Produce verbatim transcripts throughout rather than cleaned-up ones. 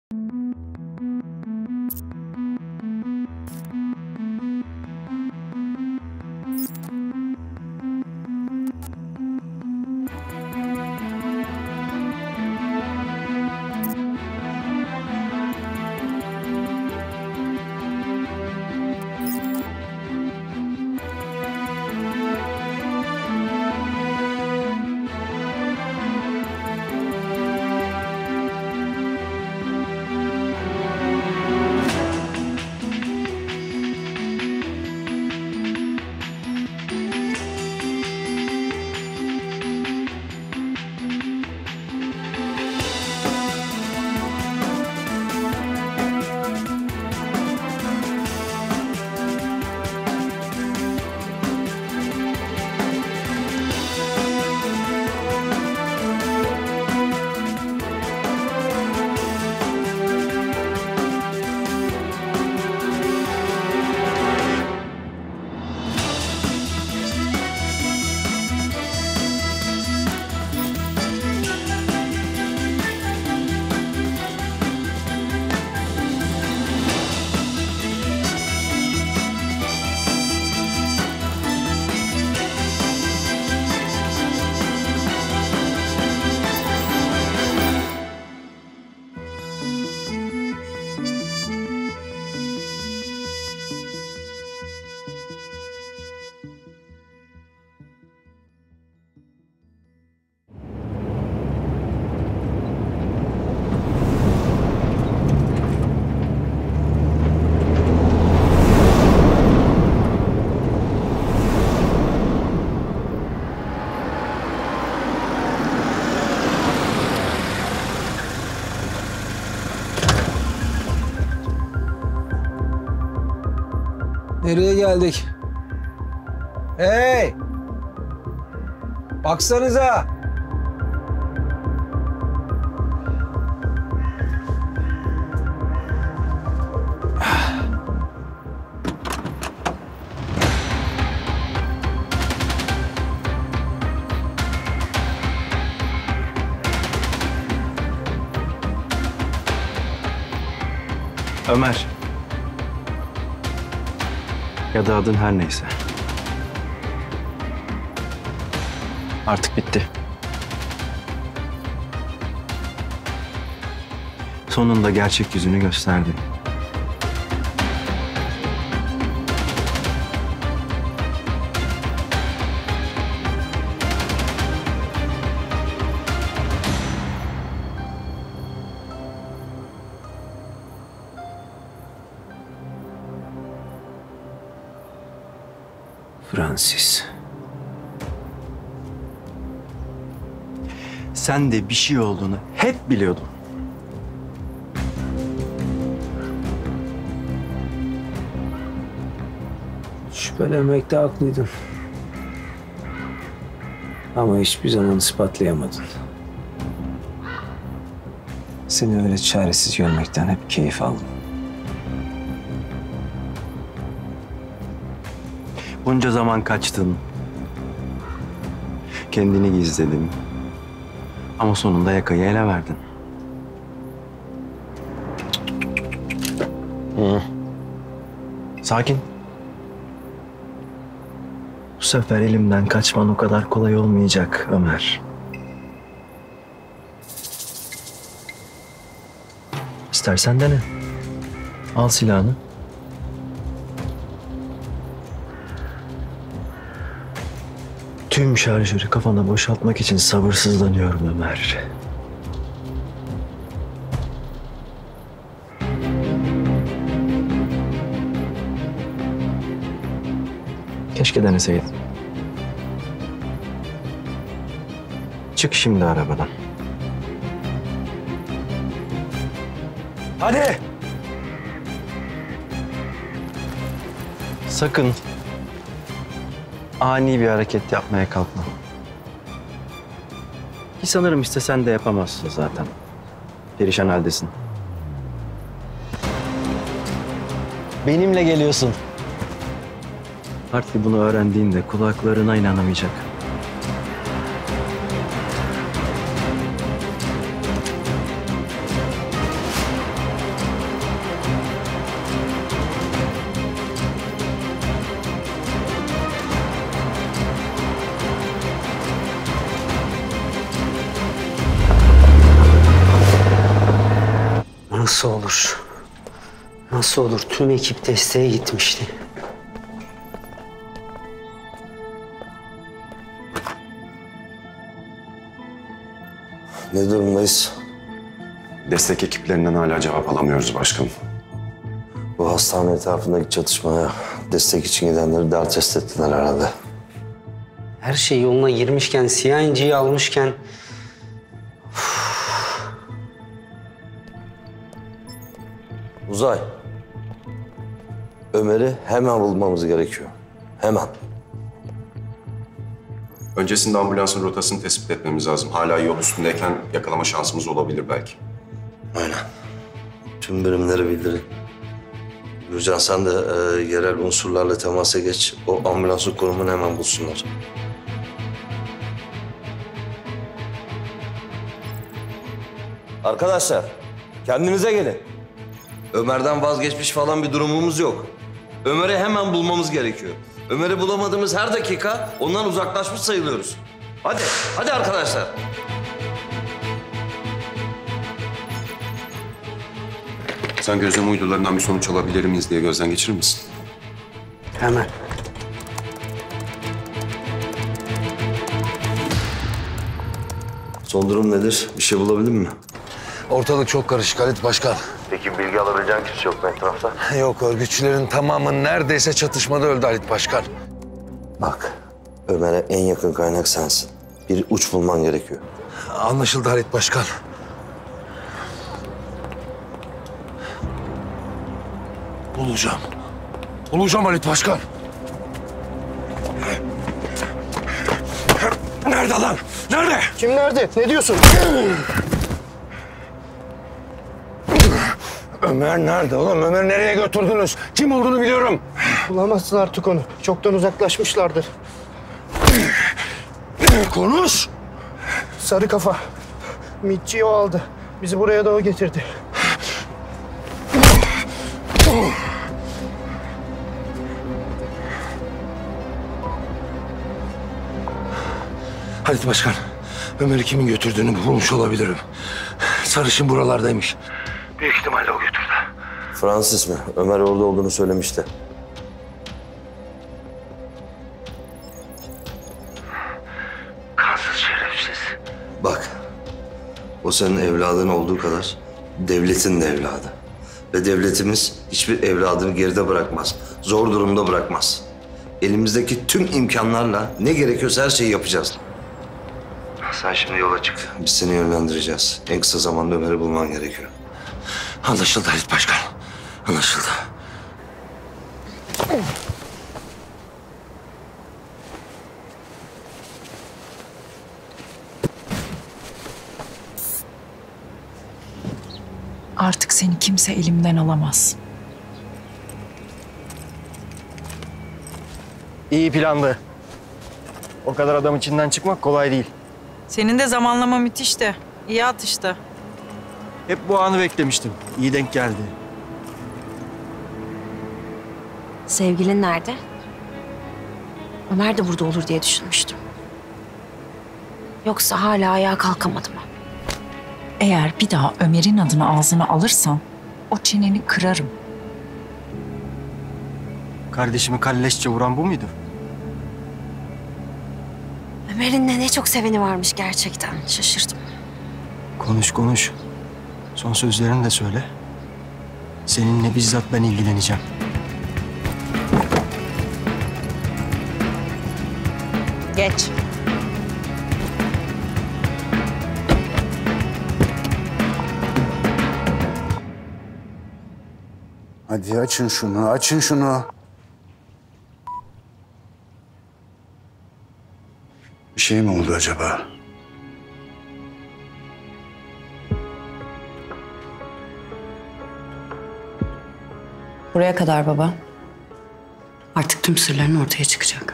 Nereye geldik? Hey! Baksanıza! Ömer. Ya da adın her neyse. Artık bitti. Sonunda gerçek yüzünü gösterdin. Francis. Sen de bir şey olduğunu hep biliyordun. Şüphelenmekte haklıydın. Ama hiçbir zaman ispatlayamadın. Seni öyle çaresiz görmekten hep keyif aldım. Bunca zaman kaçtın. Kendini gizledin. Ama sonunda yakayı ele verdin. Hı. Sakin. Bu sefer elimden kaçman o kadar kolay olmayacak Ömer. İstersen dene. Al silahını. Tüm şarjörü kafana boşaltmak için sabırsızlanıyorum Ömer. Keşke deneseydin. Çık şimdi arabadan. Hadi! Sakın ani bir hareket yapmaya kalkma. Ki sanırım istesen de yapamazsın zaten. Perişan haldesin. Benimle geliyorsun. Artık bunu öğrendiğinde kulaklarına inanamayacak. Nasıl olur? Nasıl olur? Tüm ekip desteğe gitmişti. Ne durumdayız? Destek ekiplerinden hala cevap alamıyoruz başkanım. Bu hastane etrafındaki çatışmaya destek için gidenleri dar test ettiler herhalde. Her şey yoluna girmişken, siyah inciyi almışken... Uzay. Ömer'i hemen bulmamız gerekiyor. Hemen. Öncesinde ambulansın rotasını tespit etmemiz lazım. Hala yol üstündeyken yakalama şansımız olabilir belki. Aynen. Tüm birimleri bildirin. Gürcan sen de e, yerel unsurlarla temasa geç. O ambulansın konumunu hemen bulsunlar. Arkadaşlar, kendinize gelin. Ömer'den vazgeçmiş falan bir durumumuz yok. Ömer'i hemen bulmamız gerekiyor. Ömer'i bulamadığımız her dakika ondan uzaklaşmış sayılıyoruz. Hadi, hadi arkadaşlar. Sen gözlem uydularından bir sonuç alabilir miyiz diye gözden geçirir misin? Hemen. Son durum nedir? Bir şey bulabildin mi? Ortalık çok karışık Halit Başkan. Peki bilgi alabileceğin kimse yok mu etrafta? Yok, örgütçülerin tamamı neredeyse çatışmada öldü Halit Başkan. Bak, Ömer'e en yakın kaynak sensin. Bir uç bulman gerekiyor. Anlaşıldı Halit Başkan. Bulacağım. Bulacağım Halit Başkan. Nerede lan? Nerede? Kim nerede? Ne diyorsun? Ömer nerede oğlum? Ömer'i nereye götürdünüz? Kim olduğunu biliyorum. Bulamazsın artık onu. Çoktan uzaklaşmışlardır. Konuş. Sarı kafa. Mitçiyi o aldı. Bizi buraya da o getirdi. Halit Başkan, Ömer'i kimin götürdüğünü bulmuş olabilirim. Sarışın buralardaymış. Büyük ihtimalle o götürdü. Francis mi? Ömer orada olduğunu söylemişti. Kansız şerefsiz. Bak, o senin evladın olduğu kadar devletin de evladı. Ve devletimiz hiçbir evladını geride bırakmaz. Zor durumda bırakmaz. Elimizdeki tüm imkanlarla ne gerekiyorsa her şeyi yapacağız. Sen şimdi yola çık. Biz seni yönlendireceğiz. En kısa zamanda Ömer'i bulman gerekiyor. Anlaşıldı Halit Başkan. Anlaşıldı. Artık seni kimse elimden alamaz. İyi plandı. O kadar adam içinden çıkmak kolay değil. Senin de zamanlama müthişti. İyi atıştı. Hep bu anı beklemiştim. İyi denk geldi. Sevgilin nerede? Ömer de burada olur diye düşünmüştüm. Yoksa hala ayağa kalkamadı mı? Eğer bir daha Ömer'in adını ağzına alırsan o çeneni kırarım. Kardeşimi kalleşçe vuran bu muydu? Ömer'in de ne çok seveni varmış gerçekten. Şaşırdım. Konuş konuş. Son sözlerini de söyle. Seninle bizzat ben ilgileneceğim. Geç. Hadi açın şunu, açın şunu. Bir şey mi oldu acaba? Buraya kadar baba. Artık tüm sırların ortaya çıkacak.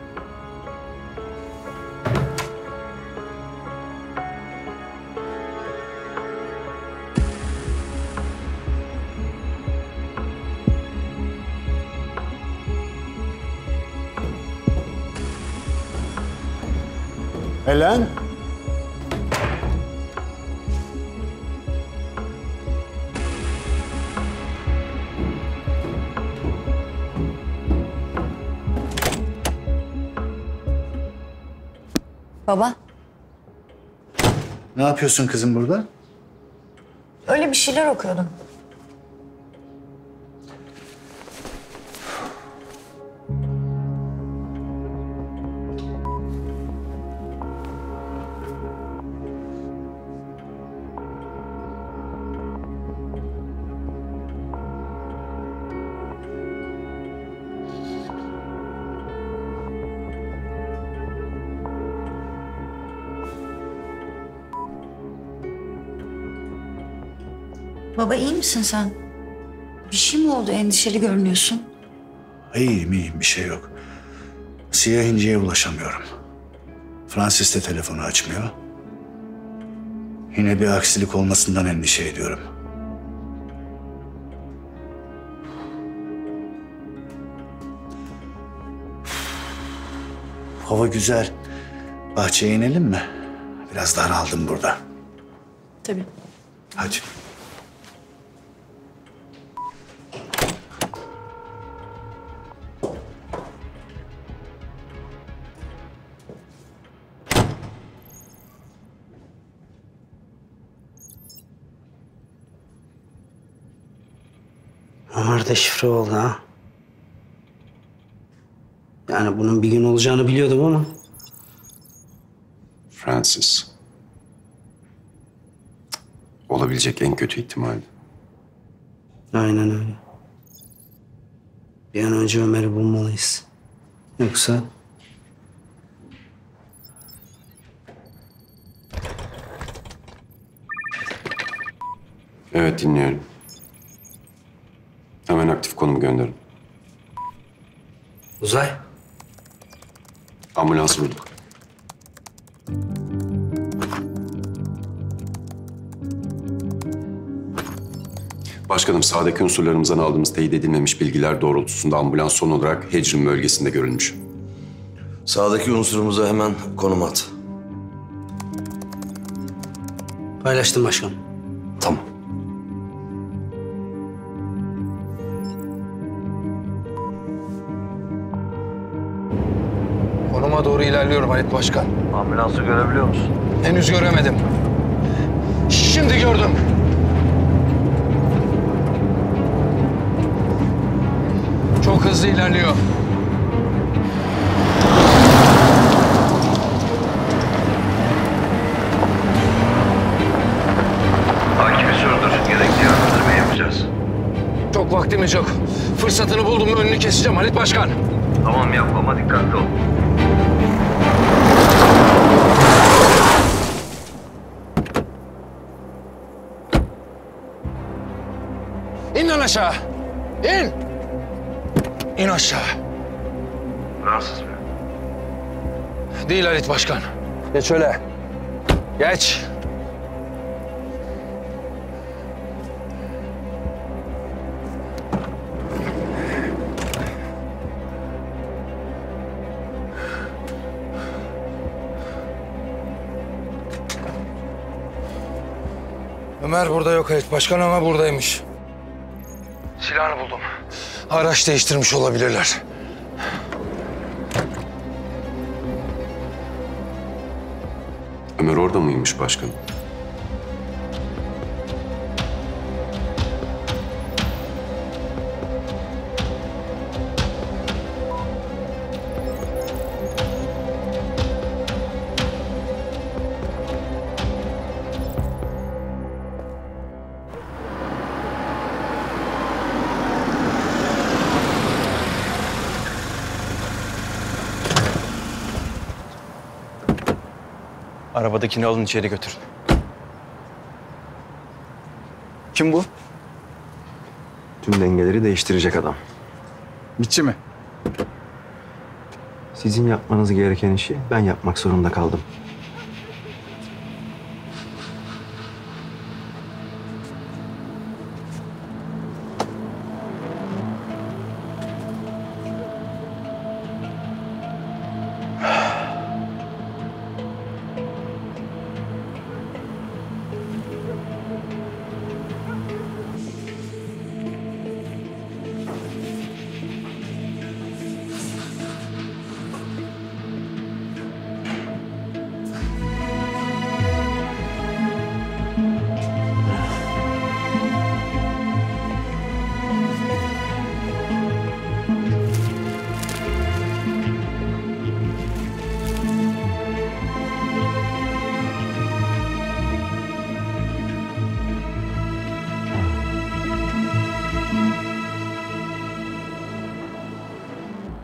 Helen? Baba. Ne yapıyorsun kızım burada? Öyle bir şeyler okuyordum. Baba iyi misin sen? Bir şey mi oldu? Endişeli görünüyorsun. İyiyim iyiyim bir şey yok. Siyah İnci'ye ulaşamıyorum. Francis de telefonu açmıyor. Yine bir aksilik olmasından endişe ediyorum. Hava güzel. Bahçeye inelim mi? Biraz daraldım burada. Tabii. Hadi. Ömer de şifre oldu ha. Yani bunun bir gün olacağını biliyordum ama. Francis. Olabilecek en kötü ihtimal. Aynen öyle. Bir an önce Ömer'i bulmalıyız. Yoksa... Evet, dinliyorum. Hemen aktif konum gönderin. Uzay. Ambulans vurduk. Başkanım, sahadaki unsurlarımızdan aldığımız teyit edilmemiş bilgiler doğrultusunda ambulans son olarak Hecrin bölgesinde görülmüş. Sağdaki unsurumuza hemen konum at. Paylaştım başkanım. Tamam. Konuma doğru ilerliyorum Halit Başkan. Ambulansı görebiliyor musun? Henüz göremedim. Şimdi gördüm. Çok hızlı ilerliyor. Takibi sürdür. Gerekli yardımlarımı yapacağız. Çok vaktimiz yok. Fırsatını buldum mu önünü keseceğim Halit Başkan. Tamam yap ama dikkatli ol. İn lan aşağı. İn. İn aşağı. Fransız mı? Değil Halit Başkan. Geç öyle. Geç. Ömer burada yok Halit Başkan ama buradaymış. Silahını buldum. Araç değiştirmiş olabilirler. Ömer orada mıymış başkanım? Arabadakini alın içeri götürün. Kim bu? Tüm dengeleri değiştirecek adam. Mitçi mi? Sizin yapmanız gereken işi ben yapmak zorunda kaldım.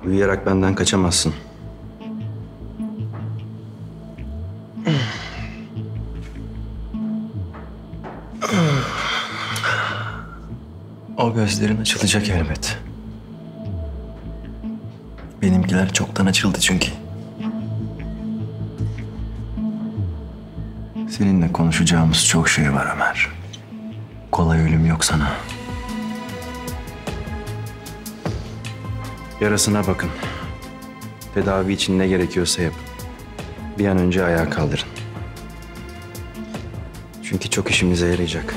Uyuyarak benden kaçamazsın. O gözlerin açılacak elbet. Benimkiler çoktan açıldı çünkü. Seninle konuşacağımız çok şey var Ömer. Kolay ölüm yok sana. Yarasına bakın. Tedavi için ne gerekiyorsa yapın. Bir an önce ayağa kaldırın. Çünkü çok işimize yarayacak.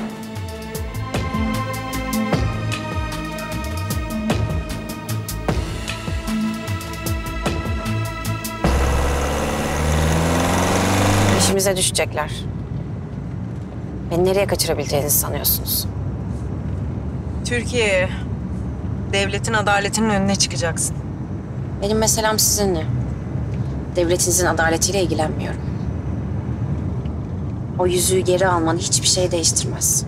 İşimize düşecekler. Beni nereye kaçırabileceğinizi sanıyorsunuz? Türkiye'ye, devletin adaletinin önüne çıkacaksın. Benim meselem sizinle. Devletinizin adaletiyle ilgilenmiyorum. O yüzüğü geri alman hiçbir şey değiştirmez.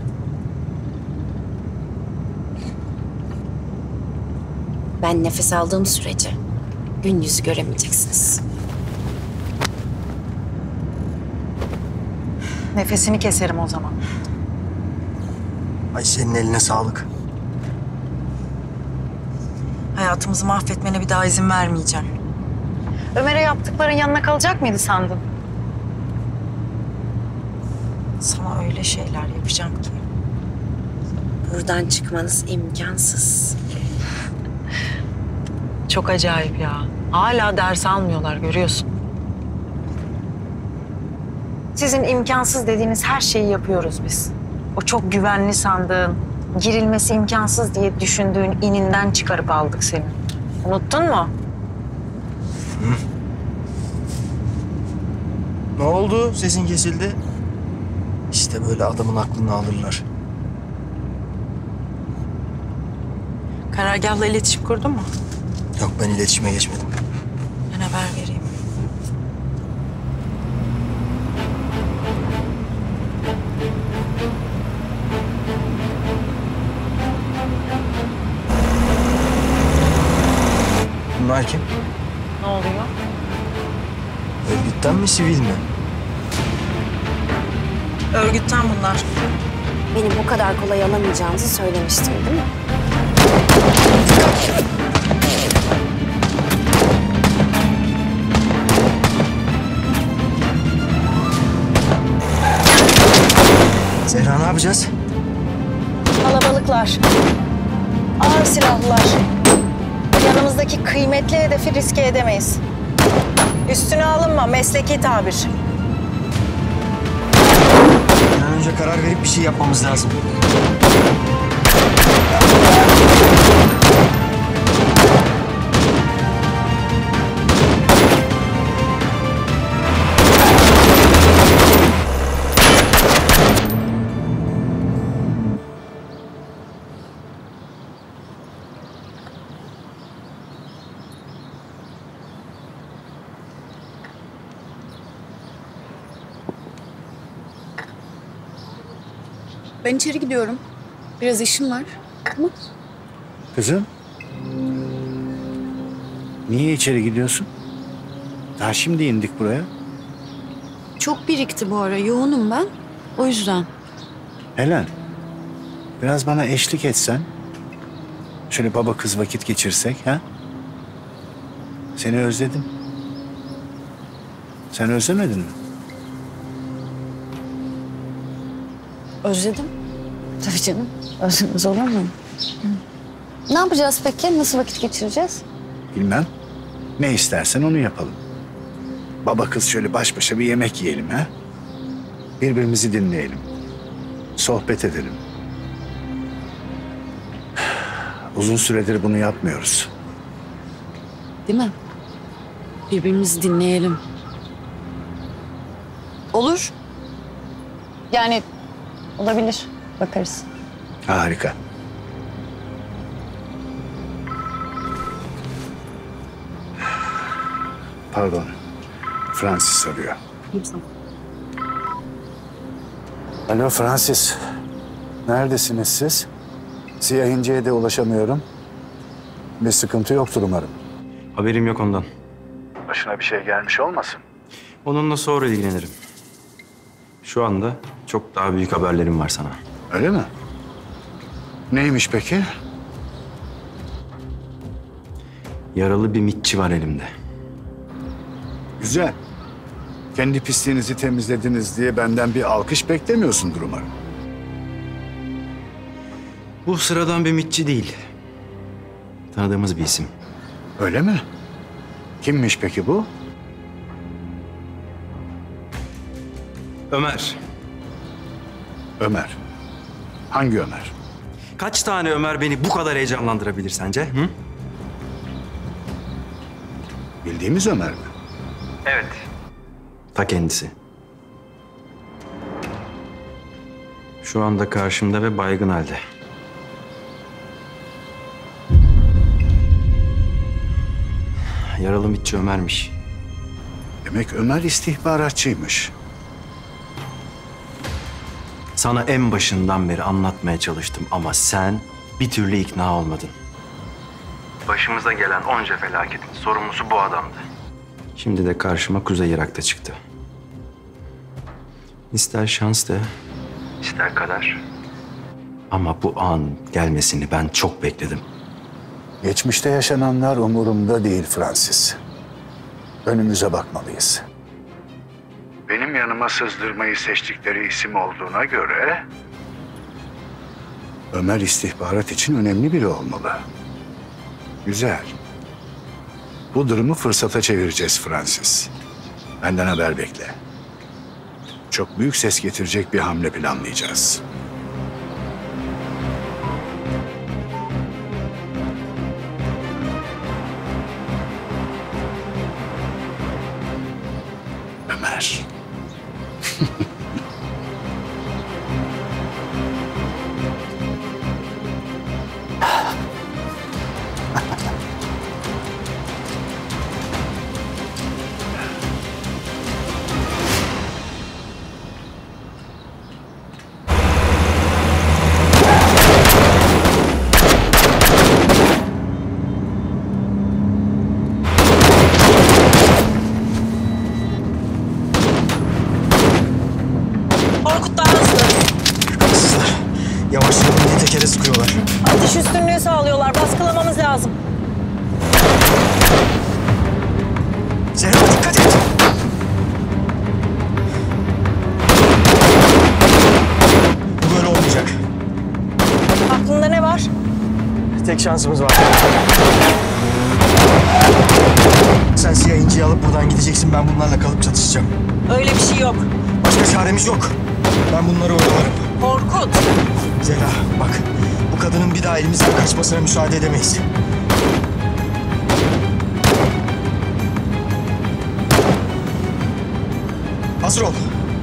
Ben nefes aldığım sürece gün yüzü göremeyeceksiniz. Nefesini keserim o zaman. Ay senin eline sağlık. Hayatımızı mahvetmene bir daha izin vermeyeceğim. Ömer'e yaptıkların yanına kalacak mıydı sandın? Sana öyle şeyler yapacağım ki. Buradan çıkmanız imkansız. Çok acayip ya. Hala ders almıyorlar, görüyorsun. Sizin imkansız dediğiniz her şeyi yapıyoruz biz. O çok güvenli sandığın, girilmesi imkansız diye düşündüğün ininden çıkarıp aldık seni. Unuttun mu? Hı? Ne oldu? Sesin kesildi. İşte böyle adamın aklını alırlar. Karargâhla iletişim kurdun mu? Yok, ben iletişime geçmedim. Ben haber vereyim. Bunlar kim? Ne oluyor? Örgütten mi, sivil mi? Örgütten bunlar. Beni bu kadar kolay alamayacağınızı söylemiştim, değil mi? Zehra, ne yapacağız? Kalabalıklar. Ağır silahlılar. Yanımızdaki kıymetli hedefi riske edemeyiz. Üstüne alınma, mesleki tabir. Bir an önce karar verip bir şey yapmamız lazım. Ben içeri gidiyorum. Biraz işim var. Tamam. Kızım. Niye içeri gidiyorsun? Daha şimdi indik buraya. Çok birikti bu ara. Yoğunum ben. O yüzden. Helen, biraz bana eşlik etsen. Şöyle baba kız vakit geçirsek, ha? Seni özledim. Sen özlemedin mi? Özledim. Tabii canım. Özlemez olur mu? Hı. Ne yapacağız peki? Nasıl vakit geçireceğiz? Bilmem. Ne istersen onu yapalım. Baba kız şöyle baş başa bir yemek yiyelim, ha? Birbirimizi dinleyelim. Sohbet edelim. Uzun süredir bunu yapmıyoruz. Değil mi? Birbirimizi dinleyelim. Olur. Yani olabilir. Bakarız. Harika. Pardon. Francis arıyor. Lütfen. Alo Francis. Neredesiniz siz? Siyah İnce'ye de ulaşamıyorum. Bir sıkıntı yoktur umarım. Haberim yok ondan. Başına bir şey gelmiş olmasın? Onunla sonra ilgilenirim. Şu anda çok daha büyük haberlerim var sana. Öyle mi? Neymiş peki? Yaralı bir mitçi var elimde. Güzel. Kendi pisliğinizi temizlediniz diye benden bir alkış beklemiyorsundur umarım. Bu sıradan bir mitçi değil. Tanıdığımız bir isim. Öyle mi? Kimmiş peki bu? Ömer. Ömer. Hangi Ömer? Kaç tane Ömer beni bu kadar heyecanlandırabilir sence? Hı? Bildiğimiz Ömer mi? Evet. Ta kendisi. Şu anda karşımda ve baygın halde. Yaralı mitçi Ömer'miş. Demek Ömer istihbaratçıymış. Sana en başından beri anlatmaya çalıştım ama sen bir türlü ikna olmadın. Başımıza gelen onca felaketin sorumlusu bu adamdı. Şimdi de karşıma Kuzey Irak'ta çıktı. İster şans de, ister kader. Ama bu an gelmesini ben çok bekledim. Geçmişte yaşananlar umurumda değil Francis. Önümüze bakmalıyız. Benim yanıma sızdırmayı seçtikleri isim olduğuna göre... Ömer istihbarat için önemli biri olmalı. Güzel. Bu durumu fırsata çevireceğiz Francis. Benden haber bekle. Çok büyük ses getirecek bir hamle planlayacağız. Ömer. Korkut daha hızlı. Haksızlar. Yavaşlayalım diye tekere sıkıyorlar. Atış üstünlüğü sağlıyorlar. Baskılamamız lazım. Zehra dikkat et. Bu böyle olmayacak. Aklında ne var? Tek şansımız var. Sen siyah inciyi alıp buradan gideceksin. Ben bunlarla kalıp çatışacağım. Öyle bir şey yok. Başka çaremiz yok. Ben bunları oyalarım. Korkut. Zehra bak. Bu kadının bir daha elimizden kaçmasına müsaade edemeyiz. Hazır ol.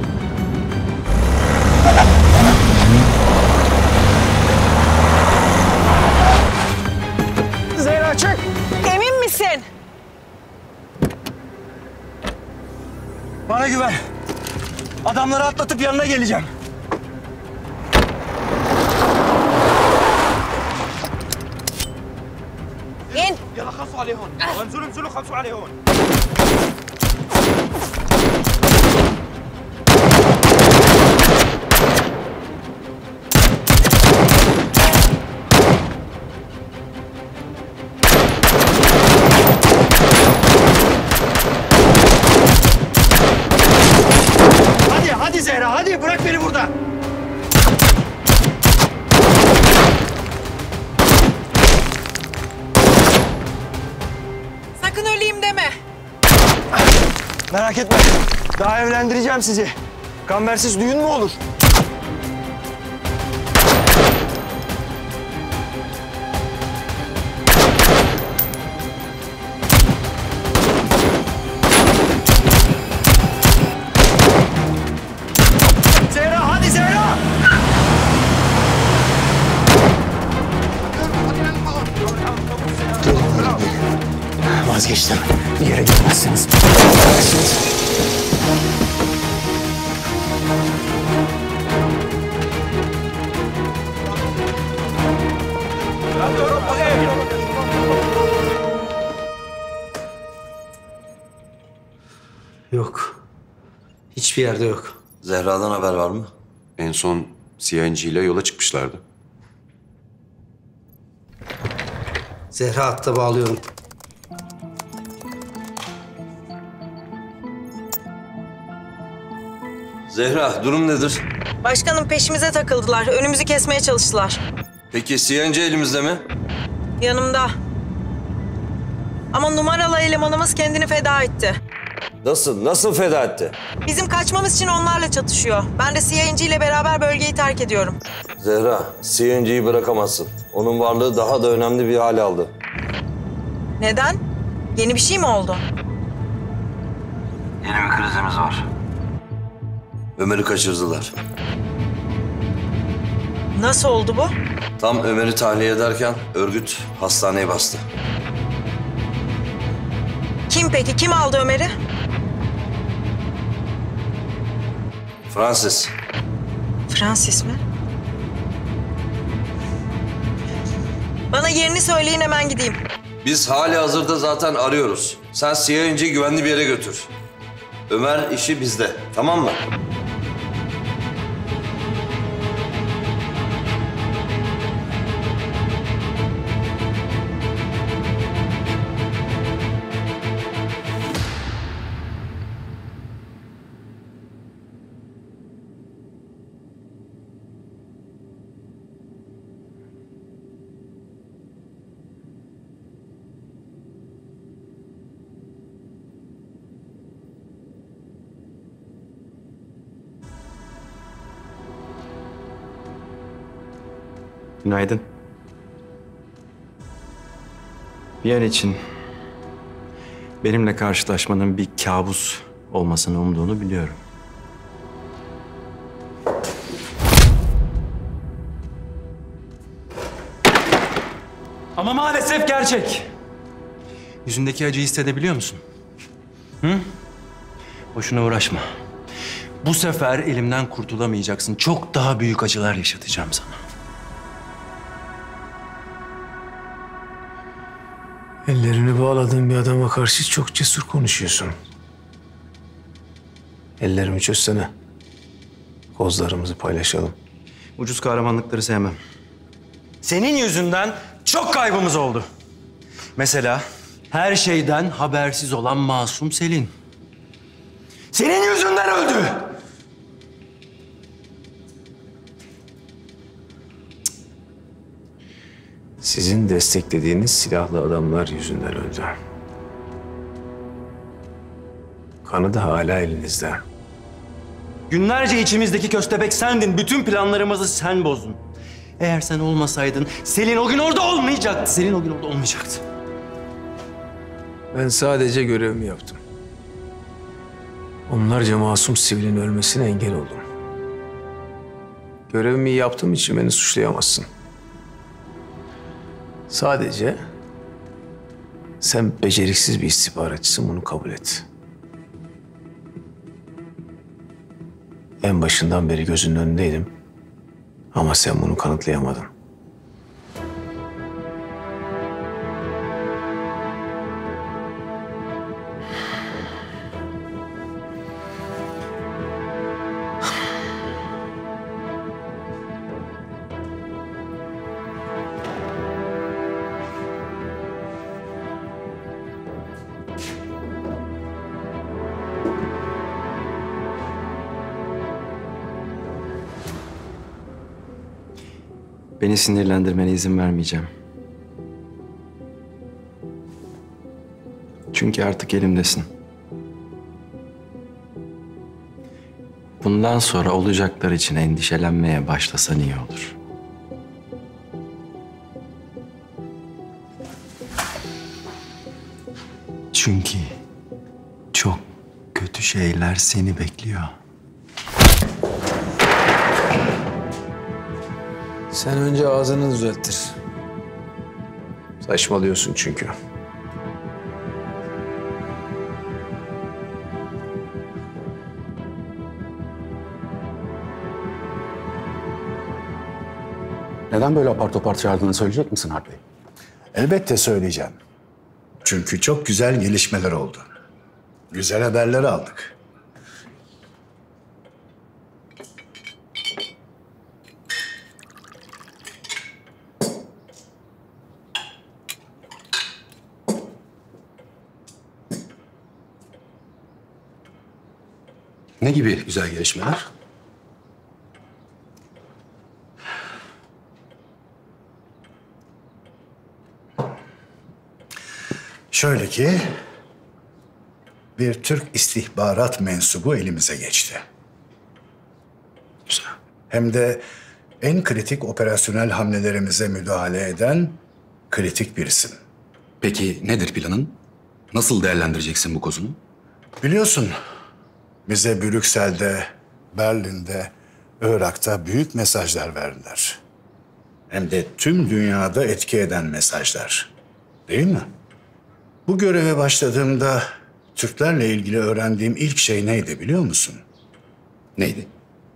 Zehra çık. Emin misin? Bana güven. Adamları atlatıp yanına geleceğim. İn. يلا خلصوا عليه هون انزلوا انزلوا خلصوا عليه هون Hadi hadi Zehra hadi bırak beni burada. Sakın öleyim deme. Merak etme. Daha evlendireceğim sizi. Kambersiz düğün mü olur? Zehra hadi Zehra! Vazgeçtim. Bir yere gitmezsiniz. Hiçbir yerde yok. Zehra'dan haber var mı? En son C N G ile yola çıkmışlardı. Zehra hatta bağlıyorum. Zehra, durum nedir? Başkanım peşimize takıldılar. Önümüzü kesmeye çalıştılar. Peki C N G elimizde mi? Yanımda. Ama numaralı elemanımız kendini feda etti. Nasıl? Nasıl feda etti? Bizim kaçmamız için onlarla çatışıyor. Ben de C N G ile beraber bölgeyi terk ediyorum. Zehra, C N G'yi bırakamazsın. Onun varlığı daha da önemli bir hal aldı. Neden? Yeni bir şey mi oldu? Yeni bir krizimiz var. Ömer'i kaçırdılar. Nasıl oldu bu? Tam Ömer'i tahliye ederken örgüt hastaneyi bastı. Kim peki? Kim aldı Ömer'i? Francis. Francis mi? Bana yerini söyleyin hemen gideyim. Biz hali hazırda zaten arıyoruz. Sen C N G'yi güvenli bir yere götür. Ömer işi bizde. Tamam mı? Günaydın. Bir an için benimle karşılaşmanın bir kabus olmasını umduğunu biliyorum. Ama maalesef gerçek. Yüzündeki acıyı hissedebiliyor musun? Hı? Boşuna uğraşma. Bu sefer elimden kurtulamayacaksın. Çok daha büyük acılar yaşatacağım sana. Ellerini bağladığın bir adama karşı çok cesur konuşuyorsun. Ellerimi çözsene. Kozlarımızı paylaşalım. Ucuz kahramanlıkları sevmem. Senin yüzünden çok kaybımız oldu. Mesela her şeyden habersiz olan masum Selin. Senin yüzünden öldü. Sizin desteklediğiniz silahlı adamlar yüzünden öldü. Kanı da hala elinizde. Günlerce içimizdeki köstebek sendin. Bütün planlarımızı sen bozdun. Eğer sen olmasaydın Selin o gün orada olmayacaktı. Selin o gün orada olmayacaktı. Ben sadece görevimi yaptım. Onlarca masum sivilin ölmesine engel oldum. Görevimi iyi yaptığım için beni suçlayamazsın. Sadece sen beceriksiz bir istihbaratçısın, bunu kabul et. En başından beri gözünün önündeydim. Ama sen bunu kanıtlayamadın. Beni sinirlendirmene izin vermeyeceğim. Çünkü artık elimdesin. Bundan sonra olacaklar için endişelenmeye başlasan iyi olur. Çünkü çok kötü şeyler seni bekliyor. Sen önce ağzını düzelttir. Saçmalıyorsun çünkü. Neden böyle apar topar çağırdığını söyleyecek misin Harp Bey? Elbette söyleyeceğim. Çünkü çok güzel gelişmeler oldu. Güzel haberler aldık. Ne gibi güzel gelişmeler? Şöyle ki, bir Türk istihbarat mensubu elimize geçti. Güzel. Hem de en kritik operasyonel hamlelerimize müdahale eden kritik bir isim. Peki nedir planın? Nasıl değerlendireceksin bu kozunu? Biliyorsun, bize Brüksel'de, Berlin'de, Irak'ta büyük mesajlar verdiler. Hem de tüm dünyada etki eden mesajlar. Değil mi? Bu göreve başladığımda Türklerle ilgili öğrendiğim ilk şey neydi biliyor musun? Neydi?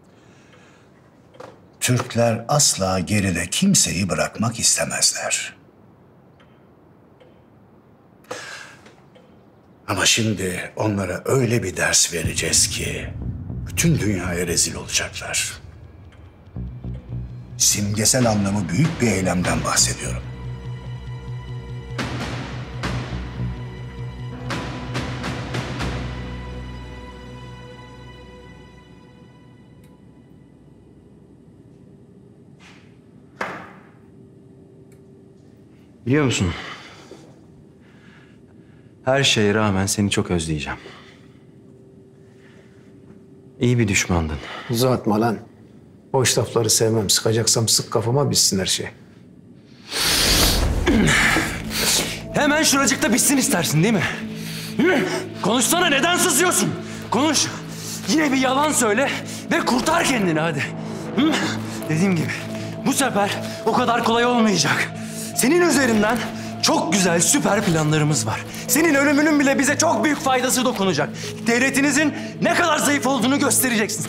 Türkler asla geride kimseyi bırakmak istemezler. Ama şimdi onlara öyle bir ders vereceğiz ki bütün dünyaya rezil olacaklar. Simgesel anlamı büyük bir eylemden bahsediyorum. Biliyor musun? Her şeye rağmen seni çok özleyeceğim. İyi bir düşmandın. Uzatma lan. Boş lafları sevmem. Sıkacaksam sık kafama bitsin her şey. Hemen şuracıkta bitsin istersin değil mi? Hı? Konuşsana, neden susuyorsun? Konuş. Yine bir yalan söyle ve kurtar kendini hadi. Hı? Dediğim gibi bu sefer o kadar kolay olmayacak. Senin üzerinden çok güzel süper planlarımız var. Senin ölümünün bile bize çok büyük faydası dokunacak. Devletinizin ne kadar zayıf olduğunu göstereceksin.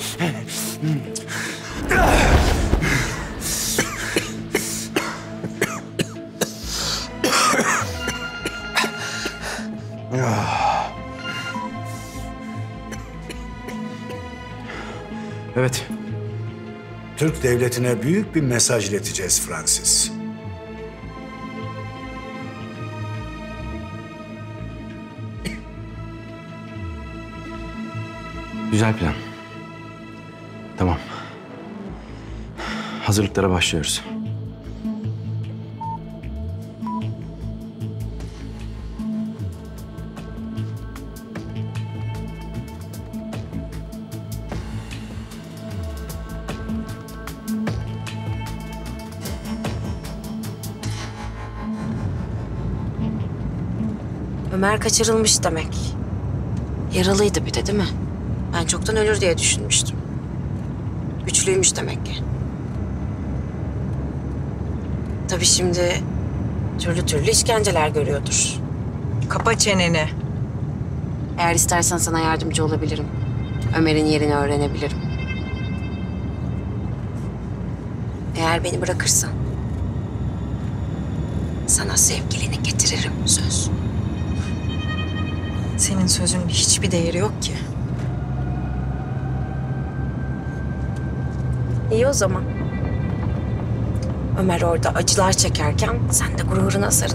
Evet. Türk devletine büyük bir mesaj ileteceğiz Francis. Güzel plan. Tamam. Hazırlıklara başlıyoruz. Ömer kaçırılmış demek. Yaralıydı bir de değil mi? Ben çoktan ölür diye düşünmüştüm. Güçlüymüş demek ki. Tabii şimdi türlü türlü işkenceler görüyordur. Kapa çeneni. Eğer istersen sana yardımcı olabilirim. Ömer'in yerini öğrenebilirim. Eğer beni bırakırsan sana sevgilini getiririm, söz. Senin sözünün hiçbir değeri yok ki. İyi o zaman. Ömer orada acılar çekerken sen de gururuna sarıl.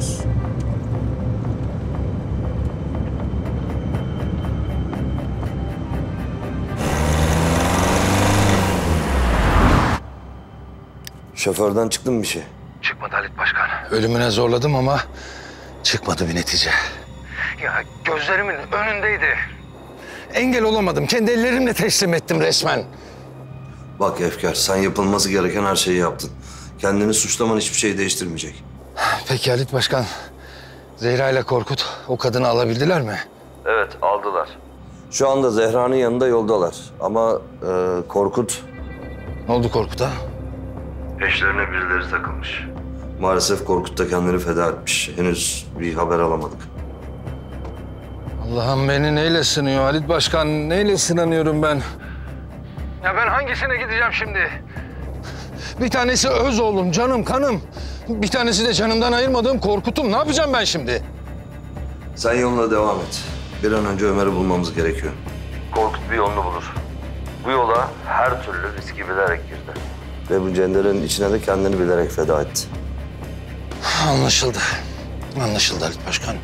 Şoförden çıktı mı bir şey? Çıkmadı Halit Başkan. Ölümüne zorladım ama çıkmadı bir netice. Ya gözlerimin önündeydi. Engel olamadım. Kendi ellerimle teslim ettim resmen. Bak Efkar, sen yapılması gereken her şeyi yaptın. Kendini suçlaman hiçbir şey değiştirmeyecek. Peki Halit Başkan, Zehra ile Korkut o kadını alabildiler mi? Evet, aldılar. Şu anda Zehra'nın yanında yoldalar. Ama e, Korkut... Ne oldu Korkut'a? Peşlerine birileri takılmış. Maalesef Korkut da kendini feda etmiş. Henüz bir haber alamadık. Allah'ım beni neyle sınıyor Halit Başkan? Neyle sınanıyorum ben? Ya ben hangisine gideceğim şimdi? Bir tanesi öz oğlum, canım, kanım. Bir tanesi de canımdan ayırmadığım Korkut'um. Ne yapacağım ben şimdi? Sen yoluna devam et. Bir an önce Ömer'i bulmamız gerekiyor. Korkut bir yolunu bulur. Bu yola her türlü riski bilerek girdi. Ve bu cenderenin içine de kendini bilerek feda etti. Anlaşıldı. Anlaşıldı Halit Başkan.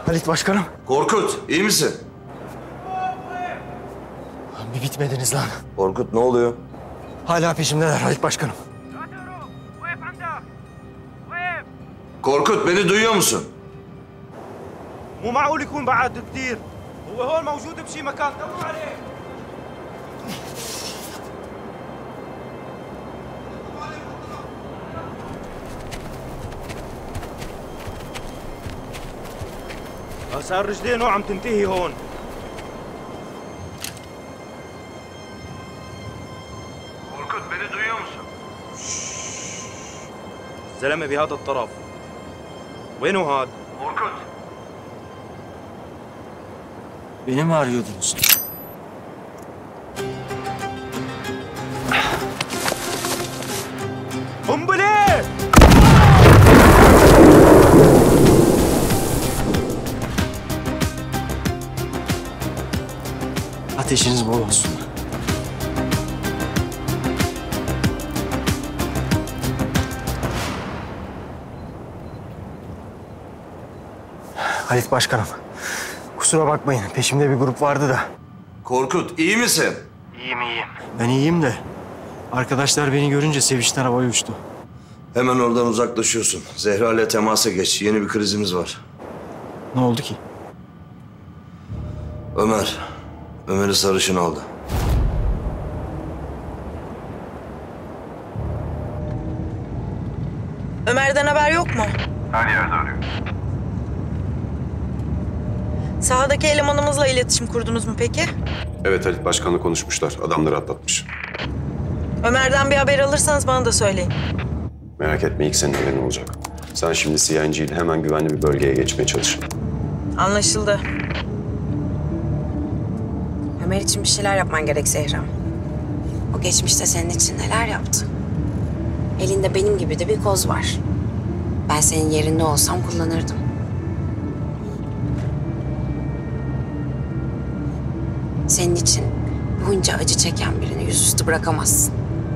Halit Başkanım. Korkut, iyi misin? Bir bitmediniz lan. Korkut, ne oluyor? Hala peşimdeler Halit Başkanım. Korkut, beni duyuyor musun? مو معقول يكون بعد كتير هو هون موجود بشي مكان دوروا عليه صار رجلين وعم تنتهي هون Korkut, beni duyuyor musun? الزلمه بهذا الطرف وينه هاد؟ Korkut. Beni mi arıyordunuz? قنبله Ateşiniz bol olsun. Halit Başkanım, kusura bakmayın. Peşimde bir grup vardı da. Korkut, iyi misin? İyiyim, iyiyim. Ben iyiyim de arkadaşlar beni görünce sevinçten havaya uçtu. Hemen oradan uzaklaşıyorsun. Zehra ile temasa geç. Yeni bir krizimiz var. Ne oldu ki? Ömer. Ömer'i sarışın aldı. Ömer'den haber yok mu? Her yerde arıyor. Sahadaki elemanımızla iletişim kurdunuz mu peki? Evet, Halit Başkan'la konuşmuşlar. Adamları atlatmış. Ömer'den bir haber alırsanız bana da söyleyin. Merak etme, ilk senin haberin olacak. Sen şimdi C N G ile hemen güvenli bir bölgeye geçmeye çalış. Anlaşıldı. Ömer için bir şeyler yapman gerek Zehra. O geçmişte senin için neler yaptı? Elinde benim gibi de bir koz var. Ben senin yerinde olsam kullanırdım. Senin için bunca acı çeken birini yüzüstü bırakamazsın.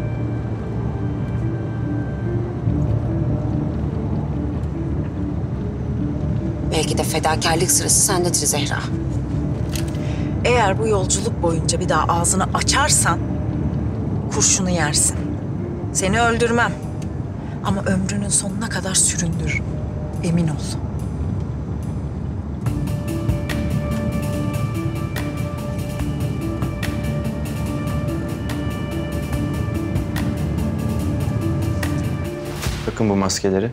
Belki de fedakarlık sırası sendedir Zehra. Eğer bu yolculuk boyunca bir daha ağzını açarsan kurşunu yersin. Seni öldürmem. Ama ömrünün sonuna kadar süründürürüm. Emin ol. Bakın bu maskeleri.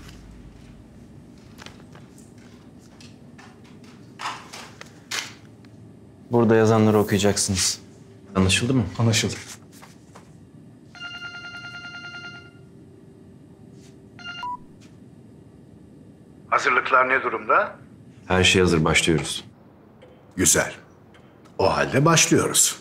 Burada yazanları okuyacaksınız. Anlaşıldı mı? Anlaşıldı. Hazırlıklar ne durumda? Her şey hazır, başlıyoruz. Güzel. O halde başlıyoruz.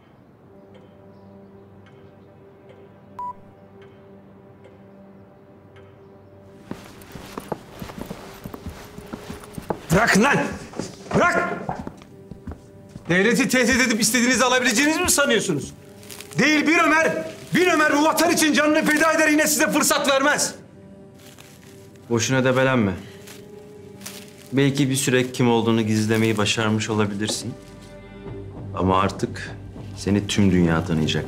Bırakın lan! Bırak! Devleti tehdit edip istediğinizi alabileceğinizi mi sanıyorsunuz? Değil bir Ömer, bir Ömer bu vatan için canını feda eder, yine size fırsat vermez. Boşuna debelenme. Belki bir süre kim olduğunu gizlemeyi başarmış olabilirsin. Ama artık seni tüm dünya tanıyacak.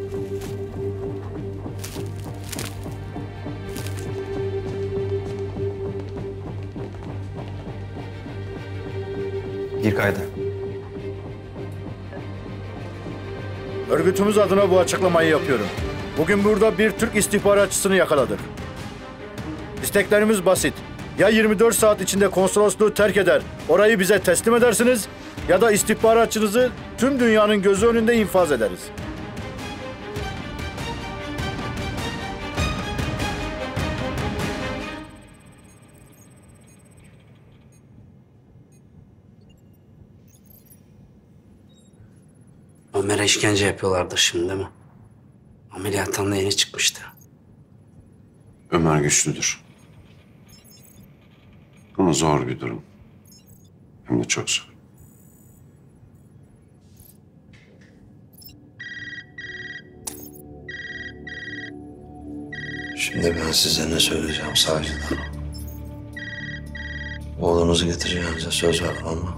Gir kayda. Örgütümüz adına bu açıklamayı yapıyorum. Bugün burada bir Türk istihbaratçısını yakaladık. İsteklerimiz basit. Ya yirmi dört saat içinde konsolosluğu terk eder, orayı bize teslim edersiniz ya da istihbaratçınızı tüm dünyanın gözü önünde infaz ederiz. Ömer'e işkence yapıyorlardır şimdi değil mi? Ameliyattan da yeni çıkmıştı. Ömer güçlüdür. Ama zor bir durum. Hem de çok zor. Şimdi ben size ne söyleyeceğim Sacide Hanım? Oğlunuzu getireceğinize söz verdim ama.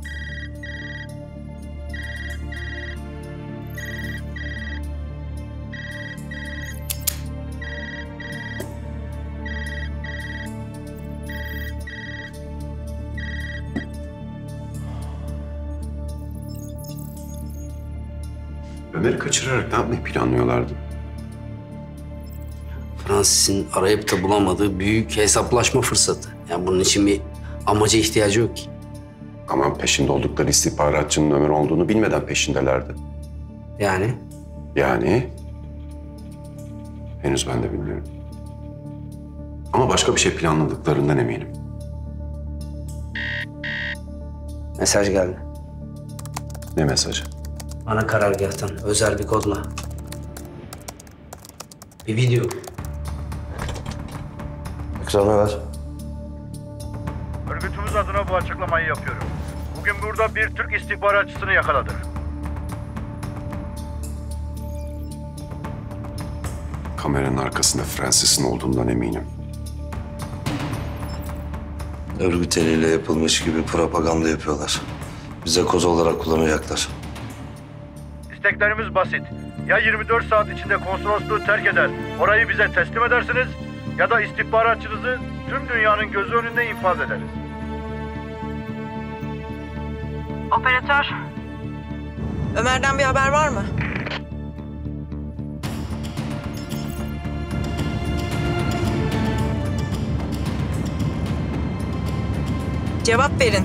Ömer'i kaçırarak ne yapmayı planlıyorlardı? Francis'in arayıp da bulamadığı büyük hesaplaşma fırsatı. Yani bunun için bir amaca ihtiyacı yok ki. Ama peşinde oldukları istihbaratçının Ömer olduğunu bilmeden peşindelerdi. Yani? Yani? Henüz ben de bilmiyorum. Ama başka bir şey planladıklarından eminim. Mesaj geldi. Ne mesajı? Ana karargâhtan özel bir kodla. Bir video. Ekrana ver. Örgütümüz adına bu açıklamayı yapıyorum. Bugün burada bir Türk istihbaratçısını yakaladık. Kameranın arkasında Francis'in olduğundan eminim. Örgüt eliyle yapılmış gibi propaganda yapıyorlar. Bize koz olarak kullanacaklar. İsteklerimiz basit. Ya yirmi dört saat içinde konsolosluğu terk eder, orayı bize teslim edersiniz ya da istihbaratçınızı tüm dünyanın gözü önünde infaz ederiz. Operatör. Ömer'den bir haber var mı? Cevap verin.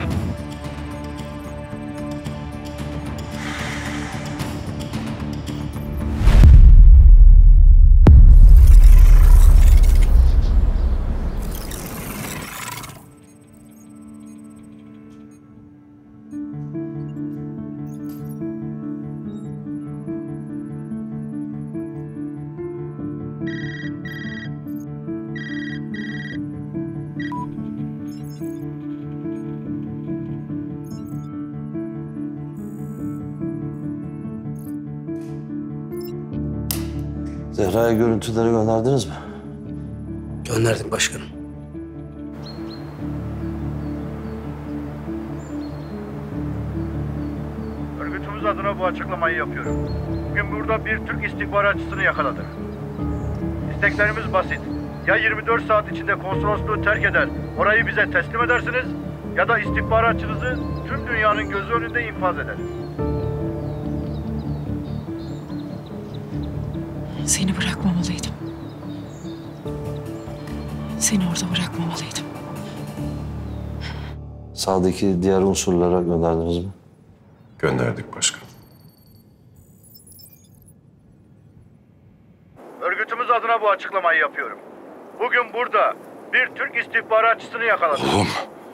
Zehra'ya görüntüleri gönderdiniz mi? Gönderdik başkanım. Örgütümüz adına bu açıklamayı yapıyorum. Bugün burada bir Türk istihbaratçısını yakaladık. İsteklerimiz basit. Ya yirmi dört saat içinde konsolosluğu terk eder, orayı bize teslim edersiniz ya da istihbaratçınızı tüm dünyanın gözü önünde infaz ederiz. Seni bırakmamalıydım. Seni orada bırakmamalıydım. Sağdaki diğer unsurlara gönderdiniz mi? Gönderdik başkanım. Örgütümüz adına bu açıklamayı yapıyorum. Bugün burada bir Türk istihbaratçısını yakaladık. Oğlum.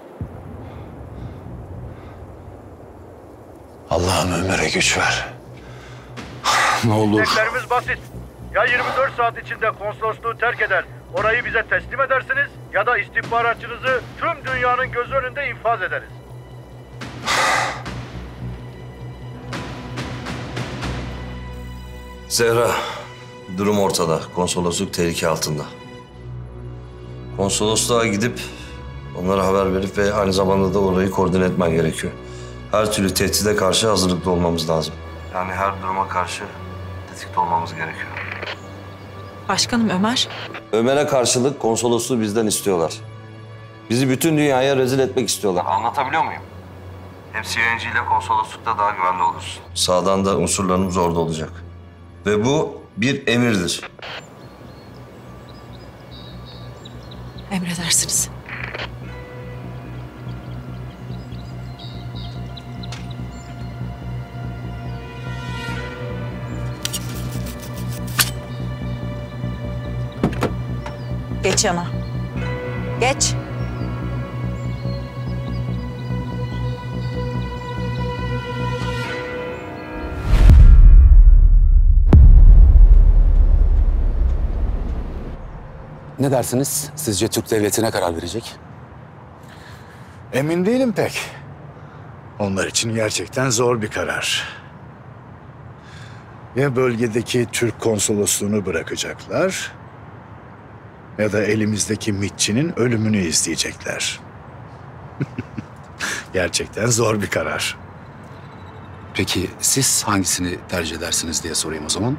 Allah'ım Ömer'e güç ver. Ne olur. İsteklerimiz basit. Ya yirmi dört saat içinde konsolosluğu terk eder, orayı bize teslim edersiniz ya da istihbaratçınızı tüm dünyanın gözü önünde infaz ederiz. Zehra, durum ortada. Konsolosluk tehlike altında. Konsolosluğa gidip onlara haber verip ve aynı zamanda da orayı koordine etmen gerekiyor. Her türlü tehdide karşı hazırlıklı olmamız lazım. Yani her duruma karşı tetikte olmamız gerekiyor. Başkanım Ömer. Ömer'e karşılık konsolosluğu bizden istiyorlar. Bizi bütün dünyaya rezil etmek istiyorlar. Anlatabiliyor muyum? Hem C N G ile konsoloslukta daha güvenli olursun. Sağdan da unsurlarımız orada olacak. Ve bu bir emirdir. Emredersiniz. Geç yana. Geç. Ne dersiniz? Sizce Türk devleti ne karar verecek? Emin değilim pek. Onlar için gerçekten zor bir karar. Ya bölgedeki Türk konsolosluğunu bırakacaklar ya da elimizdeki MİT'çinin ölümünü izleyecekler. Gerçekten zor bir karar. Peki siz hangisini tercih edersiniz diye sorayım o zaman.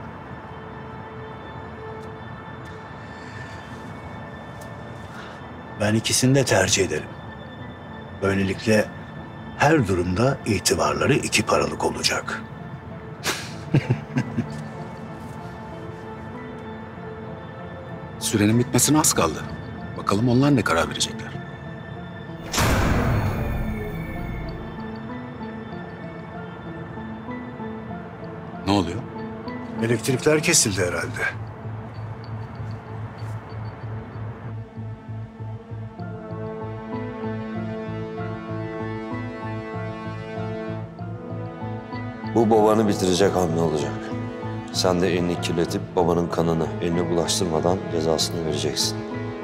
Ben ikisini de tercih ederim. Böylelikle her durumda itibarları iki paralık olacak. Sürenin bitmesine az kaldı. Bakalım onlar ne karar verecekler. Ne oluyor? Elektrikler kesildi herhalde. Bu babanı bitirecek hamle olacak. Sen de elini kirletip babanın kanını eline bulaştırmadan cezasını vereceksin.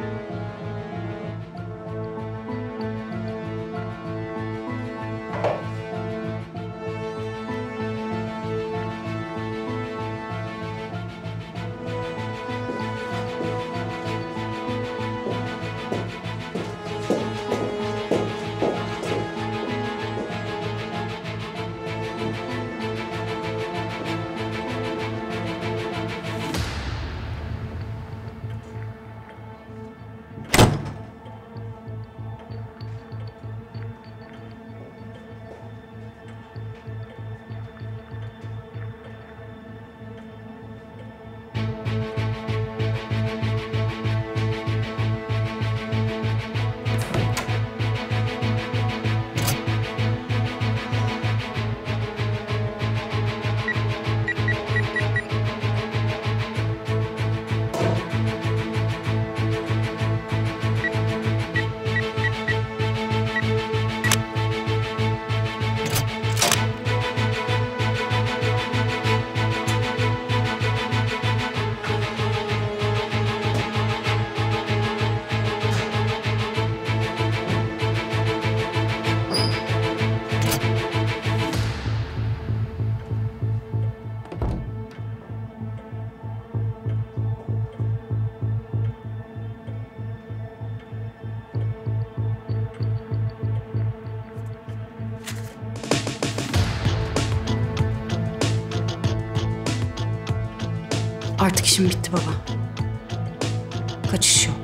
Artık işim bitti baba. Kaçış yok.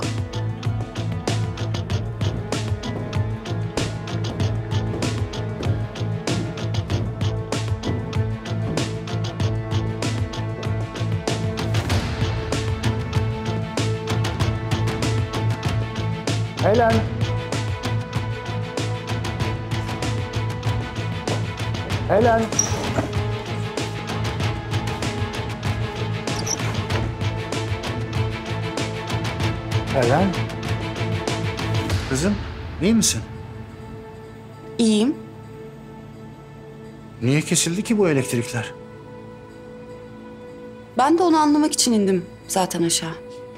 Helen. Helen. Helen. Kızım, iyi misin? İyiyim. Niye kesildi ki bu elektrikler? Ben de onu anlamak için indim zaten aşağı.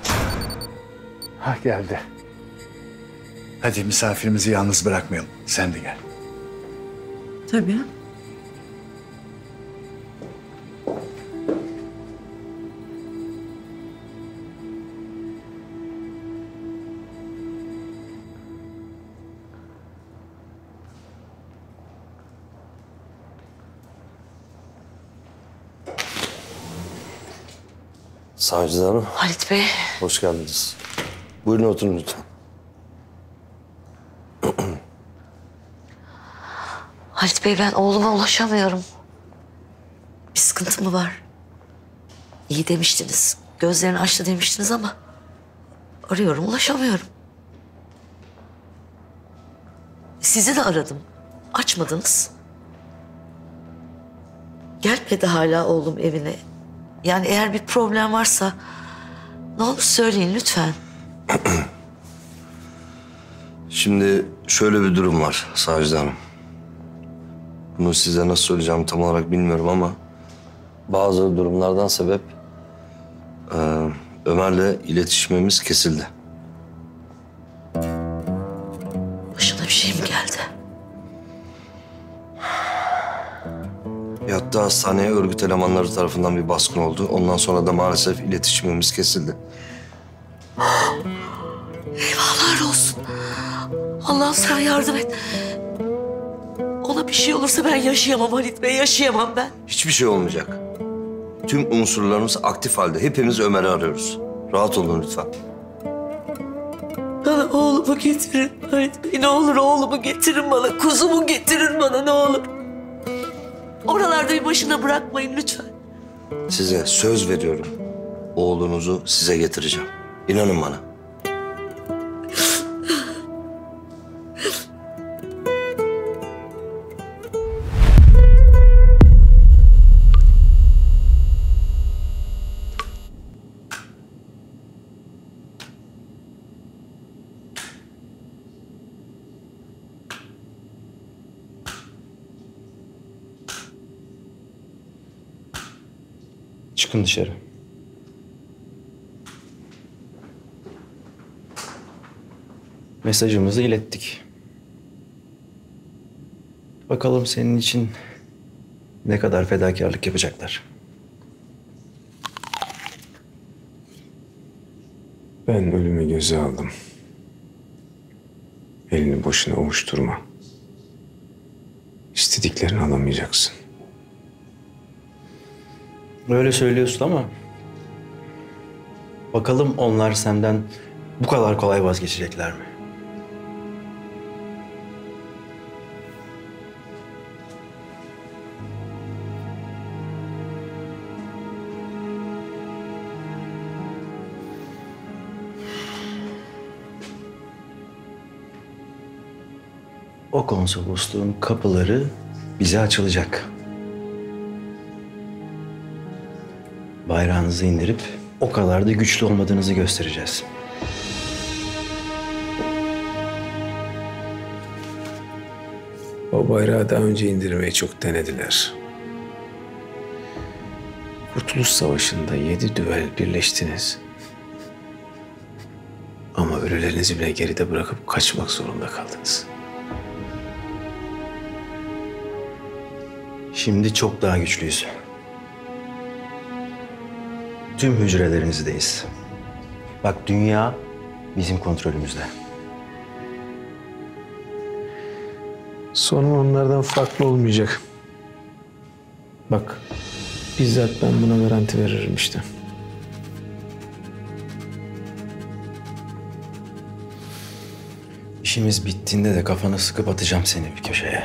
Hah, geldi. Hadi misafirimizi yalnız bırakmayalım. Sen de gel. Tabii. Sacide Hanım. Halit Bey. Hoş geldiniz. Buyurun oturun lütfen. Halit Bey, ben oğluma ulaşamıyorum. Bir sıkıntı mı var? İyi demiştiniz. Gözlerini açtı demiştiniz ama arıyorum, ulaşamıyorum. Sizi de aradım. Açmadınız. Gelmedi hala oğlum evine. Yani eğer bir problem varsa ne olur söyleyin lütfen. Şimdi şöyle bir durum var Sacide Hanım. Bunu size nasıl söyleyeceğimi tam olarak bilmiyorum ama bazı durumlardan sebep e, Ömer'le iletişimimiz kesildi. Başına bir şey mi geldi? Yattı hastaneye örgüt elemanları tarafından bir baskın oldu. Ondan sonra da maalesef iletişimimiz kesildi. Eyvahlar olsun. olsun. Allah'ım sen yardım et. Ona bir şey olursa ben yaşayamam Halit Bey, yaşayamam ben. Hiçbir şey olmayacak. Tüm unsurlarımız aktif halde. Hepimiz Ömer'i arıyoruz. Rahat olun lütfen. Bana oğlumu getirin Halit Bey. Ne olur oğlumu getirin bana. Kuzumu getirin bana ne olur. Oralarda bir başına bırakmayın lütfen. Size söz veriyorum. Oğlunuzu size getireceğim. İnanın bana. Çıkın dışarı. Mesajımızı ilettik. Bakalım senin için ne kadar fedakarlık yapacaklar. Ben ölümü göze aldım. Elini boşuna ovuşturma. İstediklerini alamayacaksın. Öyle söylüyorsun ama bakalım onlar senden bu kadar kolay vazgeçecekler mi? O konsolosluğun kapıları bize açılacak. Bayrağınızı indirip o kadar da güçlü olmadığınızı göstereceğiz. O bayrağı daha önce indirmeyi çok denediler. Kurtuluş Savaşı'nda yedi düvel birleştiniz. Ama ölülerinizi bile geride bırakıp kaçmak zorunda kaldınız. Şimdi çok daha güçlüyüz. Tüm hücrelerinizdeyiz. Bak dünya bizim kontrolümüzde. Sonun onlardan farklı olmayacak. Bak, bizzat ben buna garanti veririm işte. İşimiz bittiğinde de kafanı sıkıp atacağım seni bir köşeye.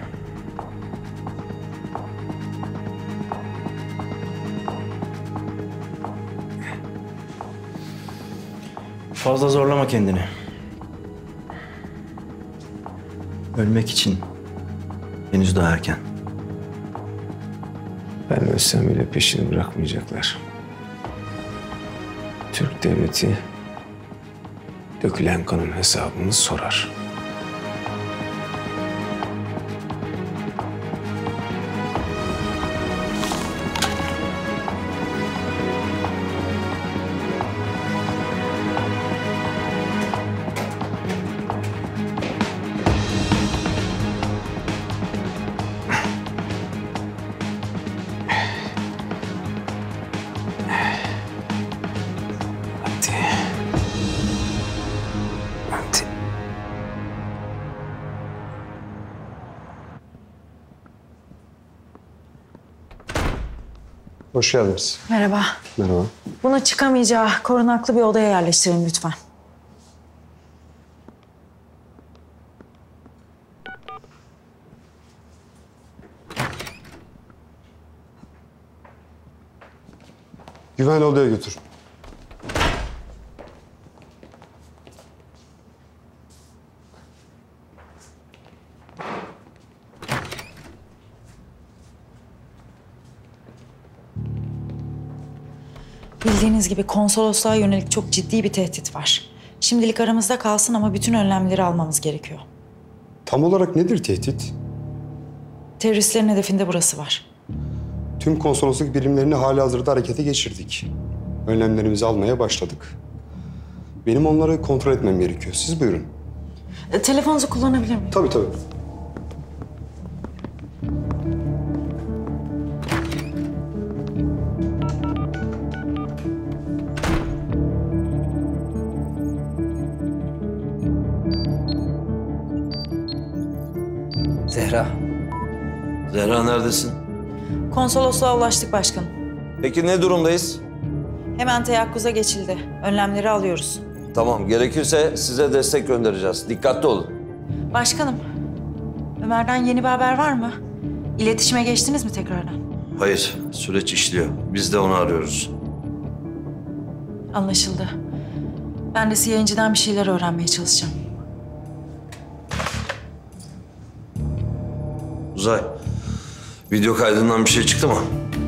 Fazla zorlama kendini. Ölmek için henüz daha erken. Ben ölsem bile peşini bırakmayacaklar. Türk devleti dökülen kanın hesabını sorar. Hoş geldiniz. Merhaba. Merhaba. Bunu çıkamayacağı korunaklı bir odaya yerleştirin lütfen. Güvenli odaya götür. Bildiğiniz gibi konsolosluğa yönelik çok ciddi bir tehdit var. Şimdilik aramızda kalsın ama bütün önlemleri almamız gerekiyor. Tam olarak nedir tehdit? Teröristlerin hedefinde burası var. Tüm konsolosluk birimlerini halihazırda harekete geçirdik. Önlemlerimizi almaya başladık. Benim onları kontrol etmem gerekiyor. Siz buyurun. E, telefonunuzu kullanabilir miyim? Tabii tabii. Zehra. Zehra neredesin? Konsolosluğa ulaştık başkanım. Peki ne durumdayız? Hemen teyakkuza geçildi. Önlemleri alıyoruz. Tamam, gerekirse size destek göndereceğiz. Dikkatli olun. Başkanım, Ömer'den yeni bir haber var mı? İletişime geçtiniz mi tekrardan? Hayır, süreç işliyor. Biz de onu arıyoruz. Anlaşıldı. Ben de yayıncıdan bir şeyler öğrenmeye çalışacağım. Uzay, video kaydından bir şey çıktı mı?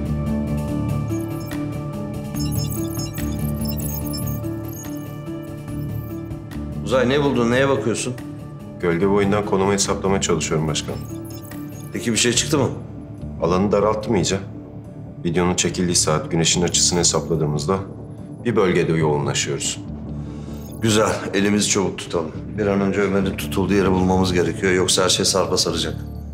Uzay, ne buldun? Neye bakıyorsun? Gölge boyundan konumu hesaplamaya çalışıyorum başkanım. Peki bir şey çıktı mı? Alanı daralttım iyice. Videonun çekildiği saat güneşin açısını hesapladığımızda bir bölgede yoğunlaşıyoruz. Güzel, elimizi çabuk tutalım. Bir an önce Ömer'in tutulduğu yeri bulmamız gerekiyor. Yoksa her şey sarpa saracak.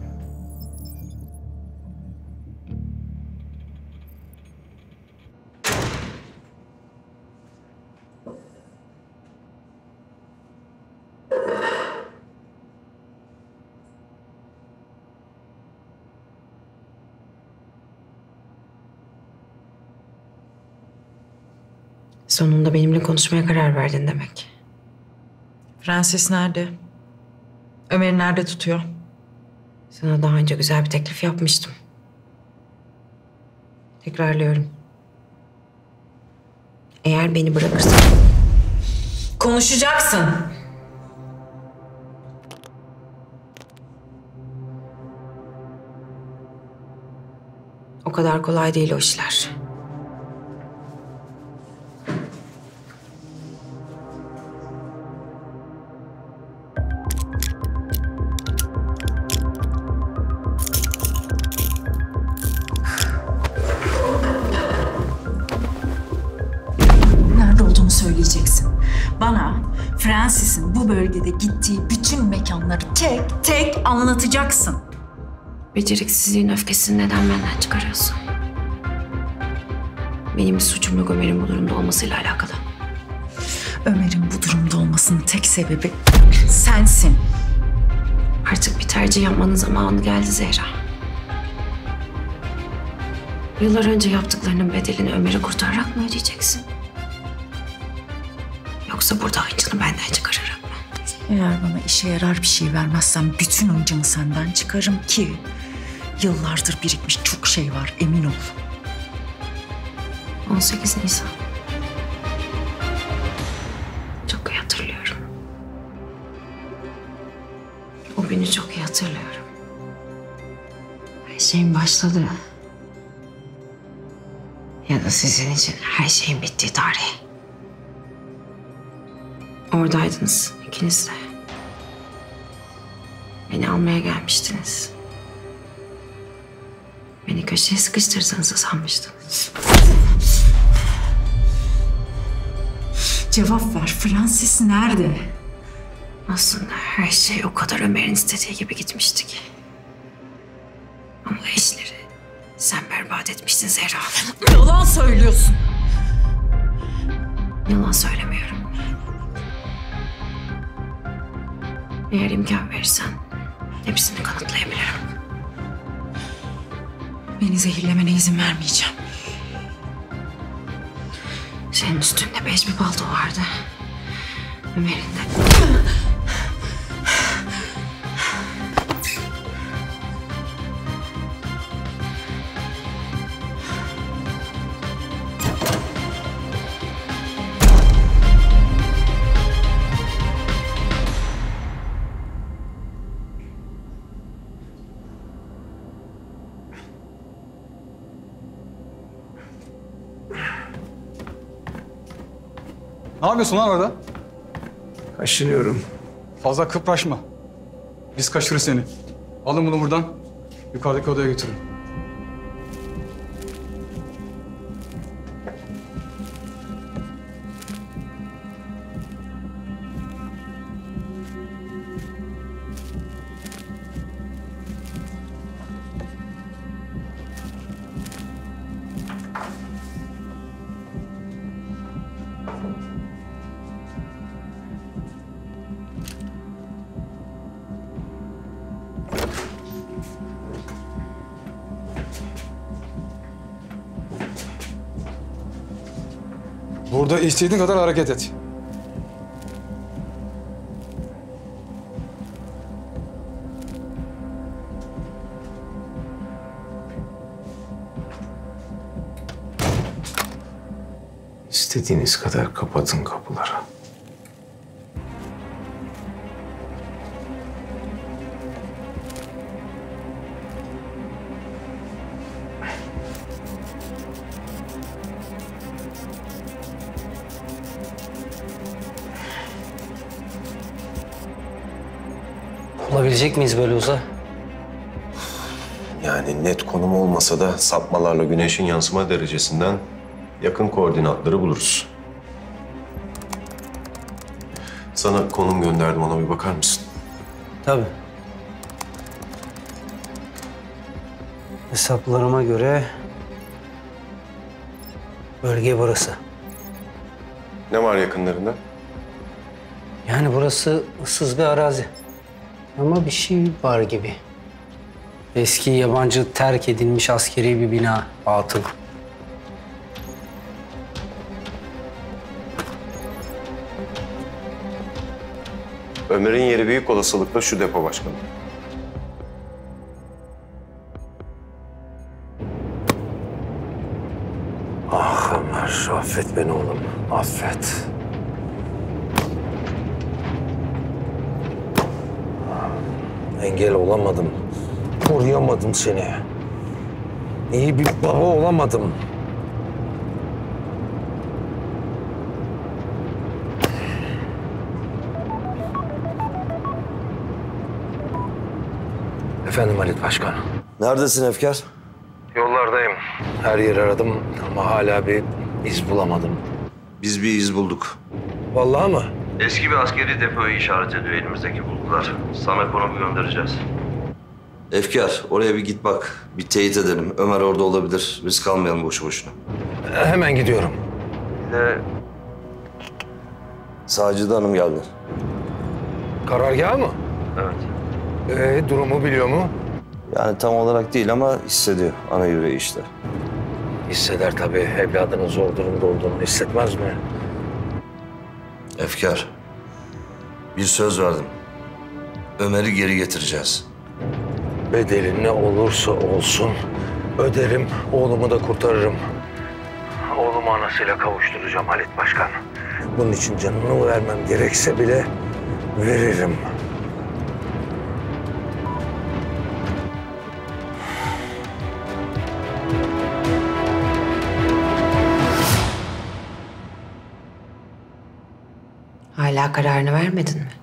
Sonunda benimle konuşmaya karar verdin demek. Francis nerede? Ömer'i nerede tutuyor? Sana daha önce güzel bir teklif yapmıştım. Tekrarlıyorum. Eğer beni bırakırsan... Konuşacaksın. O kadar kolay değil o işler. Nerede olduğunu söyleyeceksin. Bana Francis'in bu bölgede gittiği bütün mekanları tek tek anlatacaksın. Beceriksizliğin öfkesini neden benden çıkarıyorsun? Benim bir suçum yok Ömer'in bu durumda olmasıyla alakalı. Ömer'in bu durumda olmasının tek sebebi sensin. Artık bir tercih yapmanın zamanı geldi Zehra. Yıllar önce yaptıklarının bedelini Ömer'i kurtararak mı ödeyeceksin? Yoksa burada hıncını benden çıkararak mı? Eğer bana işe yarar bir şey vermezsen bütün hıncımı senden çıkarım ki yıllardır birikmiş çok şey var, emin ol. on sekiz Nisan. Çok iyi hatırlıyorum. O günü çok iyi hatırlıyorum. Her şeyin başladığı ya da sizin için her şeyin bittiği tarih. Oradaydınız ikiniz de. Beni almaya gelmiştiniz. Beni köşeye sıkıştırdığınızı sanmıştınız. Cevap ver, Francis nerede? Aslında her şey o kadar Ömer'in istediği gibi gitmişti ki. Ama işleri sen berbat etmiştin Zehra. Yalan söylüyorsun. Yalan söylemiyorum. Eğer imkan verirsen hepsini kanıtlayabilirim. Beni zehirlemene izin vermeyeceğim. Senin üstünde beş bir palto vardı. Ömer'in de. Ne yapıyorsun lan orada? Kaşınıyorum. Fazla kıpraşma. Biz kaçırırız seni. Alın bunu buradan. Yukarıdaki odaya götürün. Burada istediğin kadar hareket et. İstediğiniz kadar kapatın kapıları. Olabilecek miyiz böyle uza? Yani net konum olmasa da sapmalarla güneşin yansıma derecesinden yakın koordinatları buluruz. Sana konum gönderdim, ona bir bakar mısın? Tabii. Hesaplarıma göre bölge burası. Ne var yakınlarında? Yani burası ıssız bir arazi. Ama bir şey var gibi. Eski yabancı terk edilmiş askeri bir bina, atıl. Ömer'in yeri büyük olasılıkla şu depo başkanı. Ah Ömer, affet beni oğlum, affet. Engel olamadım, koruyamadım seni. İyi bir baba olamadım. Efendim Halit Başkan. Neredesin Efkar? Yollardayım. Her yeri aradım ama hala bir iz bulamadım. Biz bir iz bulduk. Vallahi mı? Eski bir askeri depoyu işaret ediyor elimizdeki bulgular. Sana konumu göndereceğiz. Efkar, oraya bir git bak. Bir teyit edelim. Ömer orada olabilir. Risk almayalım boşu boşuna. Hemen gidiyorum. Bir de Sacide Hanım geldi. Karargahı mı? Evet. Ee, durumu biliyor mu? Yani tam olarak değil ama hissediyor. Ana yüreği işte. Hisseder tabii. Evladının zor durumda olduğunu hissetmez mi? Efkar, bir söz verdim. Ömer'i geri getireceğiz. Bedeli ne olursa olsun öderim, oğlumu da kurtarırım. Oğlumu anasıyla kavuşturacağım Halit Başkan. Bunun için canımı vermem gerekse bile veririm. Hala kararını vermedin mi?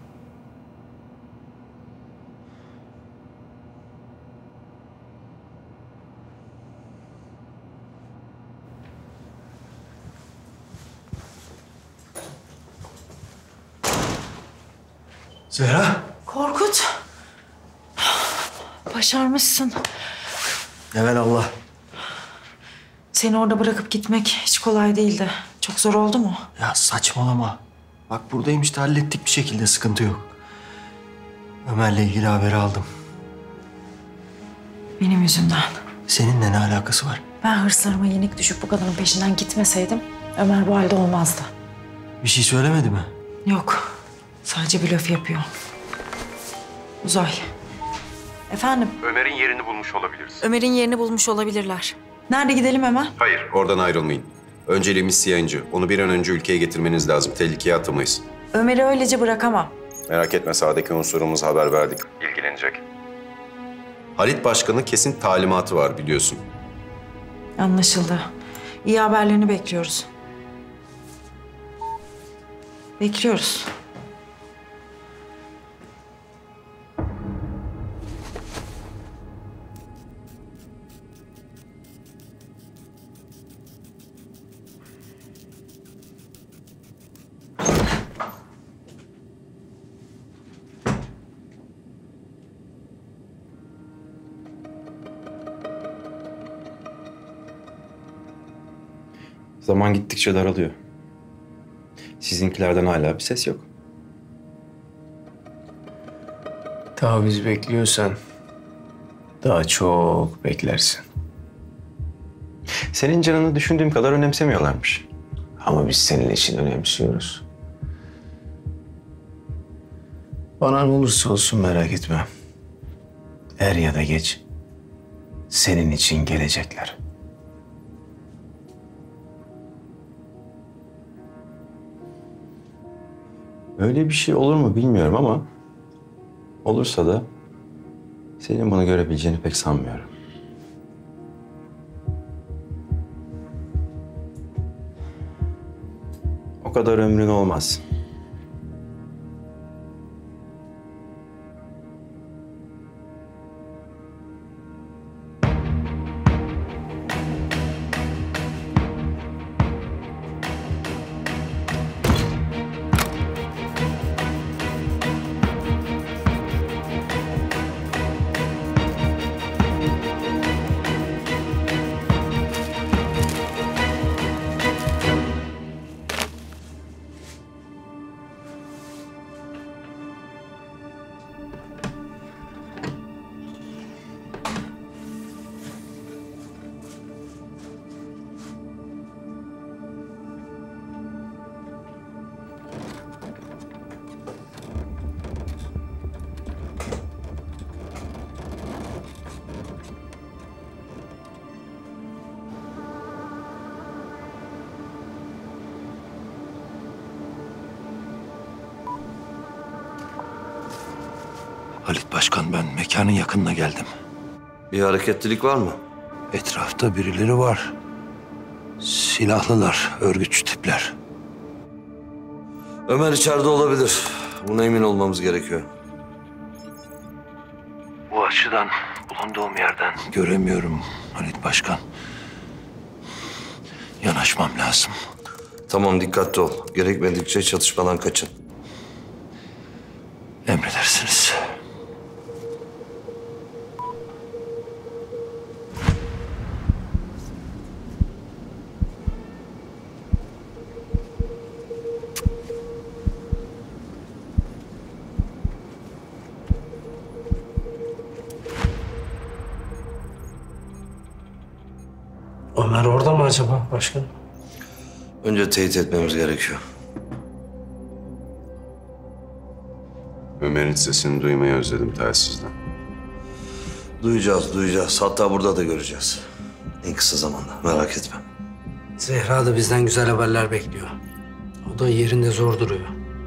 Zehra. Korkut. Başarmışsın. Evelallah. Seni orada bırakıp gitmek hiç kolay değildi. Çok zor oldu mu? Ya saçmalama. Bak buradayım işte, hallettik bir şekilde, sıkıntı yok. Ömer'le ilgili haberi aldım. Benim yüzümden. Seninle ne alakası var? Ben hırslarıma yenik düşüp bu kadının peşinden gitmeseydim Ömer bu halde olmazdı. Bir şey söylemedi mi? Yok. Sadece blöf yapıyor. Uzay. Efendim? Ömer'in yerini bulmuş olabiliriz. Ömer'in yerini bulmuş olabilirler. Nerede, gidelim hemen? Hayır, oradan ayrılmayın. Önceliğimiz Siyancı. Onu bir an önce ülkeye getirmeniz lazım. Tehlikeye atamayız. Ömer'i öylece bırakamam. Merak etme, sahadaki unsurumuza haber verdik. İlgilenecek. Halit Başkan'ın kesin talimatı var biliyorsun. Anlaşıldı. İyi haberlerini bekliyoruz. Bekliyoruz. Zaman gittikçe daralıyor. Sizinkilerden hala bir ses yok. Daha biz bekliyorsan daha çok beklersin. Senin canını düşündüğüm kadar önemsemiyorlarmış. Ama biz senin için önemsiyoruz. Bana ne olursa olsun merak etme. Er ya da geç senin için gelecekler. Öyle bir şey olur mu bilmiyorum ama olursa da senin bunu görebileceğini pek sanmıyorum. O kadar ömrün olmaz. Halit Başkan, ben mekanın yakınına geldim. Bir hareketlilik var mı? Etrafta birileri var. Silahlılar, örgütçü tipler. Ömer içeride olabilir. Buna emin olmamız gerekiyor. Bu açıdan, bulunduğum yerden göremiyorum Halit Başkan. Yanaşmam lazım. Tamam, dikkatli ol. Gerekmedikçe çatışmadan kaçın. Emredersiniz. Ömer orada mı acaba başkanım? Önce teyit etmemiz gerekiyor. Ömer'in sesini duymayı özledim telsizden. Duyacağız, duyacağız. Hatta burada da göreceğiz. En kısa zamanda, merak etme. Zehra da bizden güzel haberler bekliyor. O da yerinde zor duruyor.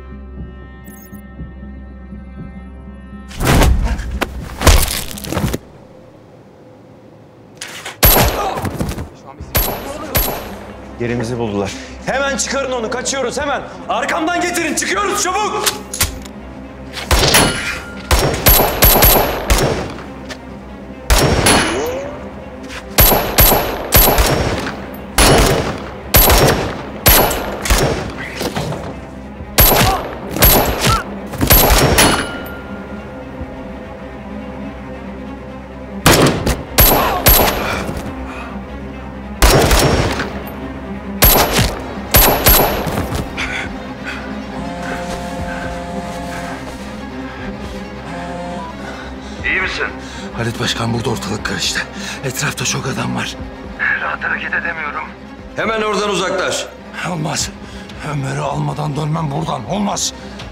Yerimizi buldular. Hemen çıkarın onu, kaçıyoruz hemen. Arkamdan getirin, çıkıyoruz çabuk. İyi misin? Halit Başkan, burada ortalık karıştı. Etrafta çok adam var. Rahat hareket edemiyorum. Hemen oradan uzaklaş. Olmaz. Ömer'i almadan dönmem buradan. Olmaz.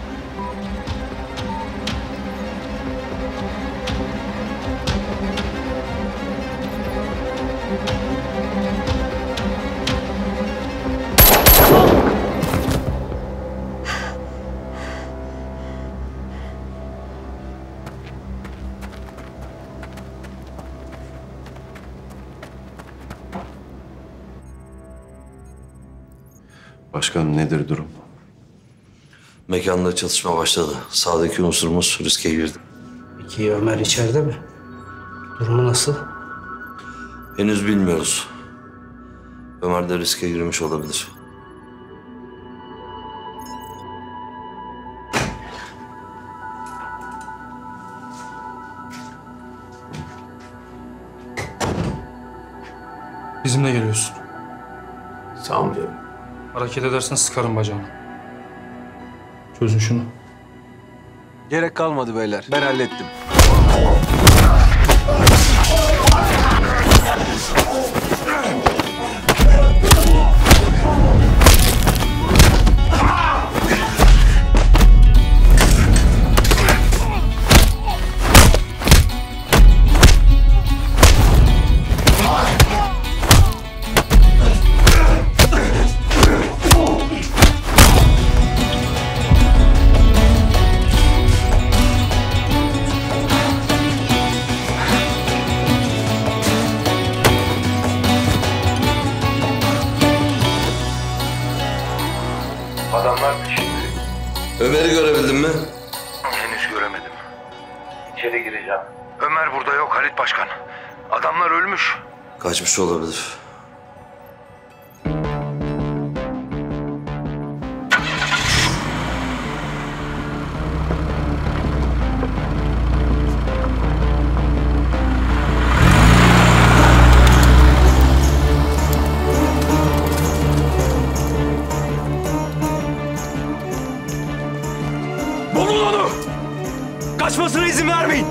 Başkanım, nedir durum? Mekanda çatışma başladı. Sağdaki unsurumuz riske girdi. Peki Ömer içeride mi? Durumu nasıl? Henüz bilmiyoruz. Ömer de riske girmiş olabilir. Bizimle geliyorsun. Sanmıyorum. Hareket edersen sıkarım bacağını. Çözün şunu. Gerek kalmadı beyler. Ben hallettim. Ömer'i görebildin mi? Henüz göremedim. İçeri gireceğim. Ömer burada yok Halit Başkan. Adamlar ölmüş. Kaçmış olabilir. Bulun onu! Kaçmasına izin vermeyin!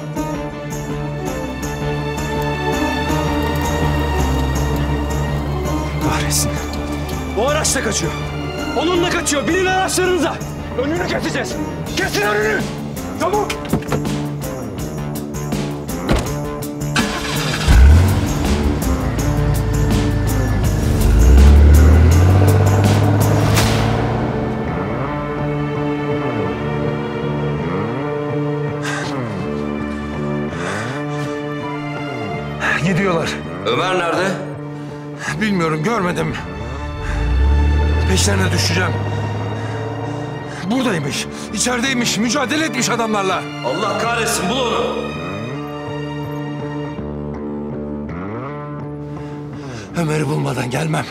Kahretsin. O araçla kaçıyor. Onunla kaçıyor. Binin araçlarınıza. Önünü keseceğiz. Kesin önünü! Çabuk! Gidiyorlar. Ömer nerede? Bilmiyorum, görmedim. Peşlerine düşeceğim. Buradaymış, içerideymiş, mücadele etmiş adamlarla. Allah kahretsin, bul onu. Ömer'i bulmadan gelmem.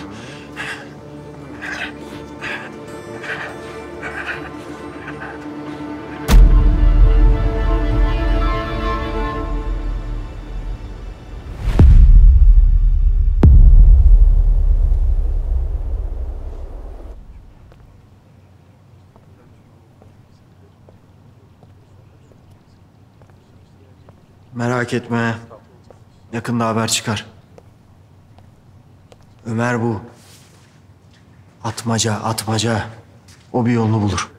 Merak etme. Yakında haber çıkar. Ömer bu. Atmaca, atmaca. O bir yolunu bulur.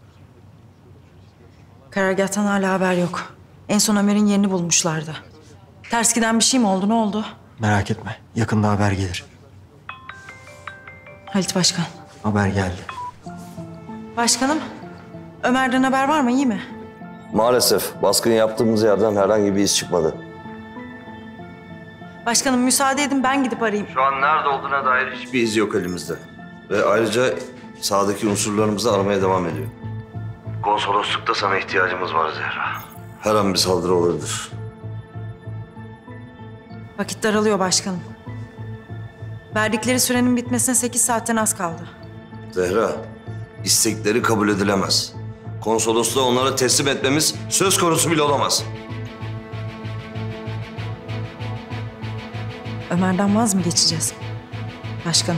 Karargâhtan hala haber yok. En son Ömer'in yerini bulmuşlardı. Ters giden bir şey mi oldu? Ne oldu? Merak etme. Yakında haber gelir. Halit Başkan. Haber geldi. Başkanım, Ömer'den haber var mı? İyi mi? Maalesef baskın yaptığımız yerden herhangi bir iz çıkmadı. Başkanım müsaade edin ben gidip arayayım. Şu an nerede olduğuna dair hiçbir iz yok elimizde. Ve ayrıca sahadaki unsurlarımızı aramaya devam ediyor. Konsoloslukta sana ihtiyacımız var Zehra. Her an bir saldırı olabilir. Vakit daralıyor başkanım. Verdikleri sürenin bitmesine sekiz saatten az kaldı. Zehra, istekleri kabul edilemez. Konsolosluğu onlara teslim etmemiz söz konusu bile olamaz. Ömer'den vaz mı geçeceğiz? Başkanım.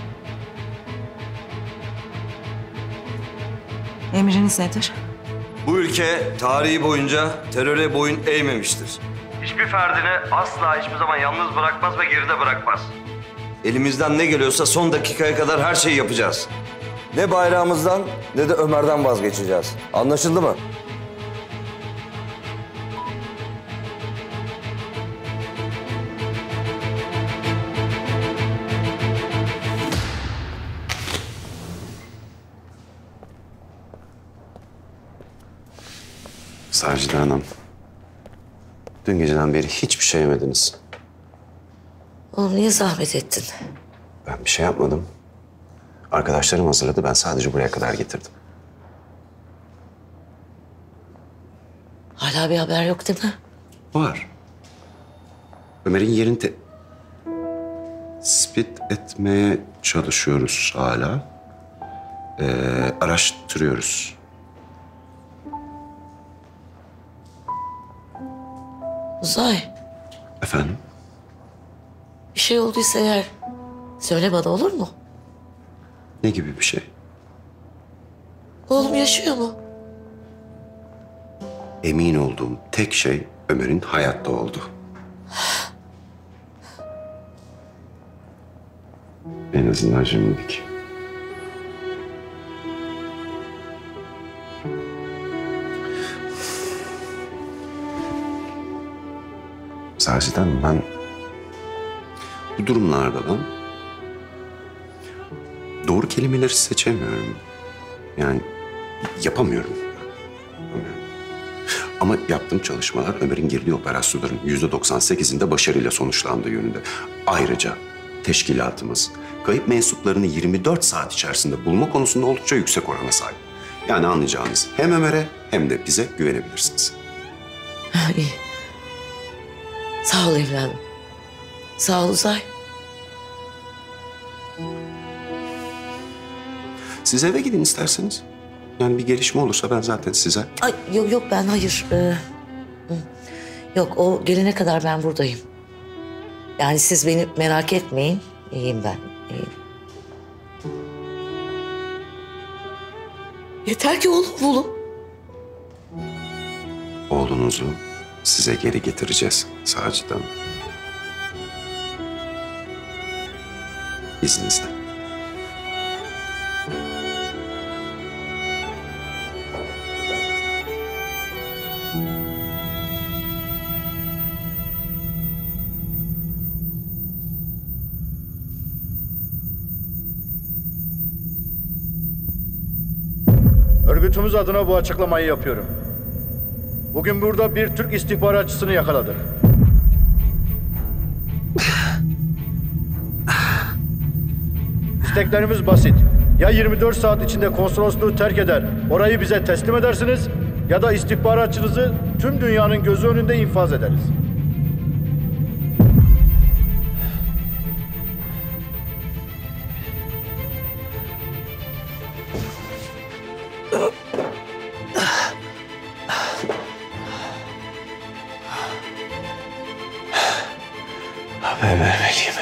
Emriniz nedir? Bu ülke tarihi boyunca teröre boyun eğmemiştir. Hiçbir ferdini asla hiçbir zaman yalnız bırakmaz ve geride bırakmaz. Elimizden ne geliyorsa son dakikaya kadar her şeyi yapacağız. Ne bayrağımızdan ne de Ömer'den vazgeçeceğiz. Anlaşıldı mı? Sacide Hanım, dün geceden beri hiçbir şey yemediniz. Oğlum niye zahmet ettin? Ben bir şey yapmadım. Arkadaşlarım hazırladı, ben sadece buraya kadar getirdim. Hala bir haber yok değil mi? Var. Ömer'in yerini te... tespit etmeye çalışıyoruz hala. Ee, araştırıyoruz. Uzay, Efendim? bir şey olduysa eğer söyle bana olur mu? Ne gibi bir şey? Oğlum yaşıyor mu? Emin olduğum tek şey Ömer'in hayatta oldu. En azından şimdilik. Sacide Hanım, ben bu durumlarda ben doğru kelimeleri seçemiyorum. Yani yapamıyorum. Ama yaptığım çalışmalar Ömer'in girdiği operasyonların yüzde doksan sekizinde başarıyla sonuçlandığı yönünde. Ayrıca teşkilatımız kayıp mensuplarını yirmi dört saat içerisinde bulma konusunda oldukça yüksek orana sahip. Yani anlayacağınız hem Ömer'e hem de bize güvenebilirsiniz. İyi. Sağ ol evladım. Sağ ol Uzay. Siz eve gidin isterseniz. Yani bir gelişme olursa ben zaten size... Ay yok yok ben hayır. Ee, yok o gelene kadar ben buradayım. Yani siz beni merak etmeyin. İyiyim ben. İyiyim. Yeter ki oğlum bulun. Oğlunuzu size geri getireceğiz Sacit Hanım. İzninizle. Örgütümüz adına bu açıklamayı yapıyorum. Bugün burada bir Türk istihbaratçısını yakaladık. İsteklerimiz basit. Ya yirmi dört saat içinde konsolosluğu terk eder, orayı bize teslim edersiniz ya da istihbaratçınızı tüm dünyanın gözü önünde infaz ederiz. Haber vermeliyim.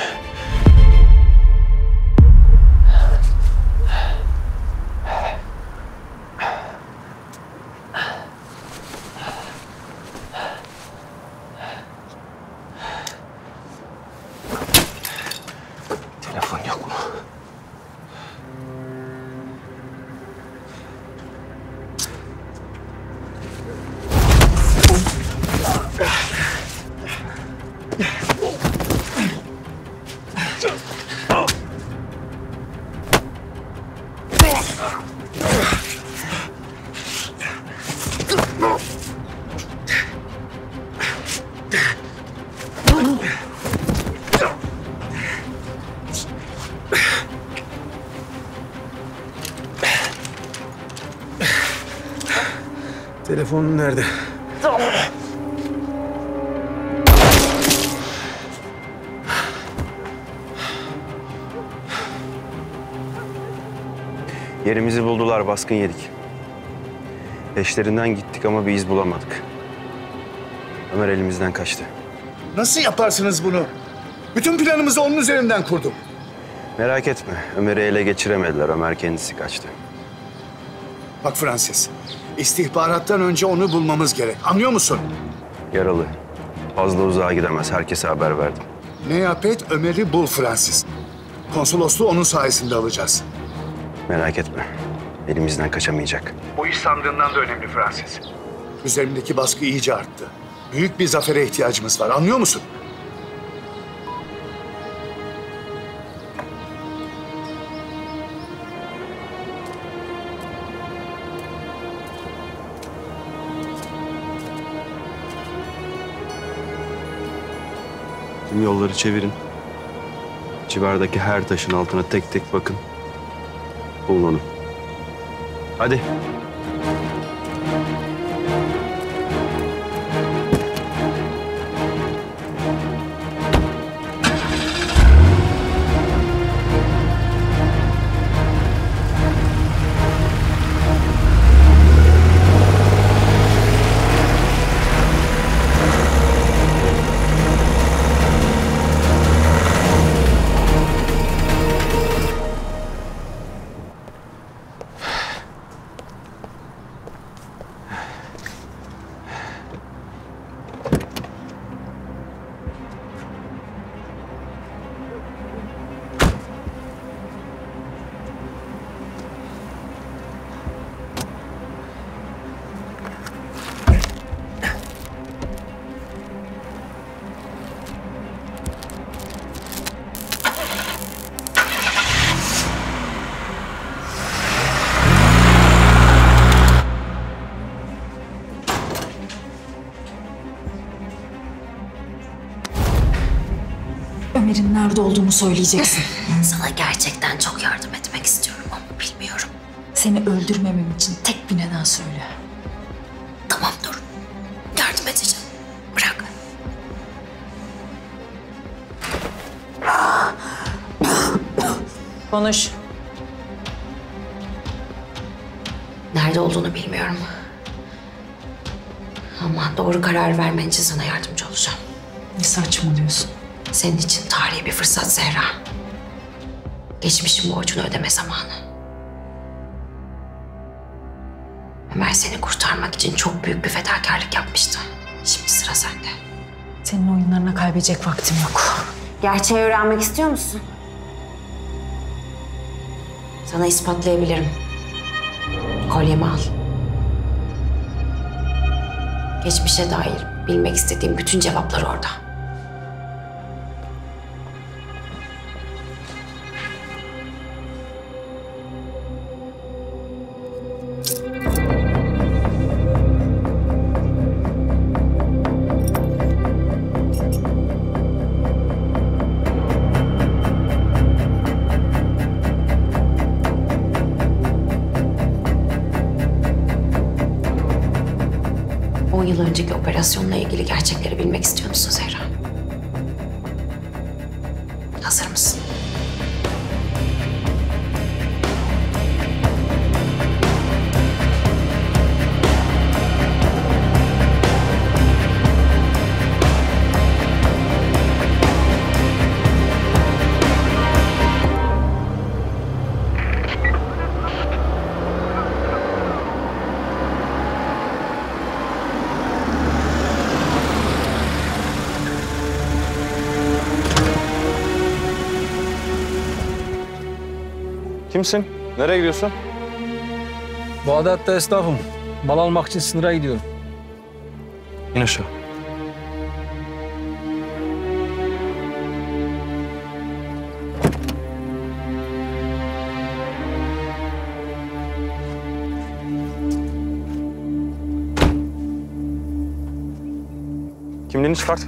Telefon yok mu? Telefonun nerede? Yerimizi buldular, baskın yedik. Peşlerinden gittik ama bir iz bulamadık. Ömer elimizden kaçtı. Nasıl yaparsınız bunu? Bütün planımızı onun üzerinden kurdum. Merak etme, Ömer'i ele geçiremediler. Ömer kendisi kaçtı. Bak Francis, istihbarattan önce onu bulmamız gerek. Anlıyor musun? Yaralı. Fazla uzağa gidemez. Herkese haber verdim. Ne yap et, Ömer'i bul Francis. Konsolosluğu onun sayesinde alacağız. Merak etme. Elimizden kaçamayacak. Bu iş sandığından da önemli Francis. Üzerimdeki baskı iyice arttı. Büyük bir zafere ihtiyacımız var. Anlıyor musun? Tüm yolları çevirin. Civardaki her taşın altına tek tek bakın. Bulun onu. Hadi. Ömer'in nerede olduğunu söyleyeceksin. Sana gerçekten çok yardım etmek istiyorum ama bilmiyorum. Seni öldürmemem için tek bir neden söyle. Tamam dur. Yardım edeceğim. Bırak. Konuş. Nerede olduğunu bilmiyorum. Ama doğru karar vermen için sana yardımcı olacağım. Ne saçmalıyorsun? Senin için tarihi bir fırsat Zehra. Geçmişin borcunu ödeme zamanı. Ömer seni kurtarmak için çok büyük bir fedakarlık yapmıştı. Şimdi sıra sende. Senin oyunlarına kaybedecek vaktim yok. Gerçeği öğrenmek istiyor musun? Sana ispatlayabilirim. Kolyemi al. Geçmişe dair bilmek istediğim bütün cevaplar orada. On yıl önceki operasyonla ilgili gerçekleri bilmek istiyor musun Zehra? Hazır mısın? Kimsin? Nereye gidiyorsun? Bağdat'ta esnafım. Mal almak için sınıra gidiyorum. İn aşağı. Kimliğini çıkart.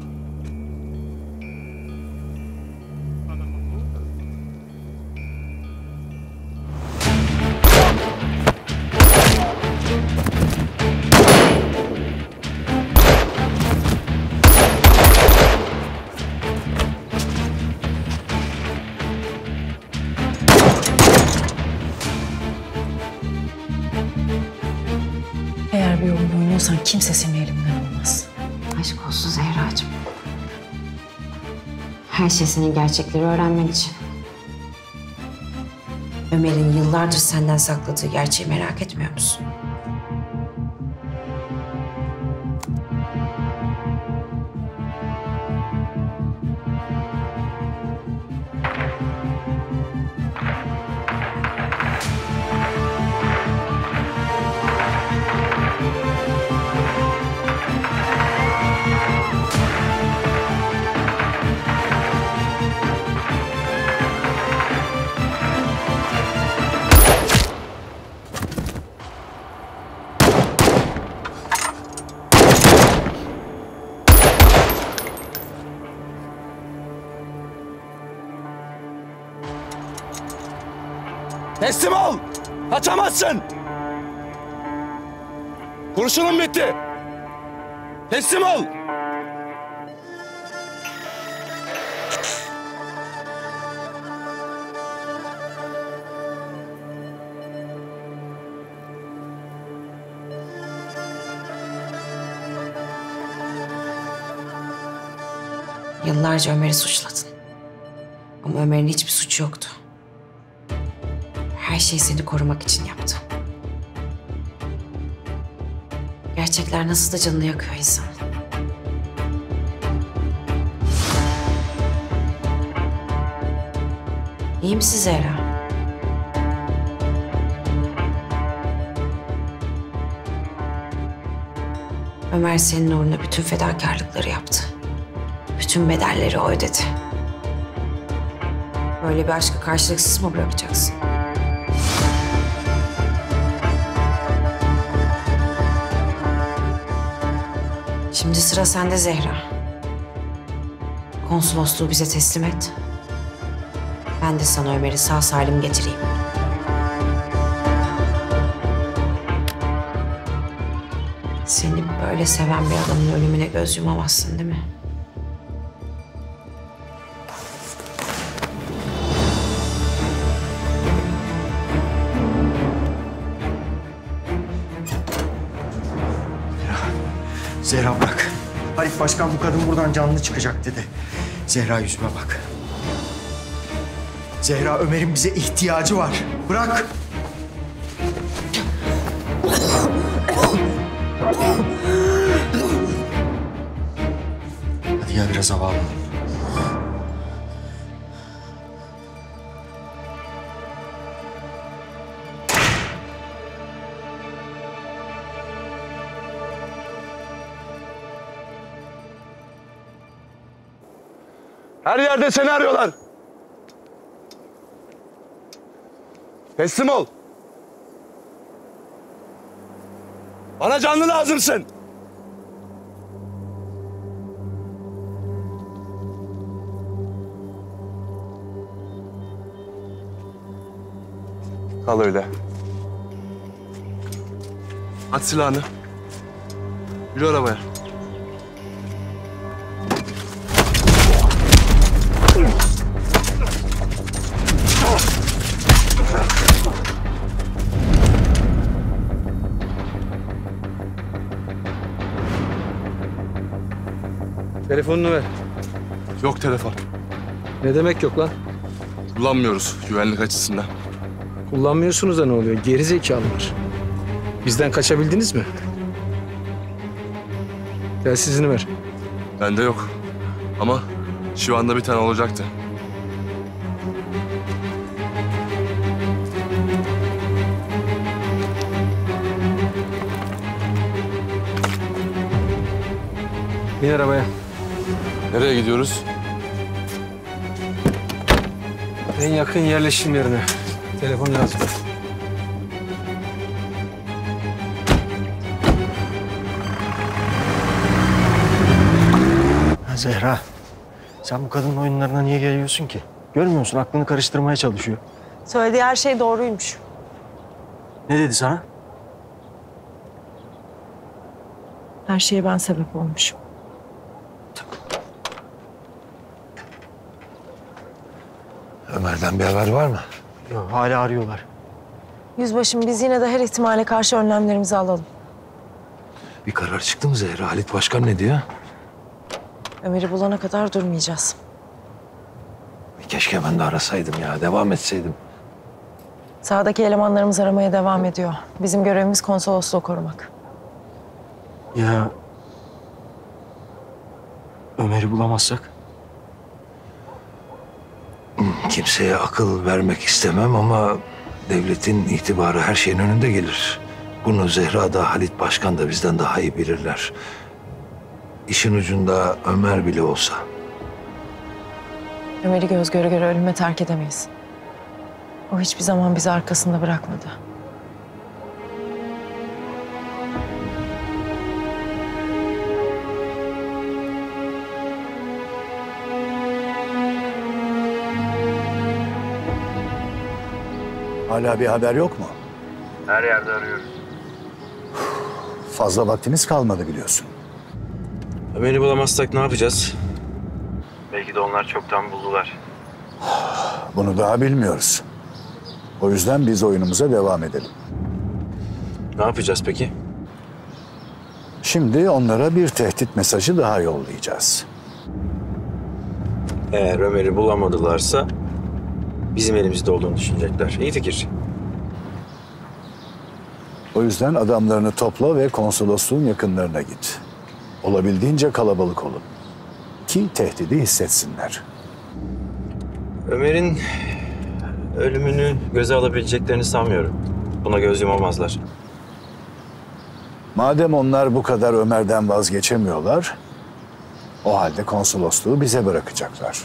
Eğer bir oyun oynuyorsan kimse seni elimden almaz. Aşk olsun Zehracığım. Her şey senin gerçekleri öğrenmen için. Ömer'in yıllardır senden sakladığı gerçeği merak etmiyor musun? Teslim ol! Kaçamazsın! Kurşunun bitti! Teslim ol! Yıllarca Ömer'i suçladın. Ama Ömer'in hiçbir suçu yoktu. Her şeyi seni korumak için yaptı. Gerçekler nasıl da canını yakıyor insanın. İyi misin Zehra? Ömer senin uğruna bütün fedakarlıkları yaptı. Bütün bedelleri o ödedi. Böyle bir aşkı karşılıksız mı bırakacaksın? Şimdi sıra sende Zehra. Konsolosluğu bize teslim et. Ben de sana Ömer'i sağ salim getireyim. Seni böyle seven bir adamın ölümüne göz yumamazsın değil mi? Zehra bırak. Halit Başkan bu kadın buradan canlı çıkacak dedi. Zehra yüzüme bak. Zehra, Ömer'in bize ihtiyacı var. Bırak. Hadi gel biraz hava alalım. Her yerde seni arıyorlar. Teslim ol. Bana canlı lazımsın. Kal öyle. At silahını. Yürü arabaya. Telefonunu ver. Yok telefon. Ne demek yok lan? Kullanmıyoruz güvenlik açısından. Kullanmıyorsunuz da ne oluyor? Geri zekalılar. Bizden kaçabildiniz mi? Telsizini ver. Bende yok. Ama şu anda bir tane olacaktı. Bin arabaya. Nereye gidiyoruz? En yakın yerleşim yerine. Telefon lazım. Ha Zehra, sen bu kadının oyunlarına niye geliyorsun ki? Görmüyor musun? Aklını karıştırmaya çalışıyor. Söylediği her şey doğruymuş. Ne dedi sana? Her şeye ben sebep olmuşum. Ömer'den bir haber var mı? Yok, hala arıyorlar. Yüzbaşım, biz yine de her ihtimale karşı önlemlerimizi alalım. Bir karar çıktı mı Zehra? Halit Başkan ne diyor? Ömer'i bulana kadar durmayacağız. Keşke ben de arasaydım ya, devam etseydim. Sahadaki elemanlarımız aramaya devam ediyor. Bizim görevimiz konsolosluğu korumak. Ya Ömer'i bulamazsak? Kimseye akıl vermek istemem ama devletin itibarı her şeyin önünde gelir. Bunu Zehra da Halit Başkan da bizden daha iyi bilirler. İşin ucunda Ömer bile olsa. Ömer'i göz göre göre ölüme terk edemeyiz. O hiçbir zaman bizi arkasında bırakmadı. Hala bir haber yok mu? Her yerde arıyoruz. Fazla vaktimiz kalmadı biliyorsun. Ömer'i bulamazsak ne yapacağız? Belki de onlar çoktan buldular. Bunu daha bilmiyoruz. O yüzden biz oyunumuza devam edelim. Ne yapacağız peki? Şimdi onlara bir tehdit mesajı daha yollayacağız. Eğer Ömer'i bulamadılarsa bizim elimizde olduğunu düşünecekler. İyi fikir. O yüzden adamlarını topla ve konsolosluğun yakınlarına git. Olabildiğince kalabalık olun. Ki tehdidi hissetsinler. Ömer'in ölümünü göze alabileceklerini sanmıyorum. Buna göz yumamazlar. Madem onlar bu kadar Ömer'den vazgeçemiyorlar, o halde konsolosluğu bize bırakacaklar.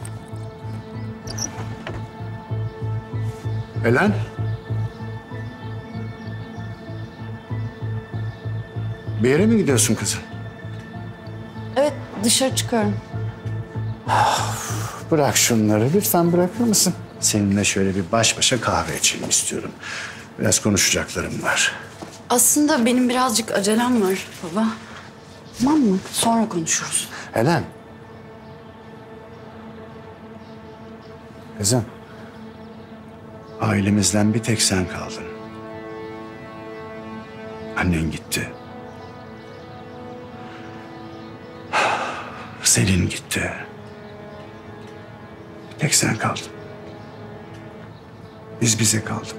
Elen? Bir yere mi gidiyorsun kızım? Evet, dışarı çıkıyorum. Bırak şunları. Lütfen bırakır mısın? Seninle şöyle bir baş başa kahve içelim istiyorum. Biraz konuşacaklarım var. Aslında benim birazcık acelem var baba. Tamam mı? Sonra konuşuruz. Helen. Kızım. Ailemizden bir tek sen kaldın. Annen gitti. Selin gitti. Bir tek sen kaldın. Biz bize kaldık.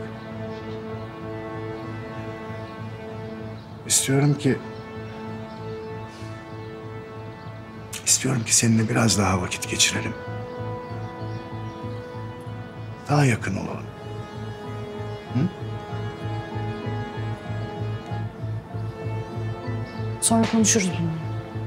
İstiyorum ki... İstiyorum ki seninle biraz daha vakit geçirelim. Daha yakın olalım. Hı? Sonra konuşuruz bunları.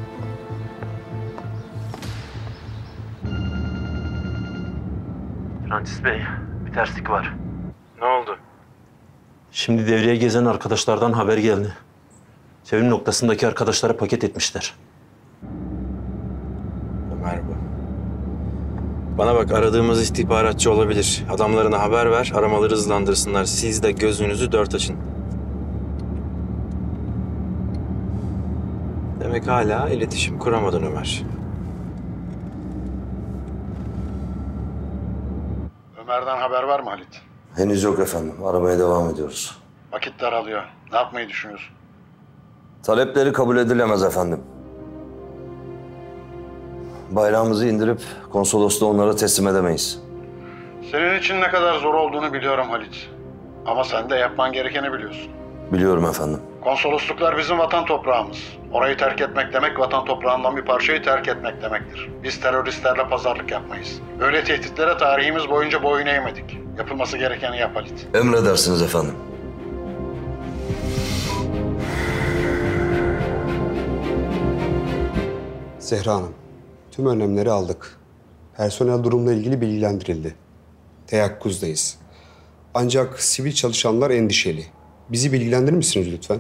Francis Bey, bir terslik var. Ne oldu? Şimdi devreye gezen arkadaşlardan haber geldi. Çevrim noktasındaki arkadaşlara paket etmişler. Ömer bu. Bana bak, aradığımız istihbaratçı olabilir. Adamlarına haber ver, aramaları hızlandırsınlar. Siz de gözünüzü dört açın. Demek hala iletişim kuramadın Ömer. Ömer'den haber var mı Halit? Henüz yok efendim. Aramaya devam ediyoruz. Vakit daralıyor. Ne yapmayı düşünüyorsun? Talepleri kabul edilemez efendim. Bayrağımızı indirip konsolosluğu onlara teslim edemeyiz. Senin için ne kadar zor olduğunu biliyorum Halit. Ama sen de yapman gerekeni biliyorsun. Biliyorum efendim. Konsolosluklar bizim vatan toprağımız. Orayı terk etmek demek, vatan toprağından bir parçayı terk etmek demektir. Biz teröristlerle pazarlık yapmayız. Böyle tehditlere tarihimiz boyunca boyun eğmedik. Yapılması gerekeni yap Halit. Emredersiniz efendim. Zehra Hanım, tüm önlemleri aldık. Personel durumla ilgili bilgilendirildi. Teyakkuzdayız. Ancak sivil çalışanlar endişeli. Bizi bilgilendirir misiniz lütfen?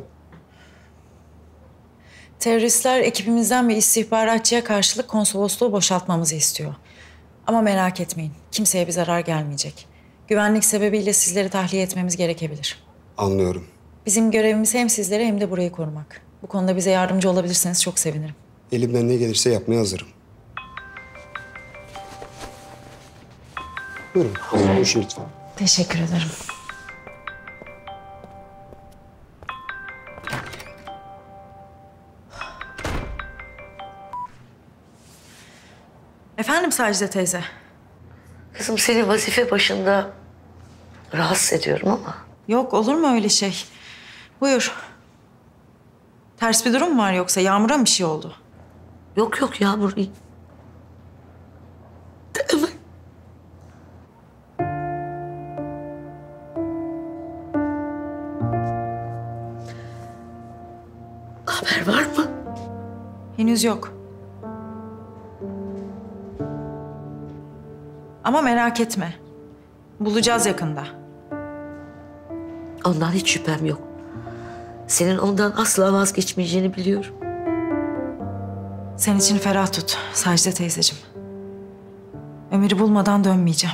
Teröristler ekibimizden bir istihbaratçıya karşılık konsolosluğu boşaltmamızı istiyor. Ama merak etmeyin, kimseye bir zarar gelmeyecek. Güvenlik sebebiyle sizleri tahliye etmemiz gerekebilir. Anlıyorum. Bizim görevimiz hem sizleri hem de burayı korumak. Bu konuda bize yardımcı olabilirseniz çok sevinirim. Elimden ne gelirse yapmaya hazırım. Buyurun, konuşun lütfen. Teşekkür ederim. Efendim Sacide teyze? Kızım seni vazife başında rahatsız ediyorum ama. Yok, olur mu öyle şey? Buyur. Ters bir durum mu var yoksa? Yağmur'a mı bir şey oldu? Yok yok Yağmur iyi. Evet. Haber var mı? Henüz yok. Ama merak etme. Bulacağız yakında. Ondan hiç şüphem yok. Senin ondan asla vazgeçmeyeceğini biliyorum. Sen için ferah tut Sacide teyzeciğim. Ömer'i bulmadan dönmeyeceğim.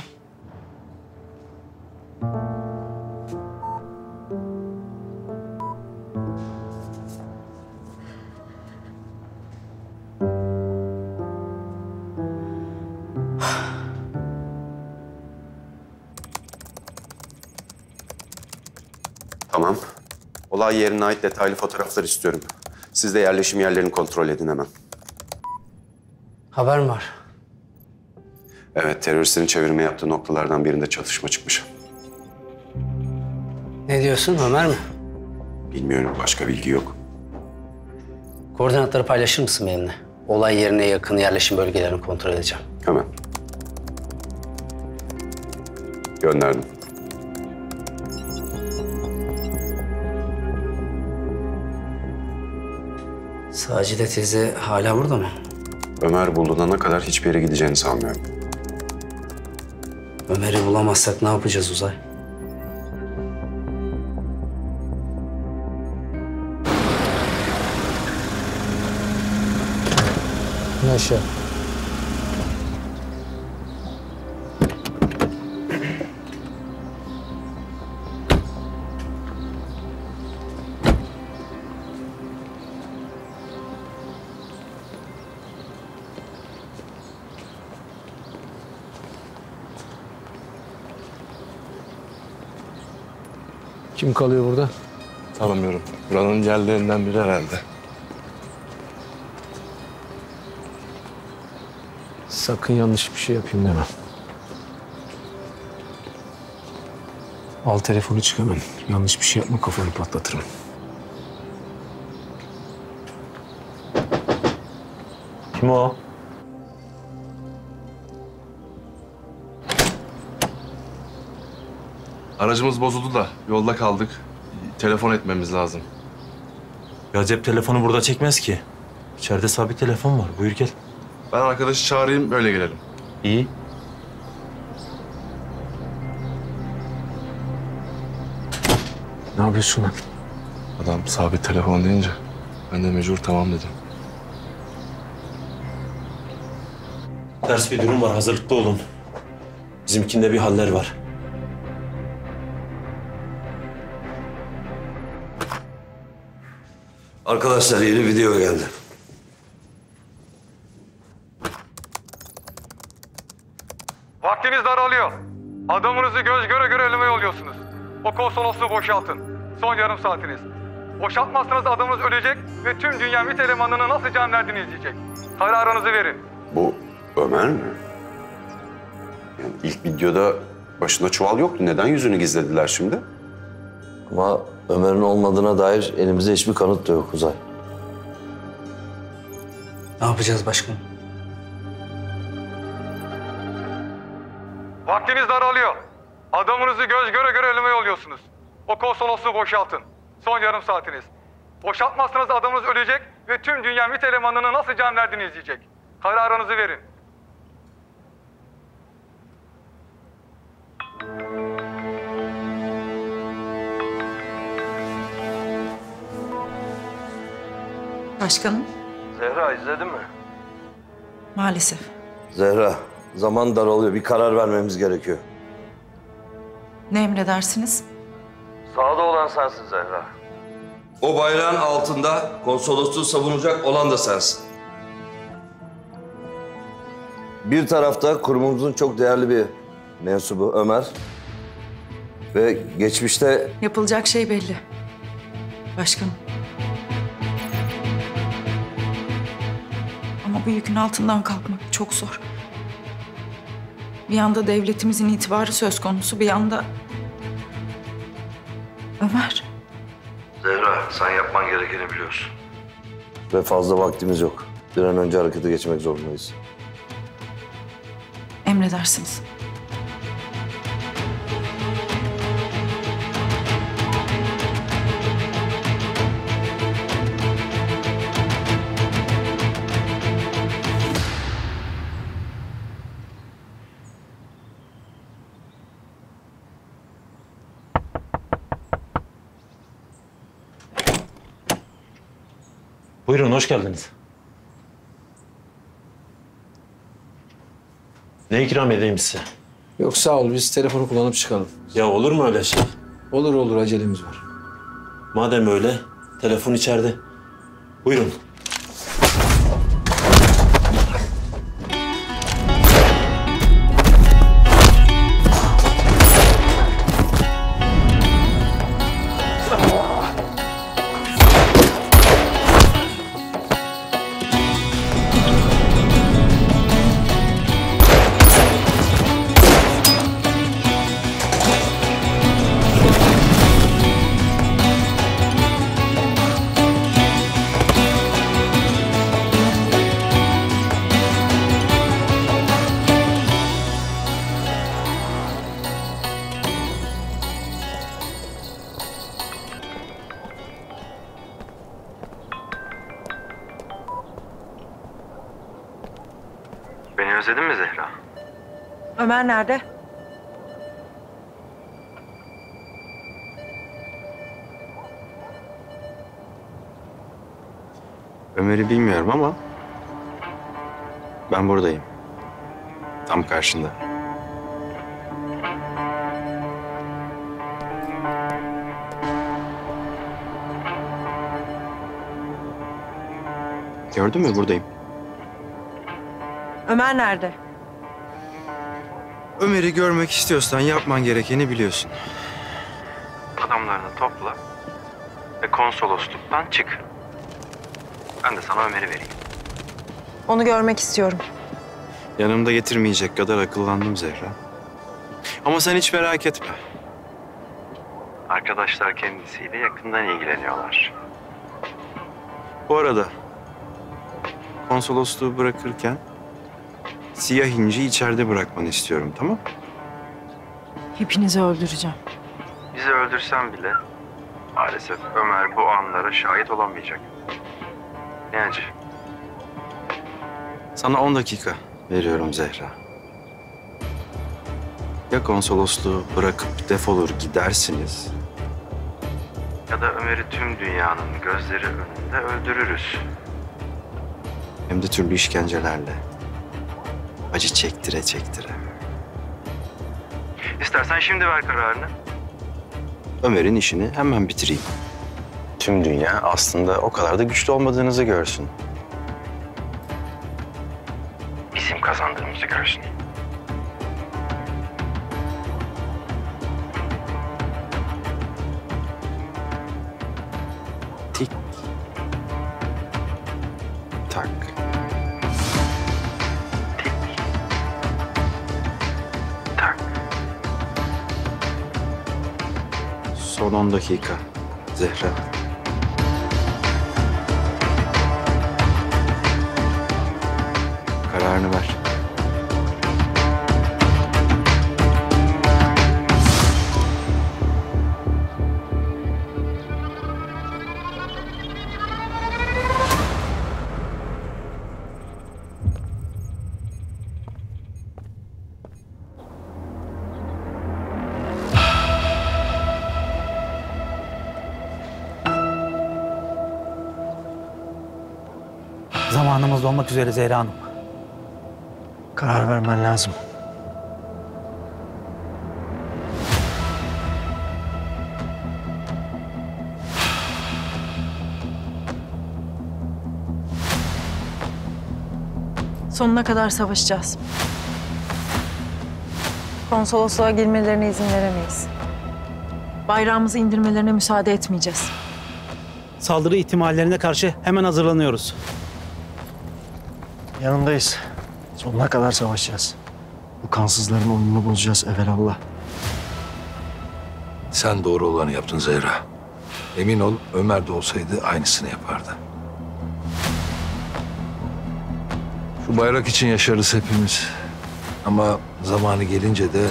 Tamam. Olay yerine ait detaylı fotoğraflar istiyorum. Siz de yerleşim yerlerini kontrol edin hemen. Haber mi var? Evet, teröristlerin çevirme yaptığı noktalardan birinde çatışma çıkmış. Ne diyorsun, Ömer mi? Bilmiyorum, başka bilgi yok. Koordinatları paylaşır mısın benimle? Olay yerine yakın yerleşim bölgelerini kontrol edeceğim. Hemen. Gönderdim. Sacide teyze hala burada mı? Ömer bulunana kadar hiçbir yere gideceğini sanmıyorum. Ömer'i bulamazsak ne yapacağız Uzay? aşağı. Kim kalıyor burada? Tanımıyorum. Buranın yerlerinden biri herhalde. Sakın yanlış bir şey yapayım deme. Al telefonu çık hemen. Yanlış bir şey yapma, kafanı patlatırım. Kim o? Aracımız bozuldu da yolda kaldık. Telefon etmemiz lazım. Ya cep telefonu burada çekmez ki. İçeride sabit telefon var. Buyur gel. Ben arkadaşı çağırayım, böyle gelelim. İyi. Ne yapıyorsun lan? Adam sabit telefon deyince ben de mecbur tamam dedim. Ters bir durum var. Hazırlıklı olun. Bizimkinde bir haller var. Arkadaşlar yeni video geldi. Vaktiniz daralıyor. Adamınızı göz göre göre ölüme yolluyorsunuz. O konsolosluğu boşaltın. Son yarım saatiniz. Boşaltmazsanız adamınız ölecek ve tüm dünya MİT elemanını nasıl can verdiğini izleyecek. Kararınızı verin. Bu Ömer mi? Yani ilk videoda başında çuval yoktu. Neden yüzünü gizlediler şimdi? Ama Ömer'in olmadığına dair elimizde hiçbir kanıt da yok Uzay. Ne yapacağız başkanım? Vaktiniz daralıyor. Adamınızı göz göre göre ölüme yolluyorsunuz. O konsolosluğu boşaltın. Son yarım saatiniz. Boşaltmazsanız adamınız ölecek ve tüm dünya MİT elemanını nasıl can verdiğini izleyecek. Kararınızı verin. Başkanım, Zehra izledin mi? maalesef. Zehra, zaman daralıyor. Bir karar vermemiz gerekiyor. Ne emredersiniz? Sağda olan sensin Zehra. O bayrağın altında konsolosluğu savunacak olan da sensin. Bir tarafta kurumumuzun çok değerli bir mensubu Ömer. Ve geçmişte... Yapılacak şey belli. Başkanım. Ama bu yükün altından kalkmak çok zor. Bir yanda devletimizin itibarı söz konusu, bir yanda... Ömer. Zehra, sen yapman gerekeni biliyorsun. Ve fazla vaktimiz yok. Bir an önce harekete geçmek zorundayız. Emredersiniz. Buyurun, hoş geldiniz. Ne ikram edeyim size? Yok sağ ol, biz telefonu kullanıp çıkalım. Ya olur mu öyle şey? Olur olur, acelemiz var. Madem öyle, telefon içeride. Buyurun. Beni özledin mi Zehra? Ömer nerede? Ömer'i bilmiyorum ama Ben buradayım. Tam karşında. Gördün mü? Buradayım. Ömer nerede? Ömer'i görmek istiyorsan yapman gerekeni biliyorsun. Adamlarını topla ve konsolosluktan çık. Ben de sana Ömer'i vereyim. Onu görmek istiyorum. Yanımda getirmeyecek kadar akıllandım Zehra. Ama sen hiç merak etme. Arkadaşlar kendisiyle yakından ilgileniyorlar. Bu arada konsolosluğu bırakırken siyah inci içeride bırakmanı istiyorum, tamam? Hepinizi öldüreceğim. Bizi öldürsen bile maalesef Ömer bu anlara şahit olamayacak. Niyancı, sana on dakika veriyorum Zehra. Ya konsolosluğu bırakıp defolur gidersiniz ya da Ömer'i tüm dünyanın gözleri önünde öldürürüz. Hem de türlü işkencelerle. Acı çektire çektire. İstersen şimdi ver kararını. Ömer'in işini hemen bitireyim. Tüm dünya aslında o kadar da güçlü olmadığınızı görsün. Bizim kazandığımızı görsün. Tik. Tak. Tik. Tak. Son on dakika Zehra. Kararını ver. Zamanımız dolmak üzere Zehra Hanım. Karar vermen lazım. Sonuna kadar savaşacağız. Konsolosluğa girmelerine izin veremeyiz. Bayrağımızı indirmelerine müsaade etmeyeceğiz. Saldırı ihtimallerine karşı hemen hazırlanıyoruz. Yanındayız. Sonuna kadar savaşacağız. Bu kansızların oyununu bozacağız evelallah. Sen doğru olanı yaptın Zehra. Emin ol Ömer de olsaydı aynısını yapardı. Şu bayrak için yaşarız hepimiz. Ama zamanı gelince de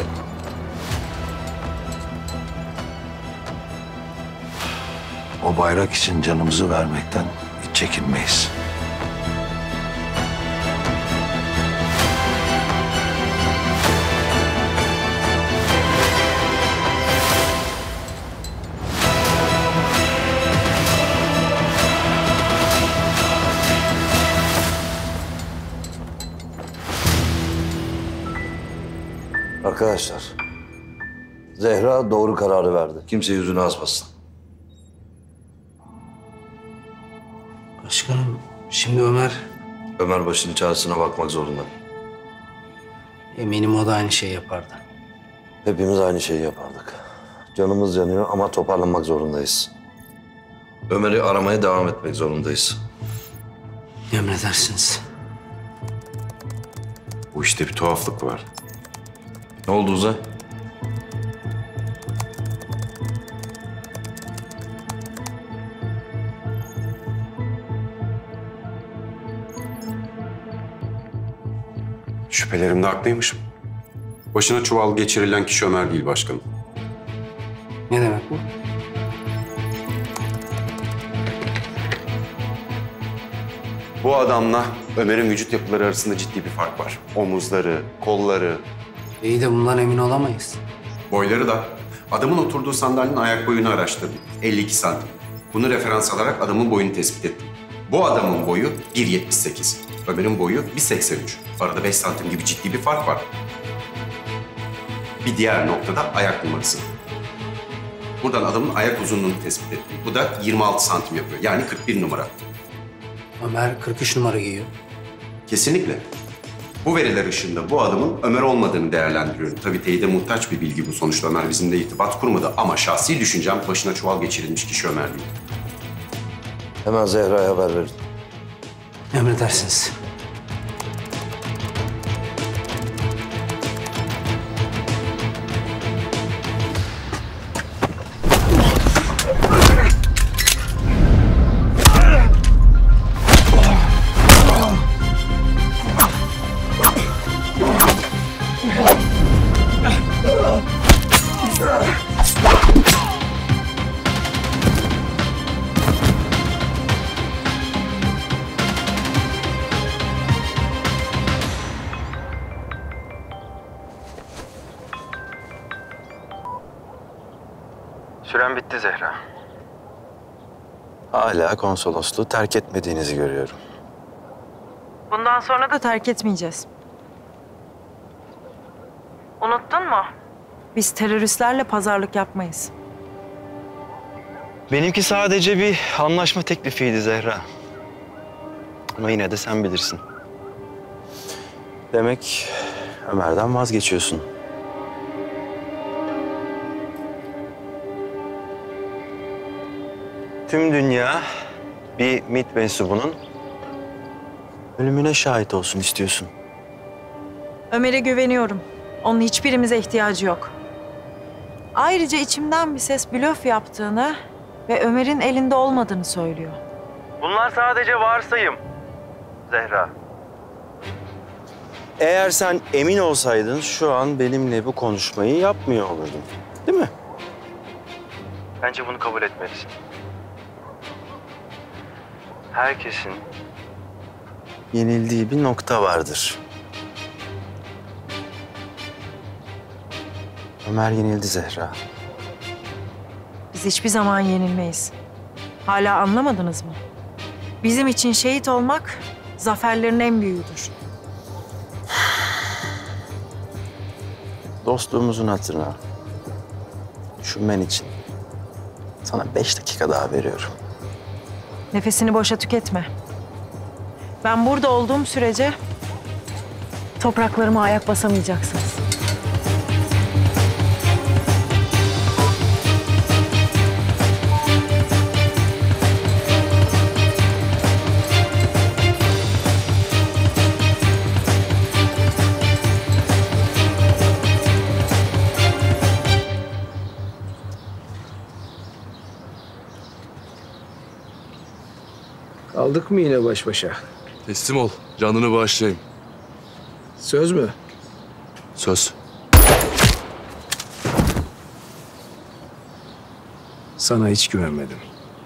o bayrak için canımızı vermekten hiç çekinmeyiz. Arkadaşlar, Zehra doğru kararı verdi. Kimse yüzünü asmasın. Başkanım, şimdi Ömer... Ömer başının çaresine bakmak zorunda. Eminim o da aynı şeyi yapardı. Hepimiz aynı şeyi yapardık. Canımız yanıyor ama toparlanmak zorundayız. Ömer'i aramaya devam etmek zorundayız. Emredersiniz. Bu işte bir tuhaflık var. Ne oldu Uzay? Şüphelerimde haklıymışım. Başına çuval geçirilen kişi Ömer değil başkanım. Ne demek bu? Bu adamla Ömer'in vücut yapıları arasında ciddi bir fark var. Omuzları, kolları. İyi de bundan emin olamayız. Boyları da. Adamın oturduğu sandalyenin ayak boyunu araştırdım. elli iki santim. Bunu referans alarak adamın boyunu tespit ettim. Bu adamın boyu bir yetmiş sekiz. Ömer'in boyu bir seksen üç. Arada beş santim gibi ciddi bir fark var. Bir diğer noktada ayak numarası. Buradan adamın ayak uzunluğunu tespit ettik. Bu da yirmi altı santim yapıyor. Yani kırk bir numara. Ömer kırk üç numara giyiyor. Kesinlikle. Bu veriler ışığında bu adamın Ömer olmadığını değerlendiriyorum. Tabii teyide muhtaç bir bilgi bu. Sonuçta Ömer bizimle irtibat kurmadı. Ama şahsi düşüncem başına çuval geçirilmiş kişi Ömer değil. Hemen Zehra'ya haber verin. Emredersiniz. Süren bitti Zehra. Hala konsolosluğu terk etmediğinizi görüyorum. Bundan sonra da terk etmeyeceğiz. Unuttun mu? Biz teröristlerle pazarlık yapmayız. Benimki sadece bir anlaşma teklifiydi Zehra. Ama yine de sen bilirsin. Demek Ömer'den vazgeçiyorsun. Tüm dünya bir MİT mensubunun ölümüne şahit olsun istiyorsun. Ömer'e güveniyorum. Onun hiçbirimize ihtiyacı yok. Ayrıca içimden bir ses blöf yaptığını ve Ömer'in elinde olmadığını söylüyor. Bunlar sadece varsayım Zehra. Eğer sen emin olsaydın şu an benimle bu konuşmayı yapmıyor olurdun. Değil mi? Bence bunu kabul etmelisin. Herkesin yenildiği bir nokta vardır. Ömer yenildi Zehra. Biz hiçbir zaman yenilmeyiz. Hala anlamadınız mı? Bizim için şehit olmak zaferlerin en büyüğüdür. Dostluğumuzun hatırına düşünmen için sana beş dakika daha veriyorum. Nefesini boşa tüketme. Ben burada olduğum sürece topraklarıma ayak basamayacaksınız. Kaldık mı yine baş başa? Teslim ol. Canını bağışlayayım. Söz mü? Söz. Sana hiç güvenmedim.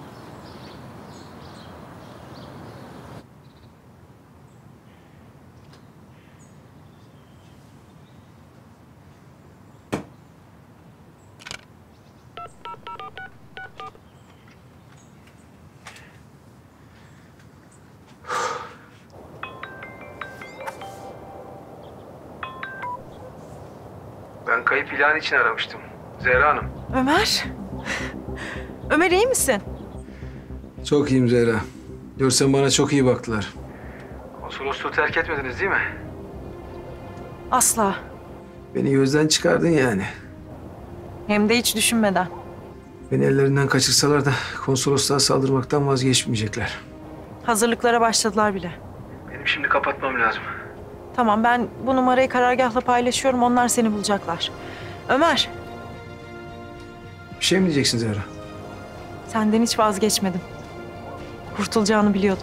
Ben kayıp ilanı için aramıştım. Zehra Hanım. Ömer. Ömer iyi misin? Çok iyiyim Zehra. Görsen bana çok iyi baktılar. Konsolosluğu terk etmediniz değil mi? Asla. Beni gözden çıkardın yani. Hem de hiç düşünmeden. Beni ellerinden kaçırsalar da konsolosluğa saldırmaktan vazgeçmeyecekler. Hazırlıklara başladılar bile. Benim şimdi kapatmam lazım. Tamam, ben bu numarayı karargahla paylaşıyorum. Onlar seni bulacaklar. Ömer, Bir şey mi diyeceksin Zehra? senden hiç vazgeçmedim. Kurtulacağını biliyordum.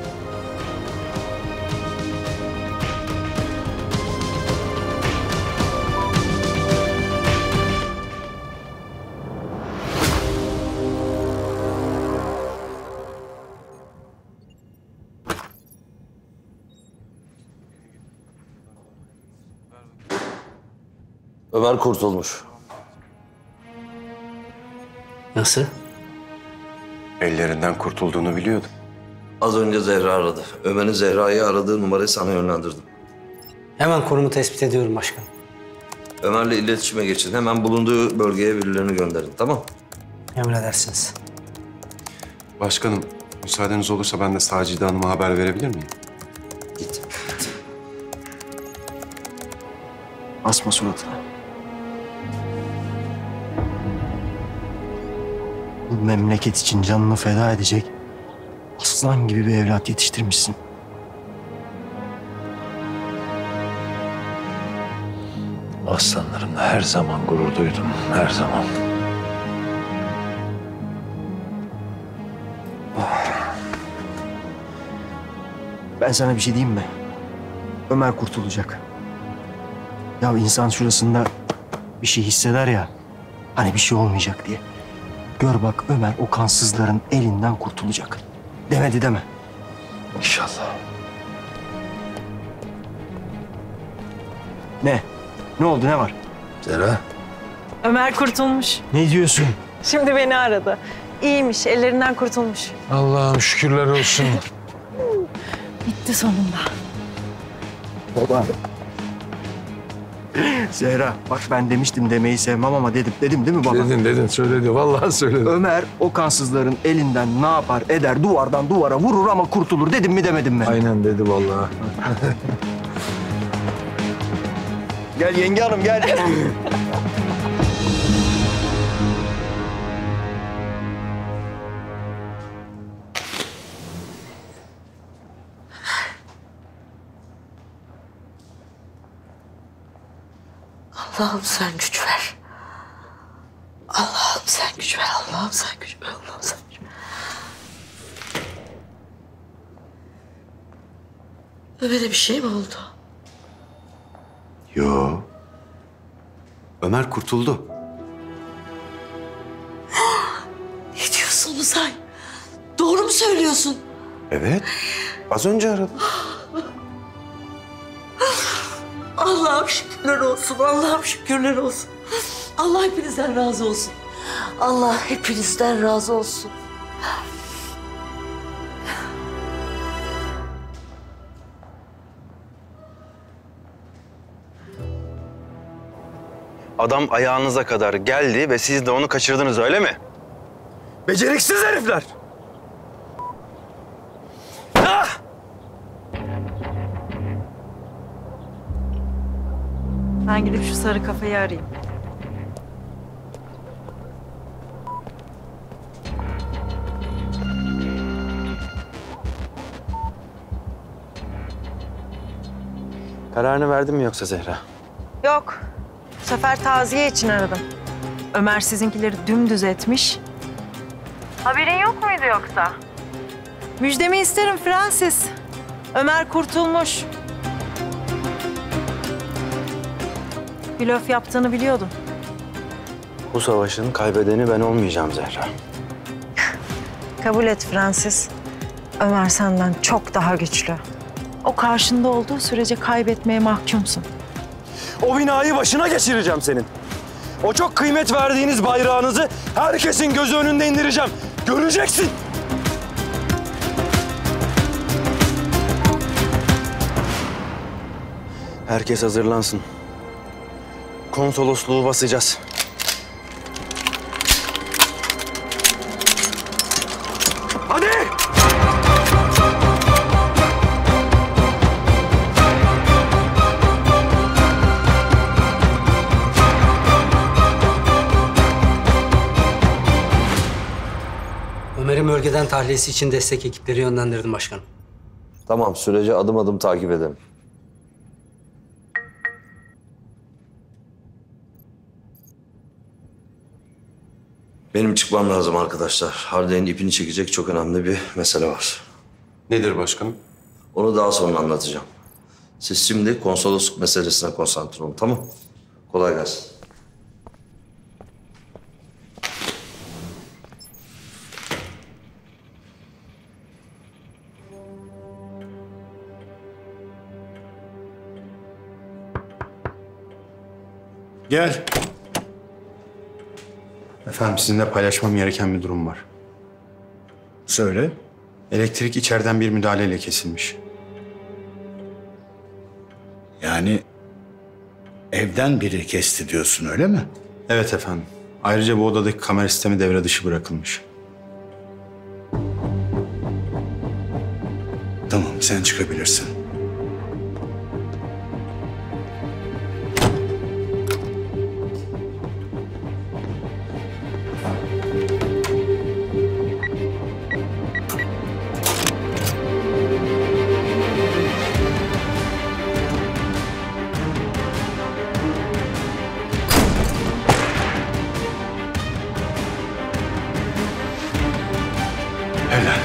Ömer kurtulmuş. Nasıl? Ellerinden kurtulduğunu biliyordum. Az önce Zehra aradı. Ömer'in Zehra'yı aradığı numarayı sana yönlendirdim. Hemen konumu tespit ediyorum başkanım. Ömer'le iletişime geçin. Hemen bulunduğu bölgeye birilerini gönderin, tamam? Emredersiniz. Başkanım, müsaadeniz olursa ben de Sacide Hanım'a haber verebilir miyim? Git. Asma suratına. Bu memleket için canını feda edecek aslan gibi bir evlat yetiştirmişsin. Aslanlarımla her zaman gurur duydum, her zaman. Ben sana bir şey diyeyim mi? Ömer kurtulacak. Ya insan şurasında bir şey hisseder ya, hani bir şey olmayacak diye. Gör bak Ömer o kansızların elinden kurtulacak. Demedi deme. İnşallah. Ne? Ne oldu, ne var? Zehra. Ömer kurtulmuş. Ne diyorsun? Şimdi beni aradı. İyiymiş, ellerinden kurtulmuş. Allah'ım şükürler olsun. Bitti sonunda. Baba. Zehra bak ben demiştim demeyi sevmem ama dedim. Dedim değil mi baba? Dedin dedin söyledi. Vallahi söyledi. Ömer o kansızların elinden ne yapar eder duvardan duvara vurur ama kurtulur dedim mi demedim mi? Aynen dedi vallahi. Gel yenge hanım gel. Allah'ım sen güç ver. Allah'ım sen güç ver. Allah'ım sen güç ver. Allah'ım sen güç ver. Ömer'e bir şey mi oldu? Yo. Ömer kurtuldu. Ne diyorsun Uzay? Doğru mu söylüyorsun? Evet. Az önce aradım. Allah'ım şükürler olsun. Allah'ım şükürler olsun. Allah hepinizden razı olsun. Allah hepinizden razı olsun. Adam ayağınıza kadar geldi ve siz de onu kaçırdınız, öyle mi? Beceriksiz herifler. Ah! Ben gidip şu sarı kafayı arayayım. Kararını verdin mi yoksa Zehra? Yok. Bu sefer taziye için aradım. Ömer sizinkileri dümdüz etmiş. Haberin yok muydu yoksa? Müjdemi isterim Francis. Ömer kurtulmuş. Blöf yaptığını biliyordum. Bu savaşın kaybedeni ben olmayacağım Zehra. Kabul et Francis. Ömer senden çok daha güçlü. O karşında olduğu sürece kaybetmeye mahkumsun. O binayı başına geçireceğim senin. O çok kıymet verdiğiniz bayrağınızı herkesin gözü önünde indireceğim. Göreceksin. Herkes hazırlansın. Konsolosluğu basacağız. Hadi! Ömer'in bölgeden tahliyesi için destek ekipleri yönlendirdim başkanım. Tamam, süreci adım adım takip edelim. Benim çıkmam lazım arkadaşlar. Harden'in ipini çekecek çok önemli bir mesele var. Nedir başkanım? Onu daha sonra anlatacağım. Siz şimdi konsolosluk meselesine konsantre olun, tamam? Kolay gelsin. Gel. Efendim sizinle paylaşmam gereken bir durum var. Söyle. Elektrik içeriden bir müdahaleyle kesilmiş. Yani evden biri kesti diyorsun, öyle mi? Evet efendim. Ayrıca bu odadaki kamera sistemi devre dışı bırakılmış. Tamam, sen çıkabilirsin. Helal.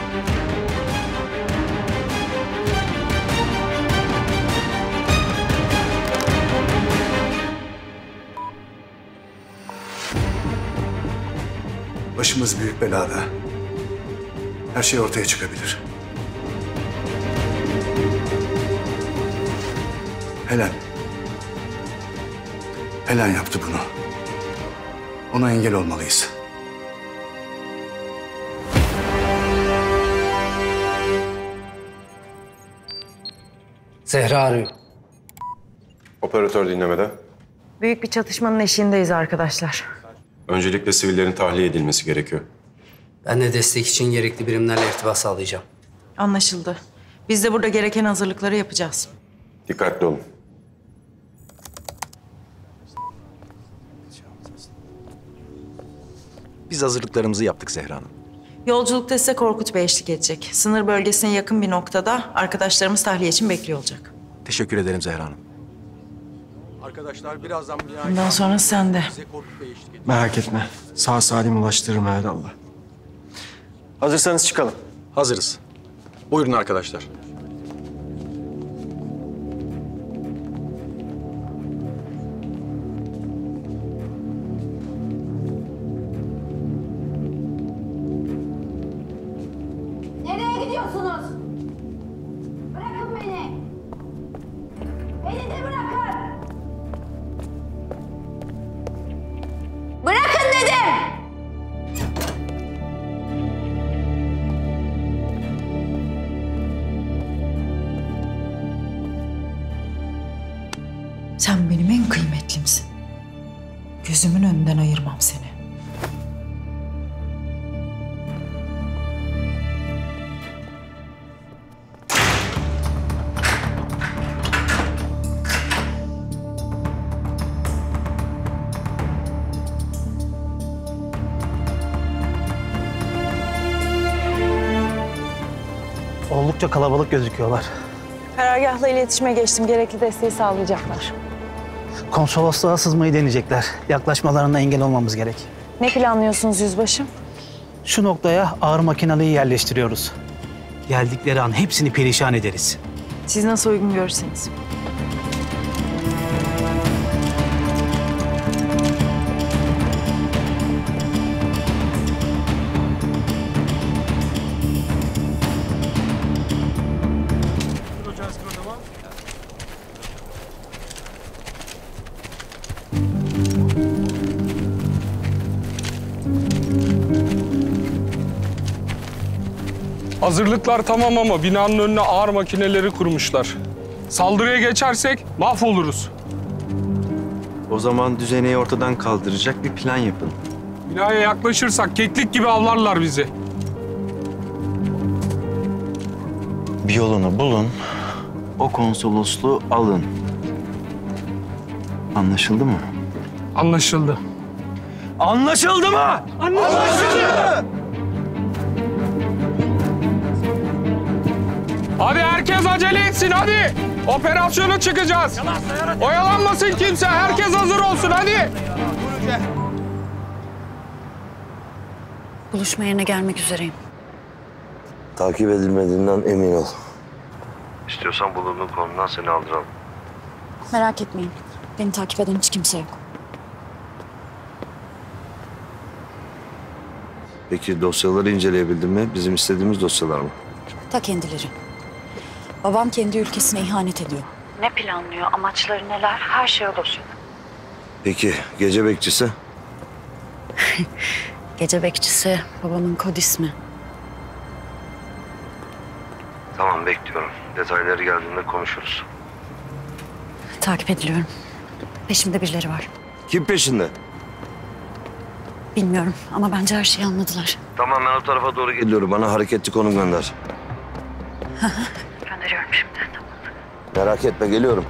Başımız büyük belada. Her şey ortaya çıkabilir. Helen. Helen yaptı bunu. Ona engel olmalıyız. Zehra arıyor. Operatör dinlemede. Büyük bir çatışmanın eşiğindeyiz arkadaşlar. Öncelikle sivillerin tahliye edilmesi gerekiyor. Ben de destek için gerekli birimlerle irtibat sağlayacağım. Anlaşıldı. Biz de burada gereken hazırlıkları yapacağız. Dikkatli olun. Biz hazırlıklarımızı yaptık Zehra Hanım. Yolculukta size Korkut Bey eşlik edecek. Sınır bölgesine yakın bir noktada arkadaşlarımız tahliye için bekliyor olacak. Teşekkür ederim Zehra Hanım. Arkadaşlar birazdan Bundan sonra sen de. Merak etme. Sağ salim ulaştırırım Allah. Hazırsanız çıkalım. Hazırız. Buyurun arkadaşlar. Nereye gidiyorsunuz? Bırakın beni. Beni de bırakın. Bırakın dedim. Sen benim en kıymetlimsin. Gözümün önünden ayırmam seni. Oldukça kalabalık gözüküyorlar. Karargahla iletişime geçtim. Gerekli desteği sağlayacaklar. Konsolosluğa sızmayı deneyecekler. Yaklaşmalarına engel olmamız gerek. Ne planlıyorsunuz yüzbaşım? Şu noktaya ağır makinalıyı yerleştiriyoruz. Geldikleri an hepsini perişan ederiz. Siz nasıl uygun görürseniz. Hazırlıklar tamam ama binanın önüne ağır makineleri kurmuşlar. Saldırıya geçersek mahvoluruz. O zaman düzeneyi ortadan kaldıracak bir plan yapın. Binaya yaklaşırsak keklik gibi avlarlar bizi. Bir yolunu bulun, o konsolosluğu alın. Anlaşıldı mı? Anlaşıldı. Anlaşıldı mı? Anlaşıldı! Hadi herkes acele etsin hadi. Operasyona çıkacağız. Oyalanmasın kimse. Herkes hazır olsun hadi. Buluşma yerine gelmek üzereyim. Takip edilmediğinden emin ol. İstiyorsan bulunduğun konumdan seni aldıralım. Merak etmeyin. Beni takip eden hiç kimse yok. Peki dosyaları inceleyebildin mi? Bizim istediğimiz dosyalar mı? Ta kendileri. Babam kendi ülkesine ihanet ediyor. Ne planlıyor, amaçları neler, her şey o dosyada. Peki gece bekçisi? Gece bekçisi babamın kod ismi. Tamam, bekliyorum. Detayları geldiğinde konuşuruz. Takip ediliyorum. Peşimde birileri var. Kim peşinde? Bilmiyorum ama bence her şeyi anladılar. Tamam, ben o tarafa doğru geliyorum. Bana hareketli konum gönder. Gönderiyorum şimdi. Merak etme, geliyorum.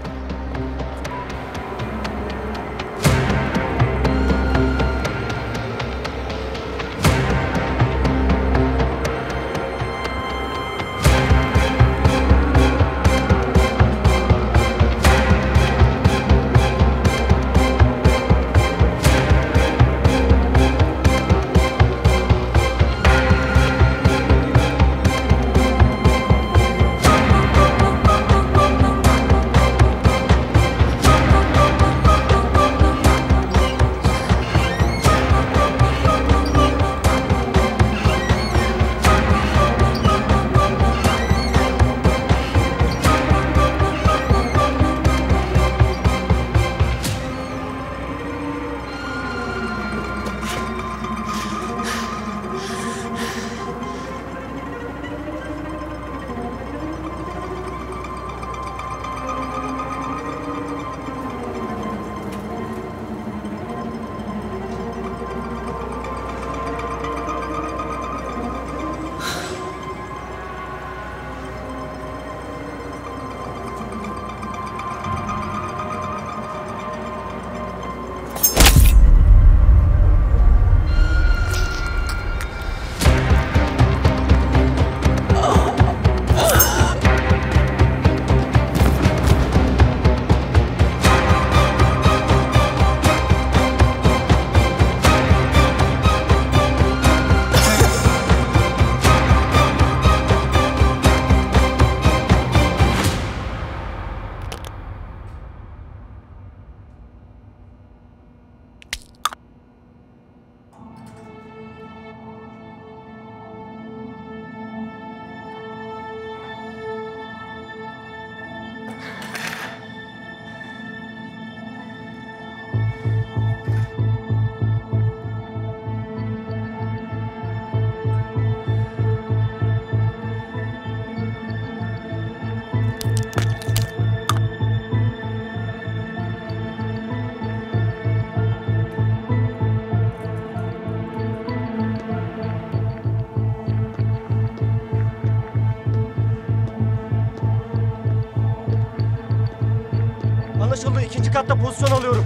Anlaşıldı. İkinci katta pozisyon alıyorum.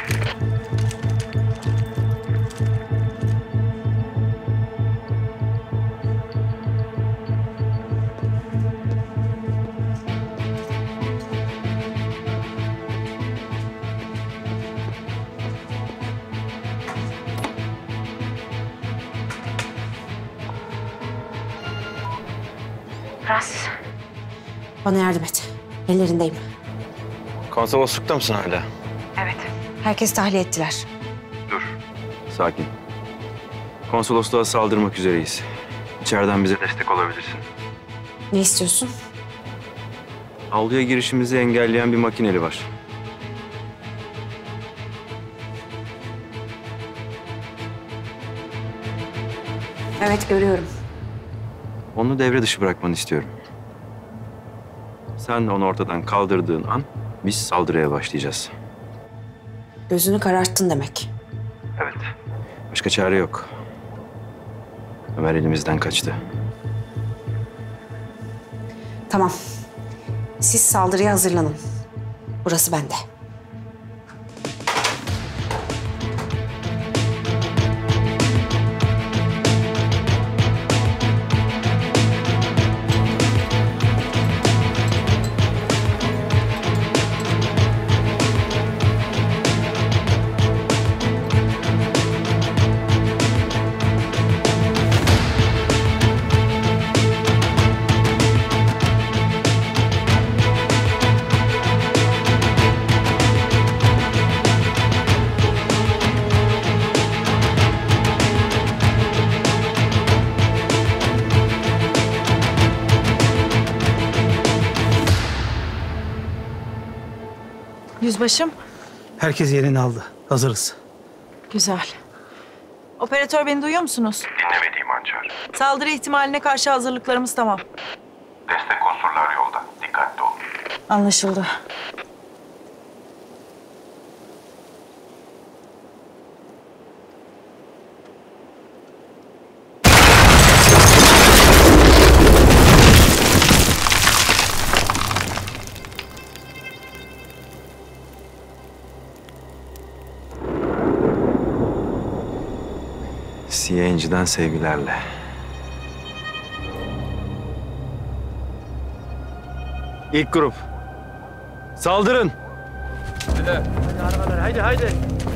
Francis. Bana yardım et. Ellerindeyim. Konsoloslukta mısın hala? Evet. Herkes tahliye ettiler. Dur. Sakin. Konsolosluğa saldırmak üzereyiz. İçeriden bize destek olabilirsin. Ne istiyorsun? Avluya girişimizi engelleyen bir makineli var. Evet, görüyorum. Onu devre dışı bırakmanı istiyorum. Sen onu ortadan kaldırdığın an biz saldırıya başlayacağız. Gözünü kararttın demek. Evet. Başka çare yok. Ömer elimizden kaçtı. Tamam. Siz saldırıya hazırlanın. Burası bende. Yüzbaşım. Herkes yerini aldı. Hazırız. Güzel. Operatör, beni duyuyor musunuz? Dinlemediğim Hançer. Saldırı ihtimaline karşı hazırlıklarımız tamam. Destek olsun. Anlaşıldı. C I A'den sevgilerle. İlk grup. Saldırın. Hadi. Hadi arabalar haydi haydi.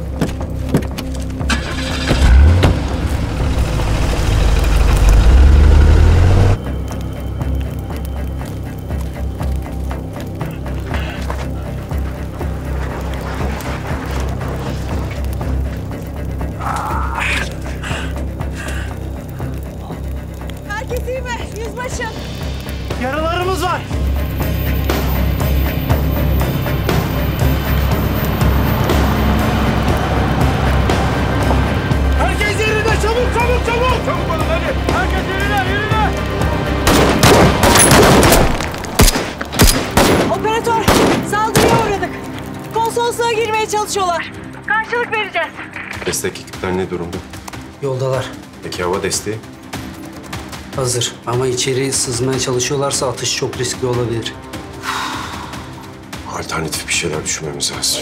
Herkes iyi mi? Yüzbaşı. Yaralarımız var. Herkes yerine çabuk çabuk çabuk. Çabuk olun hadi. Herkes yerine yerine. Operatör, saldırıya uğradık. Konsolosluğa girmeye çalışıyorlar. Karşılık vereceğiz. Destek ekipler ne durumda? Yoldalar. Peki hava desteği? Hazır ama içeri sızmaya çalışıyorlarsa atış çok riskli olabilir. Alternatif bir şeyler düşünmemiz lazım.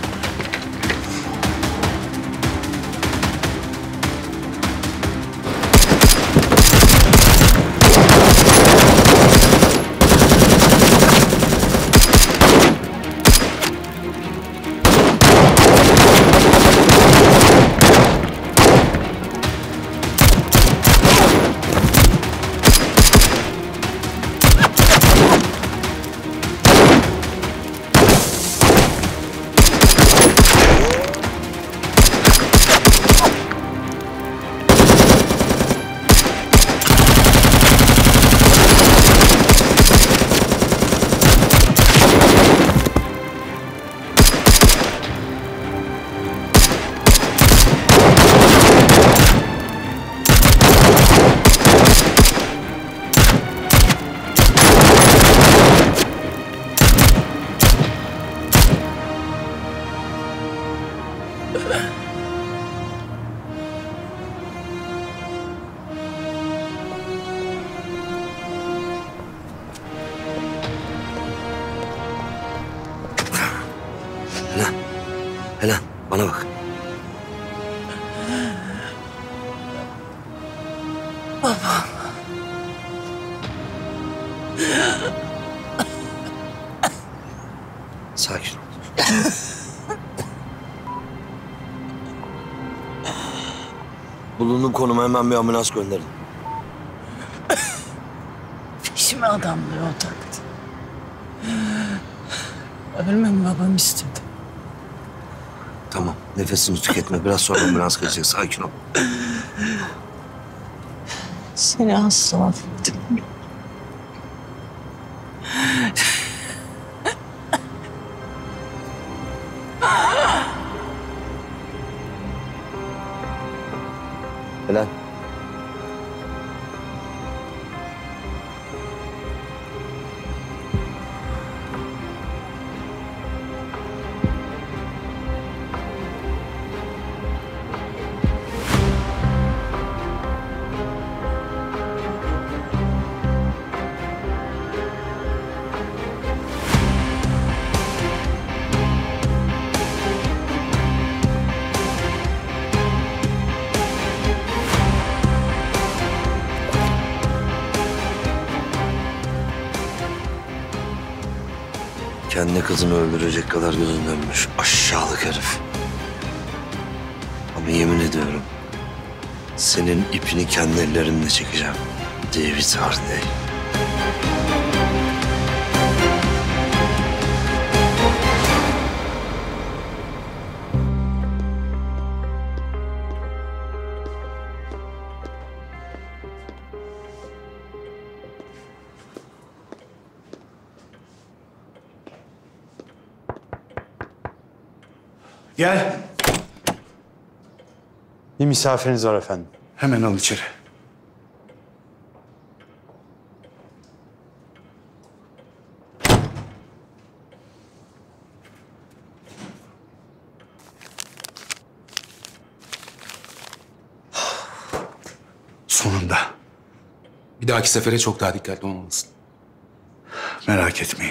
Helen. Helen bana bak. Babam. Sakin ol. Bulunduğum konuma hemen bir ambulans gönderin. Peşime adamları o taktı. Ölmemi babam istedi. Tamam nefesini tüketme. Biraz sonra ambulans gelecek. Sakin ol. Seni asla affettim. Helen. Kendi kızını öldürecek kadar gözün dönmüş. Aşağılık herif. Ama yemin ediyorum senin ipini kendi ellerimle çekeceğim. David Harney. Gel. Bir misafiriniz var efendim. Hemen al içeri. Bir dahaki sefere çok daha dikkatli olmalısın. Merak etmeyin.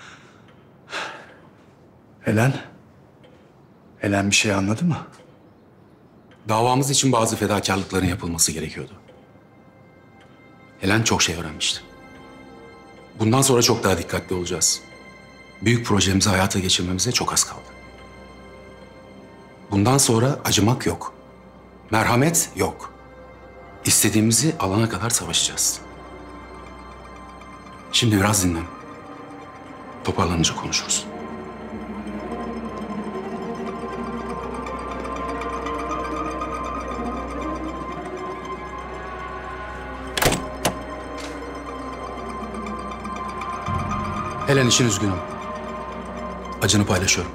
Helen? Helen bir şey anladı mı? Davamız için bazı fedakarlıkların yapılması gerekiyordu. Helen çok şey öğrenmişti. Bundan sonra çok daha dikkatli olacağız. Büyük projemizi hayata geçirmemize çok az kaldı. Bundan sonra acımak yok. Merhamet yok. İstediğimizi alana kadar savaşacağız. Şimdi biraz dinlen. Toparlanınca konuşuruz. Helen için üzgünüm. Acını paylaşıyorum.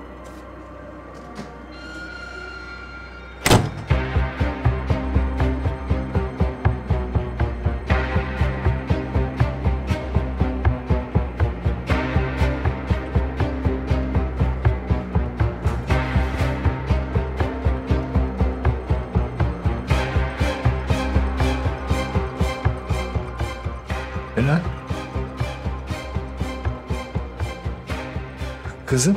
Helen? Kızım?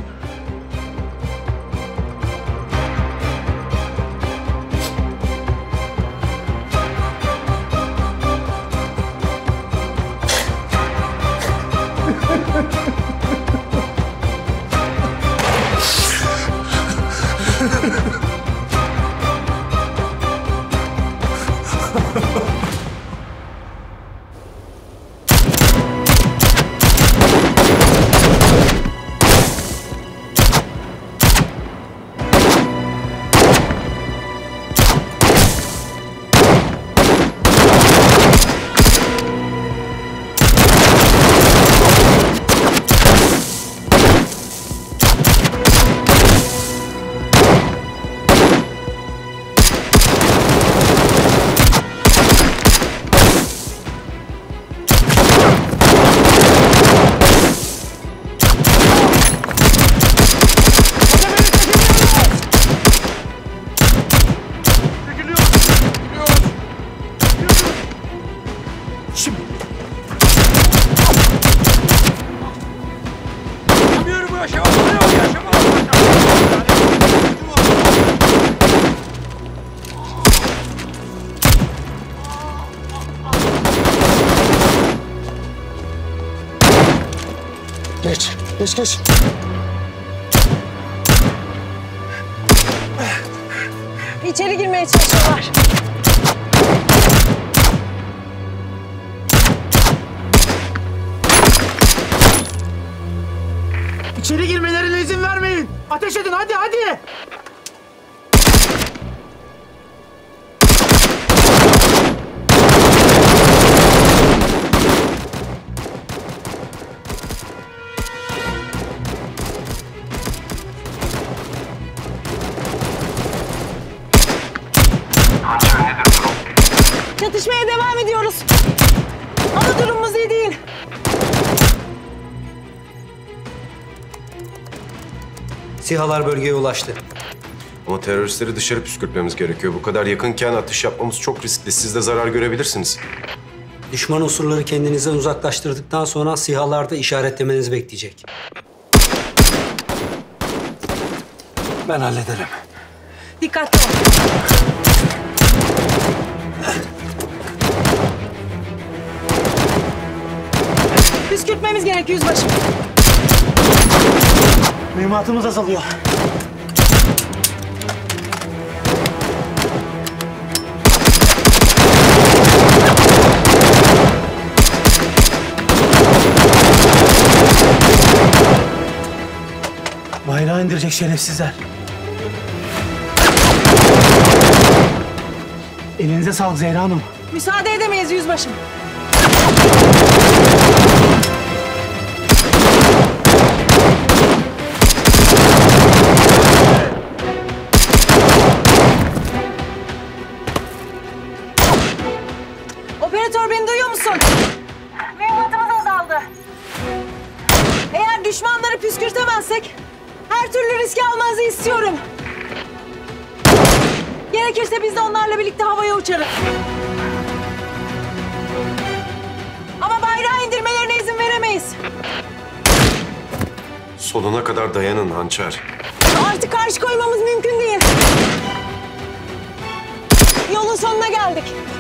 Geç, geç, geç. İçeri girmeye çalışıyorlar. İçeri girmelerine izin vermeyin. Ateş edin, hadi, hadi. Çatışmaya devam ediyoruz. Ama durumumuz iyi değil. SİHA'lar bölgeye ulaştı. Ama teröristleri dışarı püskürtmemiz gerekiyor. Bu kadar yakınken atış yapmamız çok riskli. Siz de zarar görebilirsiniz. Düşman unsurları kendinizden uzaklaştırdıktan sonra SİHA'larda işaretlemenizi bekleyecek. Ben hallederim. Dikkatli ol. Püskürtmemiz gerek yüzbaşım. Mühimmatımız azalıyor. Bayrağı indirecek şerefsizler. Elinize sağlık Zehra Hanım. Müsaade edemeyiz yüzbaşım. Operatör, beni duyuyor musun? Mühimmatımız azaldı. Eğer düşmanları püskürtemezsek her türlü riski almanızı istiyorum. Gerekirse biz de onlarla birlikte havaya uçarız. Sonuna kadar dayanın Hançer. Artık karşı koymamız mümkün değil. Yolun sonuna geldik.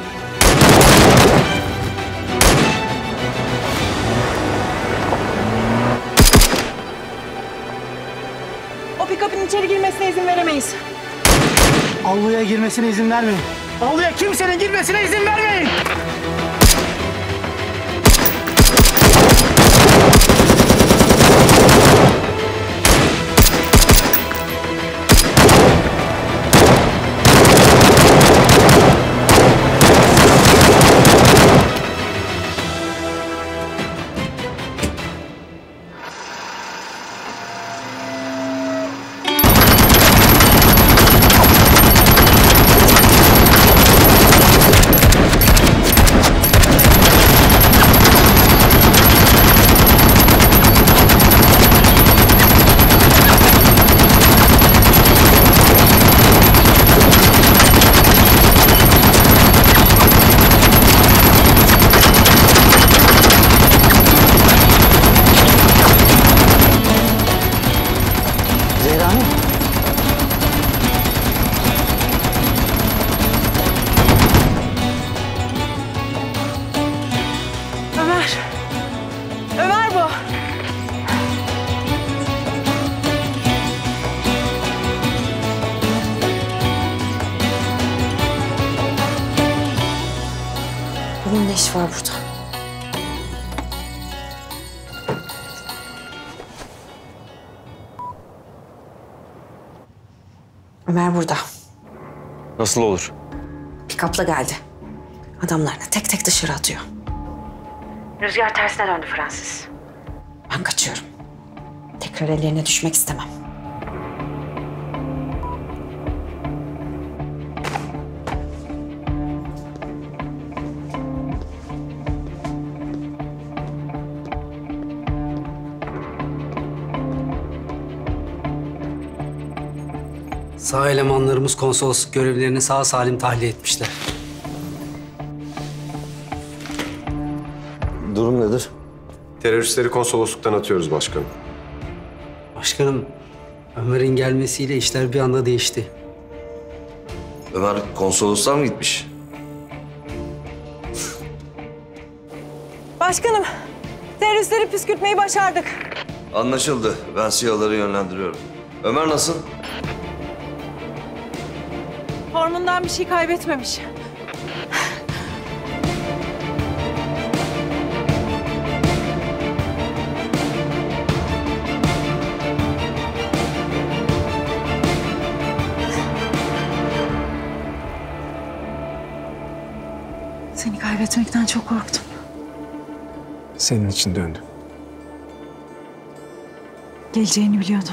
O pick-up'ın içeri girmesine izin veremeyiz. Avluya girmesine izin vermeyin. Avluya kimsenin girmesine izin vermeyin. Ömer. Ömer bu. Bunun ne işi var burada? Ömer burada. Nasıl olur? Pikapla geldi. Adamlarını tek tek dışarı atıyor. Rüzgar tersine döndü Francis. Ben kaçıyorum. Tekrar ellerine düşmek istemem. Sağ elemanlarımız konsolosluk görevlilerini sağ salim tahliye etmişler. Durum nedir? Teröristleri konsolosluktan atıyoruz başkanım. Başkanım, Ömer'in gelmesiyle işler bir anda değişti. Ömer konsolosluğa mı gitmiş? Başkanım, teröristleri püskürtmeyi başardık. Anlaşıldı. Ben SİHA'ları yönlendiriyorum. Ömer nasıl? Formundan bir şey kaybetmemiş. Seni kaybetmekten çok korktum. Senin için döndüm. Geleceğini biliyordum.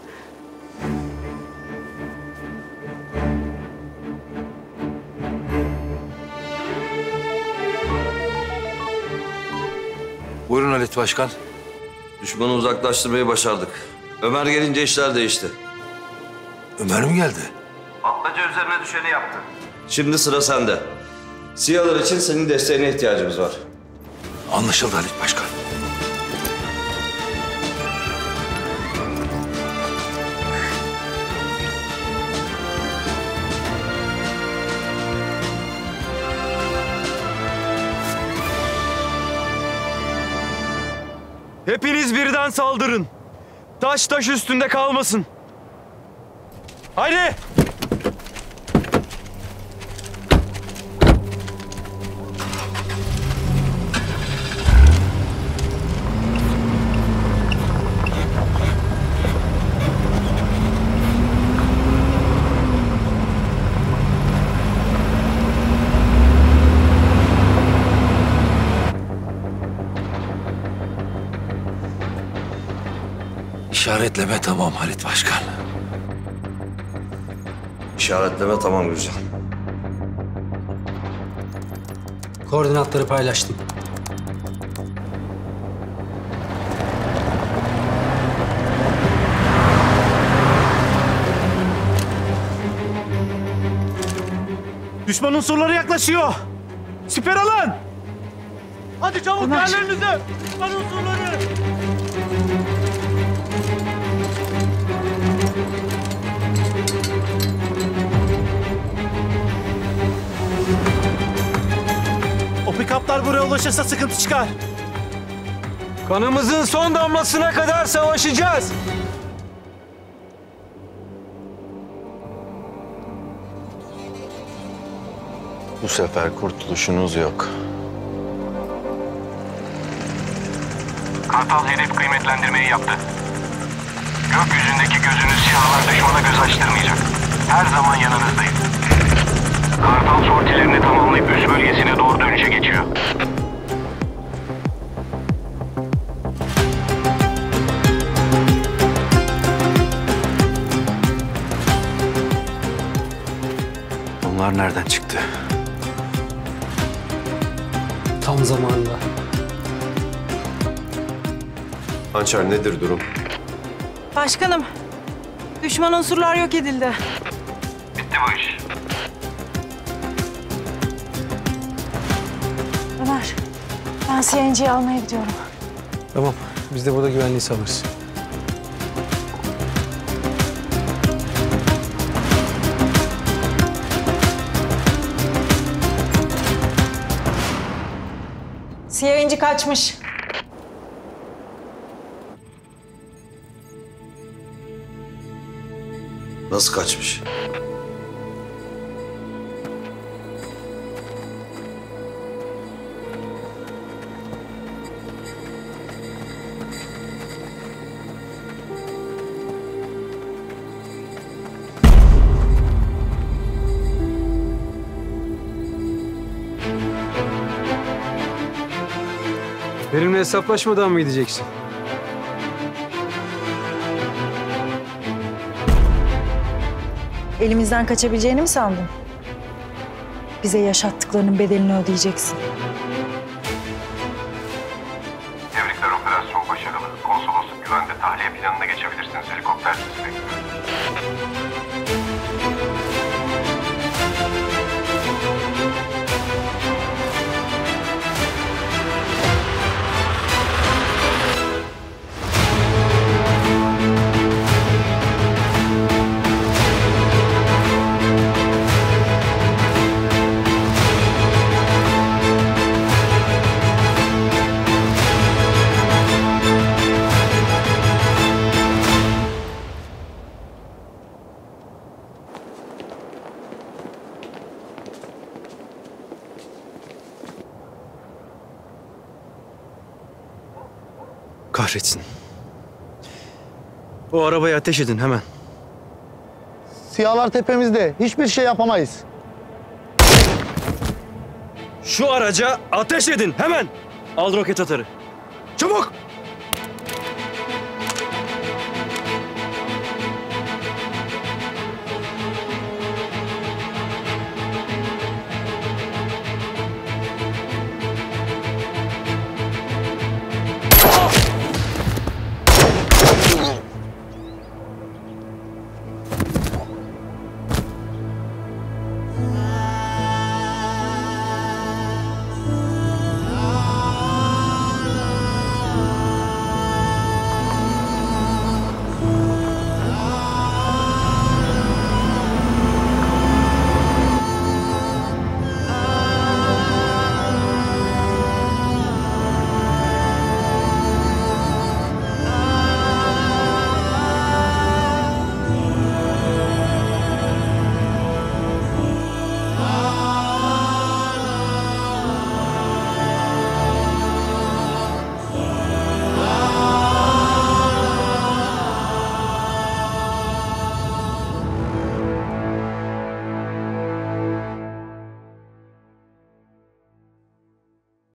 Buyurun Halit Başkan. Düşmanı uzaklaştırmayı başardık. Ömer gelince işler değişti. Ömer mi geldi? Atmaca üzerine düşeni yaptı. Şimdi sıra sende. SİHA'lar için senin desteğine ihtiyacımız var. Anlaşıldı Halit Başkan. Hepiniz birden saldırın. Taş taş üstünde kalmasın. Haydi! İşaretleme tamam Halit Başkan. İşaretleme tamam Gürcan. Koordinatları paylaştım. Düşman unsurları yaklaşıyor. Siper alın. Hadi çabuk yerlerinize. Düşman unsurları. O pikaplar buraya ulaşırsa sıkıntı çıkar. Kanımızın son damlasına kadar savaşacağız. Bu sefer kurtuluşunuz yok. Kartal hedef kıymetlendirmeyi yaptı. Gökyüzündeki gözünüz silahlar düşmana göz açtırmayacak. Her zaman yanınızdayım. Kartal sortilerini tamamlayıp üst bölgesine doğru dönüşe geçiyor. Bunlar nereden çıktı? Tam zamanında. Hançer nedir durum? Başkanım, düşman unsurlar yok edildi. Bitti bu iş. Ömer, ben C N G'yi almaya gidiyorum. Tamam. Biz de burada güvenliği sağlarız. C N G kaçmış. Nasıl kaçmış? Benimle hesaplaşmadan mı gideceksin? Elimizden kaçabileceğini mi sandın? Bize yaşattıklarının bedelini ödeyeceksin. Tebrikler, operasyon başarılı. Konsolosluk güvende, tahliye planına geçebilirsiniz. Helikopter sizi bekliyor. Kahretsin. O arabayı ateş edin hemen. Siyahlar tepemizde. Hiçbir şey yapamayız. Şu araca ateş edin hemen. Al roket atarı. Çabuk.